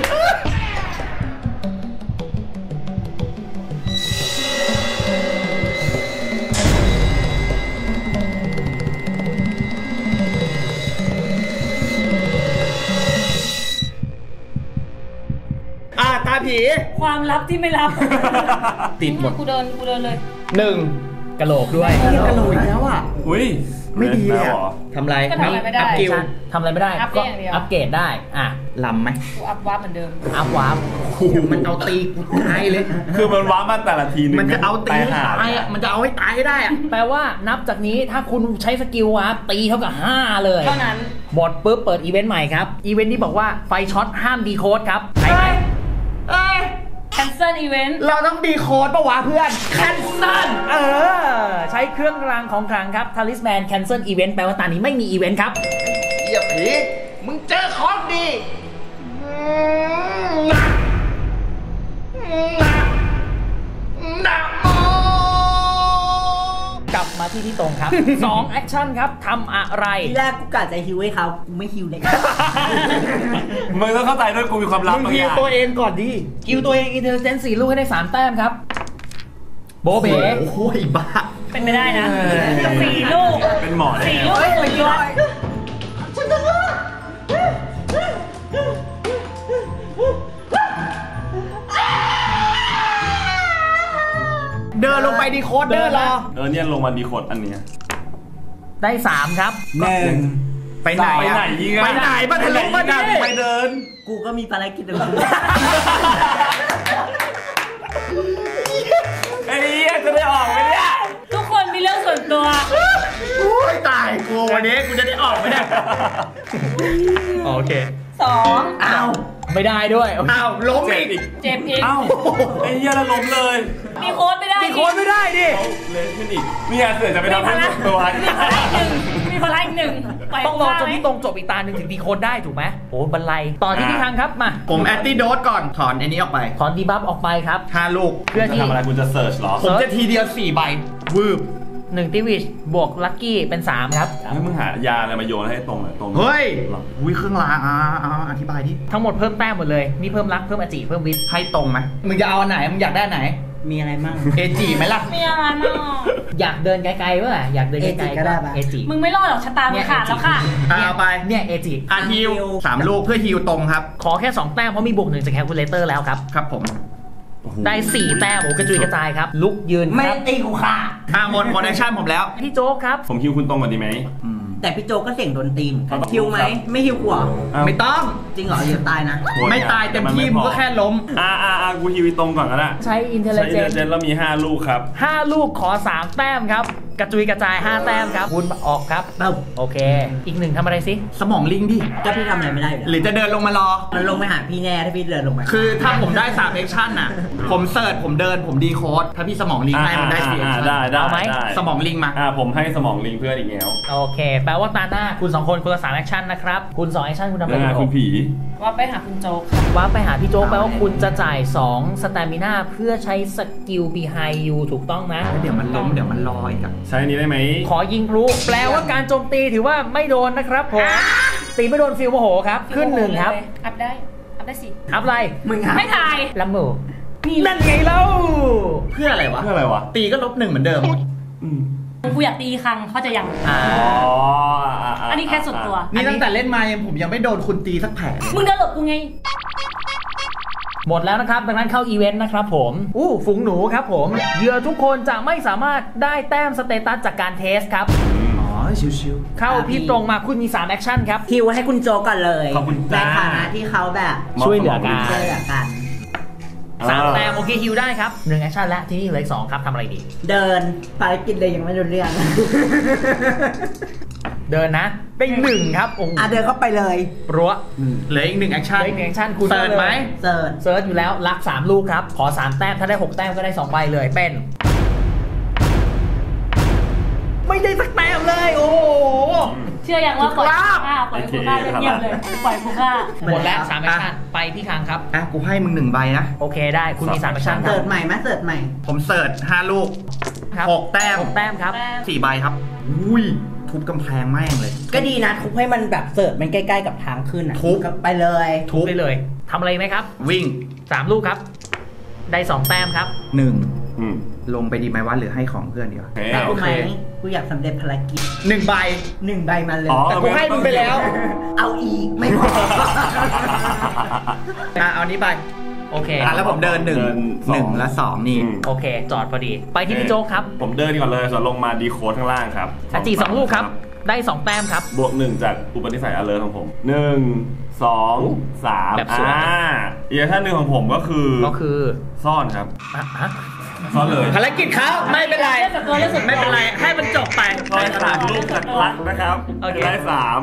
Speaker 2: ตาผี
Speaker 3: ความลับที่ไม่ลับ
Speaker 2: ติดหมด
Speaker 3: กูเดินเลย
Speaker 1: 1กะโหลกด้วย
Speaker 5: กะโหลกอีกแล้ว
Speaker 4: อุ้ย
Speaker 2: ไม่ดีเลยทำไร
Speaker 3: ทำอะไรไม่ได้
Speaker 1: ทำอะไรไม่ได้ก็อัปเกรดได้
Speaker 2: ลำไหม
Speaker 3: กูอัพวาร์ปเหมือนเดิม
Speaker 1: อัพวาร์ป
Speaker 2: มันเอาตีกูตายเลย
Speaker 4: คือมันวาร์ปมาแต่ละทีนึง
Speaker 2: มันจะเอาตีให้ตายมันจะเอาให้ตายให้ได้
Speaker 1: แปลว่านับจากนี้ถ้าคุณใช้สกิลวาร์ปตีเท่ากับ5เลย
Speaker 3: เท่านั้น
Speaker 1: หมดปุ๊บเปิดอีเวนต์ใหม่ครับอีเวนต์นี้บอกว่าไฟช็อตห้ามดีโค้ดครับใช่ไหม
Speaker 3: cancel event
Speaker 2: เราต้องดีโค้ดปะวะเพื่อน
Speaker 1: cancel ใช้เครื่องรางของขลังครับ talisman cancel event แปลว่าตอนนี้ไม่มีอีเวนต์ครับ
Speaker 2: เหี้ยผีมึงเจอของดีหนัก
Speaker 1: กลับมาที่ตรงครับ2แอคชั่นครับทำอะไร
Speaker 5: ทีแรกกูกะจะฮิวให้เขาไม่ฮิวเลย
Speaker 4: มึงต้องเข้าใจด้วยกูมีความลับ
Speaker 2: มึงฮิวตัวเองก่อนดิ
Speaker 1: ฮิวตัวเองอินเทลเจนซ์4ลูกให้ได้3แต้มครับโบเบ้
Speaker 2: โอ้ยบ้า
Speaker 3: เป็นไม่ได้นะ4ลูก
Speaker 4: เป็นหมอ
Speaker 3: 4ลูกสุดยอด
Speaker 2: เดินลงไปดีโคดเดินรอ
Speaker 4: เนี่ยลงมาดีโคดอันเนี้ย
Speaker 1: ได้3ครับ
Speaker 2: ไปไหน
Speaker 4: ไปไหนยิงอะ
Speaker 2: ไปไหนมาทะลุมาดิ
Speaker 4: ไปเดิน
Speaker 5: กูก็มีภารกิจหนึ่ง
Speaker 4: ไอ้เหี้ยจะได้ออกไหมเนี่ย
Speaker 3: ทุกคนมีเรื่องส่วนตัว
Speaker 2: อุ้ยตายกูวันนี้กูจะได้ออกไหมเนี่ย
Speaker 1: โอเค
Speaker 3: 2
Speaker 2: อ้าว
Speaker 1: ไม่ได้ด้วย
Speaker 2: อ้าวล้มอีก
Speaker 3: เจ็บอีก
Speaker 4: เอ้าไอ้เหี้ยแล้วล้มเลย
Speaker 3: มีโค้ดไม่ได้
Speaker 1: ตีโค้ดไม่ได้ดิ
Speaker 4: เขาเละขึ้นอีกเนี่ยเสือจะไปทำให้ตัว
Speaker 3: มีพลังหนึ่งไป
Speaker 1: ต้องรอจนที่ตรงจบอีกตาหนึ่งถึงตีโค้ดได้ถูกไหมโอ้บรรลัยต่อที่พี่คังครับมา
Speaker 2: ผมแอนตี้โดสก่อนถอนไอ้นี้ออกไป
Speaker 1: ถอนดีบัฟออกไปครับ
Speaker 2: 5 ลูก
Speaker 1: เพื่อ
Speaker 4: จะ
Speaker 1: ที่
Speaker 4: ทำอะไรคุณจะเสิร์ชเหรอ
Speaker 2: ผมจะทีเดียว4 ใบวืบ
Speaker 1: 1ติวิชบวกลัคกี้เป็น3ครับ
Speaker 4: ให้มึงหายาอะไรมาโยนให้ตรงหน่อยตรง
Speaker 2: เฮ้ยอุ้ยเครื่องรางอธิบายดิ
Speaker 1: ทั้งหมดเพิ่มแต้มหมดเลยนี่เพิ่มลักเพิ่มอจิเพิ่มวิทย์
Speaker 2: ให้ตรงไหมมึงจะเอาอันไหนมึงอยากได้อันไหน
Speaker 5: มีอะไรมั่ง
Speaker 2: เอจีไหมล่ะ
Speaker 3: มีอะไรมั่ง
Speaker 1: อยากเดินไกลๆวะอยากเดินไกล
Speaker 5: เอจิก็ได้ปะ
Speaker 1: เอจิ
Speaker 3: มึงไม่รอดหรอกชะตามึงขาดแล้วค่ะ
Speaker 2: เอาไป
Speaker 1: เนี่ยเอจิ
Speaker 2: ฮิว3 ลูกเพื่อฮิวตรงครับ
Speaker 1: ขอแค่2แต้มเพราะมีบวก1จากแคลคูลเลเตอร์แล้วครับ
Speaker 2: ครับผม
Speaker 1: ได้4แต้มโอ้กระจุยกระจายครับลุกยืน
Speaker 5: ไม่
Speaker 1: ครับ
Speaker 5: ตีกูค่ะ
Speaker 2: หมดแอคชั่นผมแล้ว
Speaker 1: พี่โจ๊กครับ
Speaker 4: ผมคิวคุณตรงก่อนดีไหม
Speaker 5: แต่พี่โจก็เสี่ยงโดนตีม
Speaker 4: ครับ
Speaker 5: ฮิวไหมไม่ฮิวกูเหรอ
Speaker 2: ไม่ต้อง
Speaker 5: จริงเหรออย่าตายนะ
Speaker 2: ไม่ตายเต็มที่มึงก็แค่ล้ม
Speaker 4: กูฮิวตรงก่อนก็ได้
Speaker 1: ใช้อินเทล
Speaker 4: ใช้
Speaker 1: เจ
Speaker 4: เด
Speaker 1: น
Speaker 4: เจนแล้วมี5 ลูกครับ
Speaker 1: 5ลูกขอ3แต้มครับกระจุยกระจาย5แต้มครับคุณออกครับ
Speaker 5: เอ้า
Speaker 1: โอเค อีก1ทำอะไรสิ
Speaker 2: สมองลิงดิ
Speaker 5: ก็พี่ทำอะไรไม่ได้อยู่
Speaker 2: หรือจะเดินลงมารอ
Speaker 5: มันลงไปหาพี่แน่ถ้าพี่เดินลงไป
Speaker 2: คือถ้าผมได้3แอคชั่นน่ะ ผมเสิร์ชผมเดินผมดีโค้ดถ้าพี่สมองลิงให้มันได้4แอคชั่น
Speaker 4: ได้
Speaker 1: เอาไหม
Speaker 2: สมองลิงมา
Speaker 4: ผมให้สมองลิงเพื่อนอีกแล้ว
Speaker 1: โอเค แปลว่าตาหน้าคุณ2คนคนละ3แอคชั่นนะครับคุณ2แอคชั่นคุณทำอะไร
Speaker 4: ยังไง
Speaker 1: กัน
Speaker 4: คุณผี
Speaker 3: ว่าไปหาคุณโจ๊กค่ะ
Speaker 1: ว่าไปหาพี่โจ๊กแปลว่าคุณจะจ่าย2สแตมิน่าเพื่อใช้สกิล behind you ถูกต้องนะ
Speaker 2: เดี๋ยวมันล้มเดี๋ยวมันลอยอีกอะ
Speaker 4: ใช้อันนี้ได้ไหม
Speaker 1: ขอยิงพลุแปลว่าการโจมตีถือว่าไม่โดนนะครับผมตีไม่โดนฟิลโมโหครับ ขึ้น1ครับ
Speaker 3: อัพได้สิ
Speaker 1: อัพอะไร
Speaker 2: มึงหา
Speaker 3: ไม่ทาย
Speaker 1: ละหมูนั่นไงเล่า
Speaker 2: เพื่ออะไรวะ
Speaker 4: เพื่ออะไรวะ
Speaker 2: ตีก็ลบ1เหมือนเดิม
Speaker 3: กูอยากตีคังเขาใจะยัง อันนี้แค่ส่วนตัว
Speaker 2: นี่ตั้งแต่เล่นมาผมยังไม่โดนคุณตีสักแผลเลย
Speaker 3: มึงเดินหลบกูไง
Speaker 1: หมดแล้วนะครับดังนั้นเข้าอีเวนต์นะครับผมฝูงหนูครับผมเหยื่อทุกคนจะไม่สามารถได้แต้มสเตตัสจากการเทสครับ
Speaker 2: อ๋อชิว
Speaker 1: เข้าพี่ตรงมาคุณมี3แอคชั่นครับ
Speaker 5: ฮิวให้คุณโจก่อนเลย
Speaker 4: ขอบคุณ
Speaker 5: ใน
Speaker 4: จ้า
Speaker 5: ฐานะที่เขาแบบ
Speaker 1: ช่วยเหลือกัน
Speaker 5: ช่วยเหลือกัน
Speaker 1: 3แต้มโอเคฮิวได้ครับ1แอคชั่นแล้วที่นี่เหลืออีก2ครับทำอะไรดี
Speaker 5: เดินภารกิจเลยยังไม่รู้เรื่อง
Speaker 1: เดินนะเป็น1ครับโอ้โห
Speaker 5: เดินเข้าไปเลย
Speaker 1: รั้ว
Speaker 2: ๆเหลืออีก1แอคชั่น
Speaker 1: เหลืออีก1แอคชั่นคุณ
Speaker 2: เสิร์ชไหม
Speaker 5: เสิร์ช
Speaker 1: เซิร์ชอยู่แล้วลัก3ลูกครับขอ3แต้มถ้าได้6แต้มก็ได้2ใบเลยเป็นไม่ได้สักแต้มเลยโอ้โห
Speaker 3: เชื่อยังว่าปล่อยกูฆ่าปล่อยกูฆ่าเงียบๆเลยปล่อยกูฆ่า
Speaker 1: หมดแล้ว3แอคชั่นไปพี่คังครับ
Speaker 2: กูให้มึง1ใบนะ
Speaker 1: โอเคได้คุณมี3แอคชั่นครั
Speaker 5: เสิ
Speaker 1: บ
Speaker 5: ร์ชใหม่ไหมเสิร์ชใหม่
Speaker 2: ผมเสิร์ช5 ลูก
Speaker 1: ครับ
Speaker 2: 6 แต้ม
Speaker 1: 6แต้มครับ
Speaker 2: 4 ใบครับ อุ้ย ทุบกำแพงแม่งเลย
Speaker 5: ก็ดีนะทุบให้มันแบบเสิร์ชมันใกล้ๆกับทางขึ้นอ่ะ
Speaker 2: ทุบ
Speaker 5: ก็ไปเลย
Speaker 1: ทุบไปเลยทำอะไรไหมครับ
Speaker 2: วิ่ง
Speaker 1: 3ลูกครับได้2แต้มครับ
Speaker 2: 1 ลงไปดีไหมวะหรือให้ของเพื่อนดีวะ
Speaker 5: ให้กูไหม
Speaker 2: โอเค
Speaker 5: กูอยากสำเร็จภารกิจ
Speaker 2: 1 ใบ
Speaker 5: 1 ใบมาเลย
Speaker 2: แต่กูให้มึงไปแล้ว
Speaker 5: เอาอีกไม่พอ
Speaker 2: เอานี้ไป
Speaker 1: โอเค
Speaker 2: แล้วผมเดิน1 และ 2 นี่
Speaker 1: โอเค จอดพอดี ไปที่พี่โจ๊กครับ
Speaker 4: ผมเดินก่อนเลยส่วนลงมาดีโค้ดข้างล่างครับ
Speaker 1: อาจี2ลูกครับได้2แต้มครับ
Speaker 4: บวก1จากอุปนิสัยอเลิร์ของผม1 2 3
Speaker 1: แบบสวย
Speaker 4: อีกท่านหนึ่งของผมก็คือ ซ่อนครับ
Speaker 1: อ่ะ
Speaker 4: ซ่อนเลย
Speaker 2: ภารกิจเขาไม่เป็นไร
Speaker 3: เล่นส่วนตัวเล่นส่วนตัว
Speaker 2: ไม่เป็นไร ให้มันจบไป
Speaker 4: ซ่อน3 ลูกจากรักนะครับ
Speaker 1: โอเค
Speaker 4: ได้3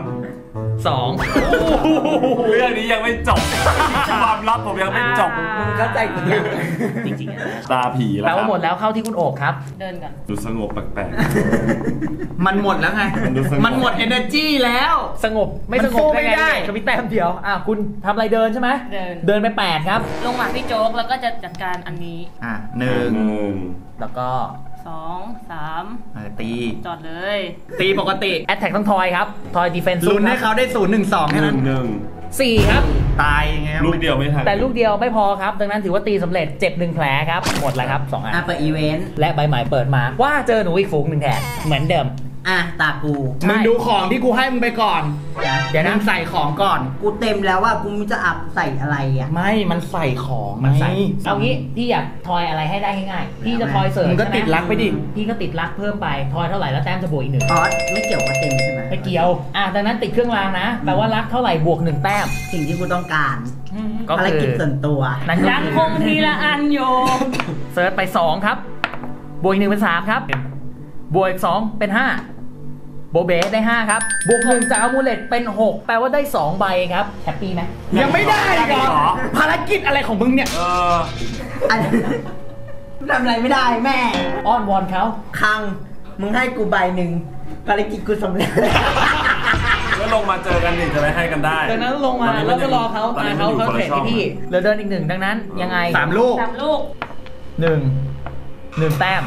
Speaker 1: 2
Speaker 4: เรื่องนี้ยังไม่จบความลับผมยังไม่จบ
Speaker 5: มึงเข้าใจกูยัง
Speaker 1: จริงๆอะ
Speaker 4: ตาผีแล้ว
Speaker 1: แปล
Speaker 4: ครั
Speaker 1: ว่า
Speaker 4: บ
Speaker 1: หมดแล้วเข้าที่คุณโอกครับ
Speaker 3: เดินก่อน
Speaker 4: ดูสงบแปลก
Speaker 2: มันหมดแล้วไง
Speaker 4: มันดูสงบ
Speaker 2: มันหมด energy แล้ว
Speaker 1: สงบไม่สง
Speaker 2: มันสู้
Speaker 1: บ
Speaker 2: ไม่ได้
Speaker 1: ก็มีแต้มเดียวคุณทำอะไรเดินใช่ไหมเดินไป8ครับ
Speaker 3: ลงมาพี่โจ๊กแล้วก็จะจัดการอันนี้
Speaker 2: 1
Speaker 1: แล้วก็
Speaker 3: 2 3
Speaker 2: ตี
Speaker 3: จอดเลย
Speaker 2: ตีปกติ
Speaker 1: แอตแทกต้องทอยครับทอยดีเฟนซ์
Speaker 2: ลุ้นให้เขาได้ 0 1 2 แค่นั้น
Speaker 1: 4ครับ
Speaker 2: ตายไง
Speaker 4: ลูกเดียวไม่ทัน
Speaker 1: แต่ลูกเดียวไม่พอครับดังนั้นถือว่าตีสำเร็จเจ็บ1แผลครับหมดแล้วครับ2อัน
Speaker 5: เปิดอีเวนต์
Speaker 1: และใบใหม่เปิดมาว่าเจอหนูอีกฝูงหนึ่งแทนเหมือนเดิม
Speaker 5: ตากู
Speaker 2: มึงดูของที่กูให้มึงไปก่อน
Speaker 1: เดี๋ยวนะ
Speaker 2: มึงใส่ของก่อน
Speaker 5: กูเต็มแล้วว่ากูไม่จะอัพใส่อะไรอ่ะ
Speaker 2: ไม่ มันใส่ของ
Speaker 1: มันใส่
Speaker 2: ไง
Speaker 1: เอางี้พี่อยากทอยอะไรให้ได้ง่ายๆพี่จะทอยเสริม
Speaker 2: มึงก็
Speaker 1: ใช่ไห
Speaker 2: ติดลักไปดิ
Speaker 1: พี่ก็ติดลักเพิ่มไปทอยเท่าไหร่แล้วแต้มจะบวกอีก 1
Speaker 5: ออสไม่เกี่ยวกับเต็มใช่ไหม
Speaker 1: ไม่เกี่ยวดังนั้นติดเครื่องรางนะแปลว่าลักเท่าไหร่บวก1 แต้ม
Speaker 5: สิ่งที่กูต้องการ
Speaker 1: ก็
Speaker 5: ภาร
Speaker 1: คื
Speaker 5: กิจ
Speaker 1: อ
Speaker 5: ส่วนตัว
Speaker 1: นั่นก็
Speaker 3: ยัง
Speaker 1: คือ
Speaker 3: คงทีละอันอยู่
Speaker 1: เซิร์ชไป2ครับบวกอีก1เป็น3ครับบวกอีก2เป็น5โบเบได้5ครับบวก1จากอามูเลตเป็น6แปลว่าได้2ใบครับแฮปปี้ไหม
Speaker 2: ยังไม่ได้อีกเหรอภารกิจอะไรของมึงเนี่ย
Speaker 5: อันทำอะไรไม่ได้แม่
Speaker 1: อ้อนวอนเขา
Speaker 5: คังมึงให้กูใบหนึ่งภารกิจกูสำเร็จ
Speaker 4: ก็ลงมาเจอกันดิจะได้ให้กันได้
Speaker 1: ดังนั้นลงมาแล้วก็รอเขา
Speaker 4: ตอนนี้
Speaker 1: เขา
Speaker 4: มันอยู่คน
Speaker 1: เทร
Speaker 4: ละ
Speaker 1: ด
Speaker 4: ช่อ
Speaker 1: ให้
Speaker 4: ง
Speaker 1: พี่เหลือเดินอีก1ดังนั้นยังไง
Speaker 2: 3 ลูก
Speaker 3: 3 ลูก
Speaker 1: 1 แต้ม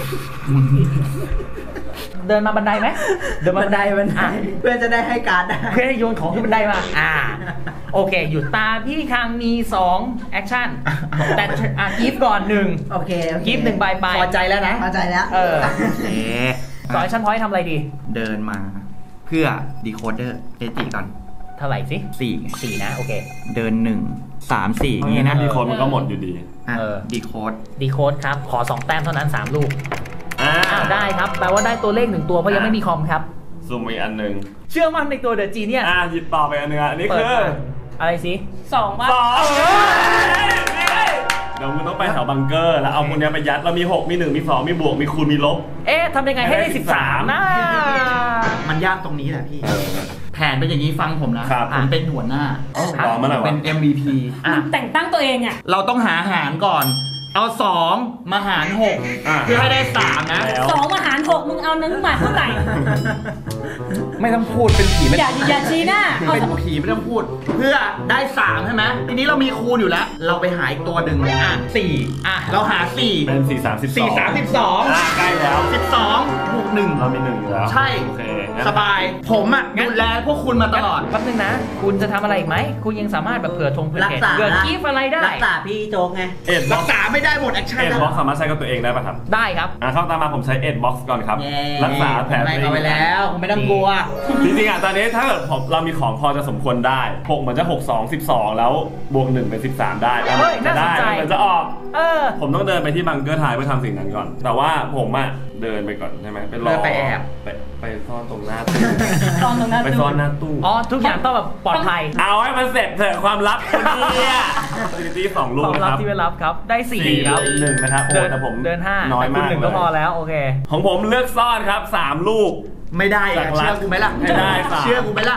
Speaker 1: เดินมาบันไดไหมเดินมา
Speaker 5: บันได
Speaker 1: อ่ะ
Speaker 5: เพื่อจะได้ให้การ์ดได้
Speaker 1: เพื่อให้โยนของขึ้นบันไดมาโอเคหยุดตาพี่คังมี2แอคชั่นแต่กิฟต์ก่อน1
Speaker 5: โอเคโอเค
Speaker 1: กิฟต์1ใบไป
Speaker 2: พอใจแล้วนะ
Speaker 5: พอใจแล้ว
Speaker 1: 2แอคชั่นพอยต์ทำอะไรดี
Speaker 6: เดินมาเพื่อดีโคเดอร์เอจิก่อน
Speaker 1: เท่าไหร่สิ
Speaker 6: 4
Speaker 1: นะโอเค
Speaker 6: เดิน 1 3 4อย่างนี้นะ
Speaker 4: ดีโคนมันก็หมดอยู่ดี
Speaker 6: ดีโคด
Speaker 1: ดีโค้ดครับขอ2แต้มเท่านั้น3 ลูกได้ครับแปลว่าได้ตัวเลข1ตัวเพราะยังไม่มีคอมครับ
Speaker 4: ซูมอีกอันหนึ่ง
Speaker 1: เชื่อมั่นในตัวเดอะจีเนี่ย
Speaker 4: หยิบต่อไปอันหนึงอันนี้
Speaker 1: เปิด
Speaker 4: คือ
Speaker 1: มาอะไรสิ
Speaker 3: 2 ว่า
Speaker 4: เดี๋ยวมึงต้องไปแถวบังเกอร์แล้วเอาพวกเนี้ยไปยัดเรามี 6 มี 1 มี 2 มีบวก มีคูณ มีลบ
Speaker 1: ทำยังไงให้ได้13นะ
Speaker 6: มันยากตรงนี้แหละพี่ แผนเป็นอย่างนี้ฟังผมนะผมเป็นหัวหน้า
Speaker 4: รอมาหน่อยวะ
Speaker 6: เป็น MVP
Speaker 3: แต่งตั้งตัวเองอ่ะ
Speaker 6: เราต้องหาหารก่อน เอา 2 มาหาร 6 เพื่อให้ได้ 3 นะ
Speaker 4: แล้ว
Speaker 3: 2 มาหาร 6 มึงเอานึงมาเท่าไหร่
Speaker 2: ไม่ต้องพูดเป็นผีไม่
Speaker 3: อย่าชี้หน้า เอา
Speaker 6: เป็นผีไม่ต้องพูด เพื่อได้ 3 ใช่ไหมทีนี้เรามีคูณอยู่แล้ว เราไปหาอีกตัวหนึ่ง4เราหา 4
Speaker 4: เป็น 4 3 12
Speaker 2: 4 3 12
Speaker 4: ใกล้แล้ว
Speaker 6: 12 บวก 1
Speaker 4: เรามี 1 อยู่แล้ว
Speaker 6: ใช่
Speaker 4: โอเคงั้น
Speaker 6: สบาย ผมดูแลพวกคุณมาตลอด
Speaker 1: แป๊บนึงนะ คุณจะทำอะไรอีกไหม คุณยังสามารถแบบเผื่อเผื่อ
Speaker 5: รัก
Speaker 1: เกต
Speaker 5: ษา
Speaker 1: เผื่อกีฟอะไรได้
Speaker 5: รักษาพี่โจ๊กไง
Speaker 4: เอ็ดบ็
Speaker 2: รั
Speaker 4: อก
Speaker 2: ษาไม่ได้หมดแอคชั่น
Speaker 4: เอ็ด
Speaker 2: แล้ว
Speaker 4: บ็อกสามารถใช้กับตัวเองได้ป่ะครับ
Speaker 1: ได้ครับ
Speaker 4: เข้าตามมาผมใช้เอ็ดบ็อกซ์ก่อนครับ
Speaker 5: เย้
Speaker 4: รักษาแผล
Speaker 2: ไม่เอาไปแล้วคุณไม่ต้องกลัว
Speaker 4: จริงๆตอนนี้ถ้าเกิดเรามีของพอจะสมควรได้6เหมือนจะ6 2 12แล้วบวก1เป็น13ได้แล้ว
Speaker 1: เฮ้ย
Speaker 4: จะได้
Speaker 1: น่าสนใจ
Speaker 4: มันจะออก ผมต้องเดินไปที่บังเกอร์ไทยเพื่อทำสิ่งนั้นก่อน แต่ว่าผมเดินไปก่อนใช่ไหมไปรอ
Speaker 2: เดินไปแอบ
Speaker 4: ไปซ่อนตรงหน้าตู้
Speaker 3: ตอนตรงนั้น
Speaker 4: ไปซ่อนหน้าตู้
Speaker 1: ทุกอย่างต้องแบบปลอดภัย
Speaker 4: เอาให้มันเสร็จเถอะความลับคนนี้ตี2 ลู
Speaker 1: ค
Speaker 4: ก
Speaker 1: วาม
Speaker 4: นะ
Speaker 1: ลั
Speaker 4: ค
Speaker 1: บ
Speaker 4: รับ
Speaker 1: ที่ไม่รับครับ ได้
Speaker 4: 4
Speaker 1: 4 ครับ
Speaker 4: อีก1นะครับโอ้แต่ผม
Speaker 1: เดิน5
Speaker 4: น้อยมาก
Speaker 1: คุณ1ก็พอแล้ว โอเค
Speaker 4: ของผมเลือกซ่อนครับ3 ลูก
Speaker 6: ไม่ได้
Speaker 4: จากรัฐ
Speaker 6: เชื่อกูไหมล่ะ
Speaker 4: ไม่ได้ค่ะ
Speaker 6: เชื่อกูไหมล่ะ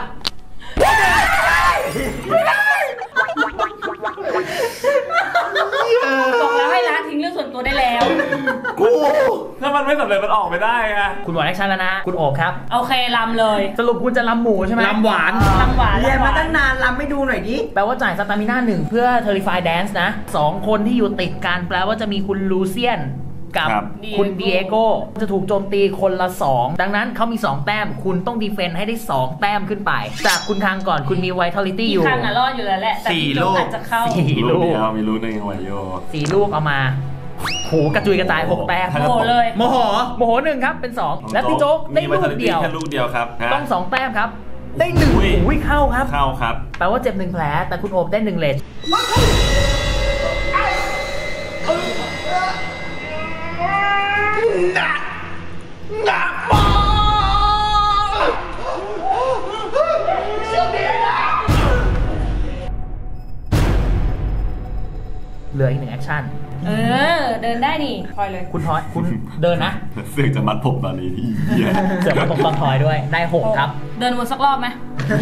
Speaker 3: บอกแล้วให้ละทิ้งเรื่องส่วนตัวได้แล้ว
Speaker 4: ถ้ามันไม่สำเร็จมันออกไม่ได้อะ
Speaker 1: คุณหวานแอคชั่นแล้วนะ คุณโอบครับ
Speaker 3: โอเคลำเลย
Speaker 1: สรุปคุณจะลำหมูใช่ไหม
Speaker 2: ลำหวาน
Speaker 3: ลำหวาน
Speaker 5: เรียนมาตั้งนานรำไม่ดูหน่อยดิ
Speaker 1: แปลว่าจ่ายสตามิน่า1เพื่อ Terrify Dance นะ 2 คนที่อยู่ติดกันแปลว่าจะมีคุณลูเซียนกับ
Speaker 4: ครับ
Speaker 1: คุณดีเอโกจะถูกโจมตีคนละ 2 ดังนั้นเขามี 2 แต้ม คุณต้องดีเฟนต์ให้ได้ 2 แต้มขึ้นไป จากคุณทางก่อนคุณมี Vitality อยู่
Speaker 3: ข้างอ่ะรอดอยู่แล้วแหละ แต่พี่โจ๊กอาจจะเข้า
Speaker 1: 4 ลูก
Speaker 4: เดียวมีลูกหนึ่งหัวโย
Speaker 1: 4 ลูกเอามาโหกระจุยกระจาย 6 แต้ม
Speaker 3: โอ้โหเลย
Speaker 2: โมโห
Speaker 1: โมโห1ครับเป็น 2 และพี่โจ๊กได้ลูกเดียว
Speaker 4: แค่ลูกเดียวครับ
Speaker 1: ต้อง 2 แต้มครับ ได้1
Speaker 4: อุ้ย
Speaker 1: อุ้ยเข้าครับ
Speaker 4: เข้าครับ
Speaker 1: แปลว่าเจ็บ 1 แผล แต่คุณโอบได้ 1 เลทเหลืออีก1แอคชั่น
Speaker 3: เดินได้นี่พลอยเลย
Speaker 1: คุณทอยคุณเดินนะ
Speaker 4: เสือกจะมัดผมตอนนี้ที่เหี้ย
Speaker 1: เสือกมาตรงตอนทอยด้วยได้ 6 ครับ
Speaker 3: เดินวนสักรอบไหม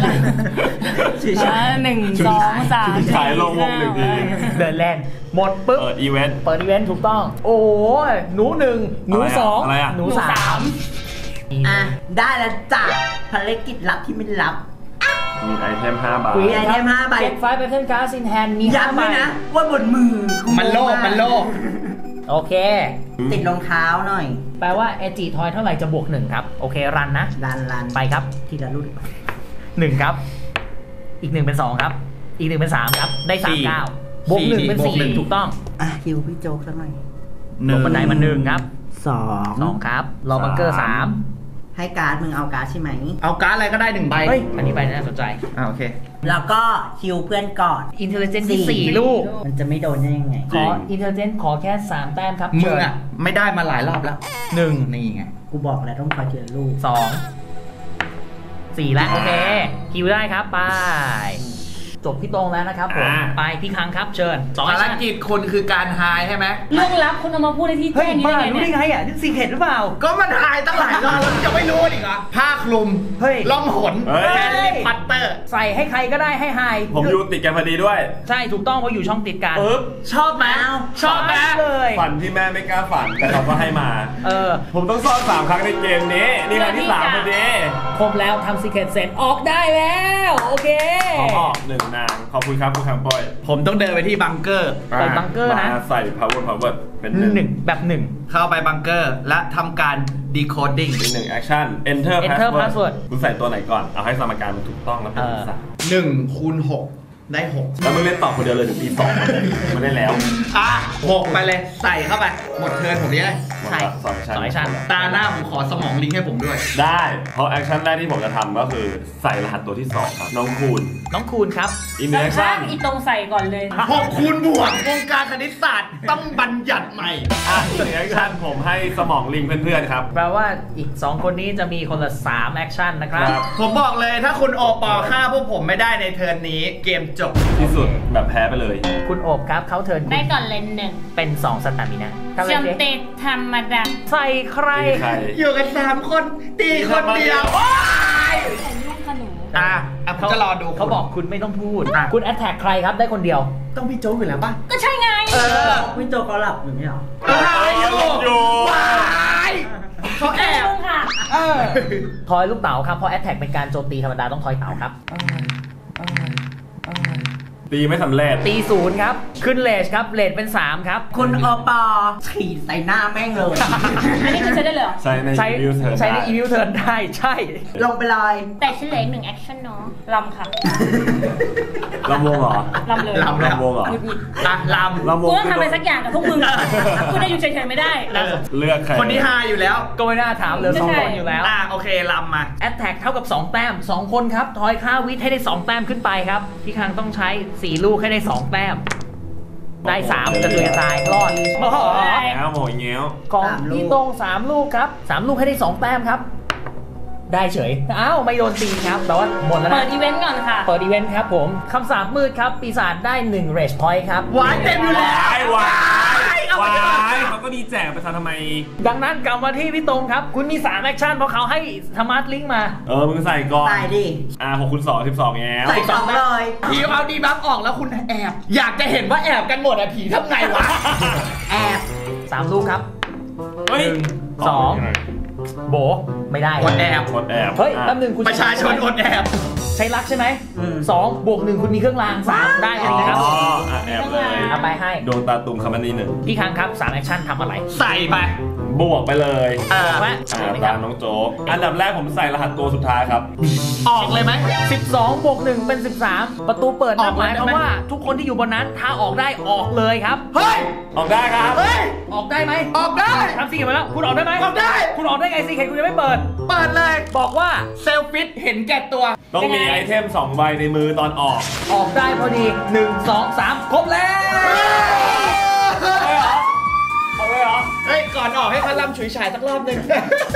Speaker 3: 1 2 3
Speaker 4: ขายลงวงหนึ่งที
Speaker 1: เดินแล่นหมดปุ๊บ
Speaker 4: เปิดอีเวนต์
Speaker 1: เปิดอีเวนต์ถูกต้อง โอ้ยหนู 1 หนู 2
Speaker 4: อะไรอะ
Speaker 1: หนู
Speaker 3: หนู
Speaker 1: 3
Speaker 5: อ่ะ ได้แล้วจ้ะภารกิจลับที่ไม่ลับ
Speaker 4: มีไอเทม5 บาท
Speaker 5: มีไอเทม5 ใบ
Speaker 1: เก็บไฟล์ไปเทนการ์ดซินแฮนมี
Speaker 5: ย้ำด้วยนะ ว่าบนมือกู
Speaker 2: มันโลภมันโลภ
Speaker 1: โอเค
Speaker 5: ติดรองเท้าหน่อย
Speaker 1: แปลว่าเอจีทอยเท่าไหร่จะบวก 1 ครับ โอเครันนะ
Speaker 5: ลัน
Speaker 1: ไปครับ
Speaker 5: ทีละรุ่น
Speaker 1: 1 ครับ อีก 1 เป็น 2 ครับ อีก 1 เป็น 3 ครับ ได้ 3 9 บวก 1 เป็น 4 ถูกต้อง
Speaker 5: อ่ะฮิวพี่โจ๊กสักหน่อย
Speaker 1: ลงบันไดมา1 ครับ
Speaker 5: 2
Speaker 1: 2 ครับ รอบังเกอร์ 3
Speaker 5: ให้การ์ดมึงเอาการ์ดใช่ไหม
Speaker 6: เอาการ์ดอะไรก็ได้1 ใบ
Speaker 1: เฮ้ย อันนี้ใบน่าสนใจ
Speaker 6: โอเค
Speaker 5: แล้วก็คิวเพื่อนก่อน
Speaker 1: อินเทลเจนที่4ลูก
Speaker 5: มันจะไม่โดนได้ยังไง
Speaker 1: ขออินเทลเจนขอแค่3 แต้มครับ
Speaker 6: มึงอ่ะ ไม่ได้มาหลายรอบแล้ว
Speaker 1: 1
Speaker 6: นี่ไง
Speaker 5: กูบอกแล้วต้องคอยทีละลูก
Speaker 1: 2 4 แล้วโอเคคิวได้ครับไปจบพี่ตรงแล้วนะครับผมไปพี่คังครับเชิญ2
Speaker 6: ภารกิจคุณคือการหายใช่ไหม
Speaker 3: เรื่องลับคุณเอามาพูดในที่
Speaker 1: เฮ้
Speaker 3: แจ้
Speaker 1: ย
Speaker 3: งนี้
Speaker 1: บ้า
Speaker 3: ได้ไง
Speaker 1: รู้ได้
Speaker 3: เนี่ย
Speaker 1: ไงอ่ะนี่ซีเคร็ตหรือเปล่า
Speaker 6: ก็มันหายตั้งหลายรอบแล้วจะไม่รู้อีกเหรอผ้าคลุม
Speaker 1: เฮ้ย
Speaker 6: ล่องหน
Speaker 4: เฮ้ย
Speaker 6: แฮร์รี่พอตเตอร์
Speaker 1: ใส่ให้ใครก็ได้ให้ไฮ
Speaker 4: ผมอยู่ติดกันพอดีด้วย
Speaker 1: ใช่ถูกต้องเพราะอยู่ช่องติดกัน
Speaker 4: ปึ๊บ
Speaker 6: ชอบไหมชอบไหม
Speaker 1: เลย
Speaker 4: ฝันที่แม่ไม่กล้าฝันแต่เขาก็ให้มา ผมต้องซ่อน3 ครั้งในเกมนี้นี่ครั้งที่3พอดี
Speaker 1: ครบแล้วทำซีเคร็ตเสร็จออกได้แล้วโอเค
Speaker 4: ขอออก1 นางขอบคุณครับคุณคังปอย
Speaker 6: ผมต้องเดินไปที่บังเกอร์
Speaker 1: เปิดบังเกอร์นะ
Speaker 4: มาใส่ power เป็น
Speaker 1: หนึ่งแบบหนึ่ง
Speaker 6: เข้าไปบังเกอร์และทำการ decoding
Speaker 4: เป็น1 action enter
Speaker 1: Enter
Speaker 4: password
Speaker 1: password
Speaker 4: คุณใส่ตัวไหนก่อนเอาให้สมการมันถูกต้องแล้วเป็นภาษา
Speaker 6: 1 คูณ 6 ได้ 6
Speaker 4: แล้วมึงเล่นต่อคนเดียวเลยถึงปี 2มันได้แล้ว
Speaker 6: อ่ะ6ไปเลยใส่เข้าไป หมดเทิร์นผมได้
Speaker 1: ใช่
Speaker 4: สอง
Speaker 1: สอง action
Speaker 6: ตาหน้าผมขอสมองลิงก์ให้ผมด้วย
Speaker 4: ได้ เพราะแอคชั่นแรกที่ผมจะทำก็คือใส่รหัสตัวที่ 2 ครับ น้องคูณ
Speaker 1: น้องคูณครับ
Speaker 4: อิน
Speaker 3: ข้
Speaker 4: แอคชั่
Speaker 3: าน งๆอีตรงใส่ก่อนเลย
Speaker 6: 6 คูณบวกวงการคณิตศาสตร์ต้องบัญญัติใหม่
Speaker 4: อินแอคชั่นผมให้สมองลิงเพื่อนๆครับ
Speaker 1: แปลว่าอีก 2 คนนี้จะมีคนละ3 action นะครับ
Speaker 6: ผมบอกเลยถ้าคุณโอปอฆ่าพวกผมไม่ได้ในเทิร์นนี้เกมจบ
Speaker 4: ที่สุดแบบแพ้ไปเลย
Speaker 1: คุณโอบครับเขาเทิร์นคุณ
Speaker 3: ได้ก่อนเลย1
Speaker 1: เป็น2 สตามินะทำอะไร
Speaker 3: จำ
Speaker 1: สิ
Speaker 3: เตะธรรมดา
Speaker 1: ใส่ใคร
Speaker 4: ตีใคร
Speaker 6: อยู่กัน3 คนตีคนเดียว
Speaker 3: ใส่ลูกขนุน
Speaker 6: ผมจะรอดู
Speaker 1: เขาบอกคุณไม่ต้องพูด
Speaker 6: อ่ะ
Speaker 1: คุณ attack ใครครับได้คนเดียว
Speaker 6: ต้องพี่โจ๊กอยู่แล้วป่ะ
Speaker 3: ก็ใช่ไง
Speaker 5: วินโจเขาหลับอยู่ไม่เหรอ
Speaker 4: อยู่
Speaker 6: เขาแอบ
Speaker 3: ค่ะ
Speaker 1: ทอยลูกเต๋าครับเพราะ attack เป็นการโจมตีธรรมดาต้องทอยเต๋าครับ
Speaker 4: ตีไม่สำเร็จ
Speaker 1: ตี0ครับ ขึ้นเลชครับเลชเป็น 3 ครับ
Speaker 5: คุณโอปอฉีดใส่หน้าแม่งเลย
Speaker 3: อันนี้คือใช้ได้เลยเหรอ
Speaker 4: ใช้ใน
Speaker 1: ใช้
Speaker 4: วิวเทิร์น
Speaker 1: ใช้ใน evil turn ได้ใช่
Speaker 5: ลงไปเลย
Speaker 3: แต่ฉันเหลืออีก1 action เนาะลำค่ะ
Speaker 4: ลำวงเหรอ
Speaker 3: ลำเลย
Speaker 6: ลำแล้ว
Speaker 4: ลำวงเหรอ
Speaker 3: หงุดหงิด
Speaker 6: ลำ
Speaker 4: ลำว
Speaker 3: กู
Speaker 4: ง
Speaker 3: ต้องทำอะไรสักอย่างกับพวกมึงกูได้อยู่เฉยๆไม่ได้
Speaker 4: เลือกใคร
Speaker 6: คนที่ฮาอยู่แล้ว
Speaker 1: ก็ไม่น่าถามเหลือ
Speaker 3: ไม่
Speaker 1: 2
Speaker 3: ใช่
Speaker 1: คนอยู่แล้ว
Speaker 6: โอเคลำมา
Speaker 1: attack เท่ากับ 2 แต้ม 2 คนครับ ทอยค่าวิทย์ให้ได้ 2 แต้มขึ้นไปครับ พี่คังต้องใช้ 4 ลูกให้ได้ 2 แต้ม ได้ 3 จะตุยตายรอด
Speaker 4: แล้วโหยเงี้ยว
Speaker 1: ของพี่ตรง3 ลูกครับ 3 ลูกให้ได้ 2 แต้มครับ ได้เฉย อ้าวไม่โดนตีครับ แต่ว่าหมดแล้ว
Speaker 3: เปิ
Speaker 1: นะ
Speaker 3: ดอีเวนต์ก่อนค่ะ
Speaker 1: เปิดอีเวนต์ครับผมคำสาปมืดครับ ปีศาจได้1 rage point ครับ
Speaker 6: วายเต็มอยู่แล้ว
Speaker 4: วาย
Speaker 6: เอาไป
Speaker 4: วายเขาก็ดีแจกไปทำไม
Speaker 1: ดังนั้นกลับมาที่พี่ตรงครับ คุณมี3 action เพราะเขาให้สมาร์ทลิงก์มา
Speaker 4: มึงใส่ก่อน
Speaker 5: ตายดิ
Speaker 4: 6คูณ2 12แล้ว
Speaker 5: ใส่สองเลย
Speaker 6: ผีเอาดีบัฟออกแล้วคุณแอบ อยากจะเห็นว่าแอบกันหมดอะผีทำไงวะ
Speaker 5: แอบ
Speaker 1: 3 ลูกครับ
Speaker 4: เฮ้ย
Speaker 1: 1 2 โบไม่ได้
Speaker 6: กดแอบ
Speaker 4: กดแอบ
Speaker 1: เฮ้ยแป๊บนึงคุณ
Speaker 6: ประชาชนอดแอบ
Speaker 1: ใช้รักใช่ไหม2 บวก 1 คุณมีเครื่องราง 3 ได้อันนี้ครับ
Speaker 4: แอบเลย
Speaker 1: เอาไปให้
Speaker 4: ดวงตาตุ่มคำนี้1
Speaker 1: พี่คังครับ3 action ทำอะไร
Speaker 6: ใส่ไป
Speaker 4: บวกไปเลย
Speaker 1: ว่า
Speaker 4: ตามน้องโจ๊กอันดับแรกผมใส่รหัสตัวสุดท้ายครับ
Speaker 6: ออกเลยไหม
Speaker 1: 12 บวก 1 เป็น 13 ประตูเปิด
Speaker 6: ออก
Speaker 1: หมายความ
Speaker 6: ได้ไหม
Speaker 1: ว่าทุกคนที่อยู่บนนั้นถ้าออกได้ออกเลยครับ
Speaker 6: เฮ้ย
Speaker 4: ออกได้ครับ
Speaker 6: เฮ้ย
Speaker 1: ออกได้ไหม
Speaker 6: ออกได้
Speaker 1: ทำซีเกตมาแล้วคุณออกได้ไหม
Speaker 6: ออกได้
Speaker 1: คุณออกได้ไงซีเกตคุณยังไม่เปิด
Speaker 6: เปิดเลย
Speaker 1: บอกว่า
Speaker 6: เซลฟิตเห็นแก่ตัว
Speaker 4: ต้องมีไอเทม2 ใบในมือตอนออก
Speaker 1: ออกได้พอดี 1 2 3 ครบแล้ว
Speaker 4: เอาเลยเหรอ
Speaker 6: เฮ้ย ก่อนออกให้เขาลำฉุยฉายสักรอบหนึ่ง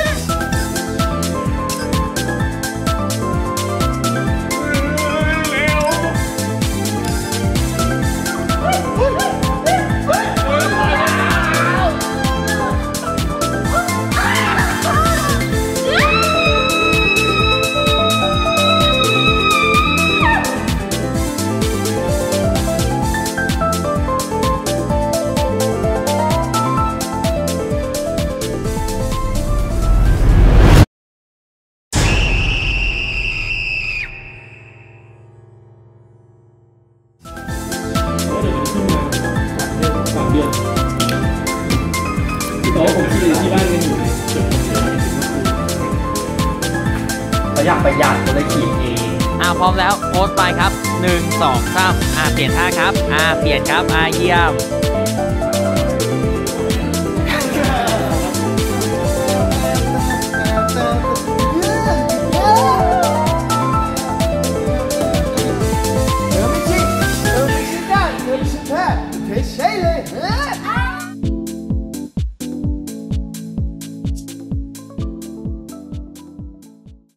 Speaker 1: เขาอยากประหยัดก็เลยขีดเองพร้อมแล้วโพสต์ไปครับ 1 2 3เปลี่ยนท่าครับเปลี่ยนครับเยี่ยม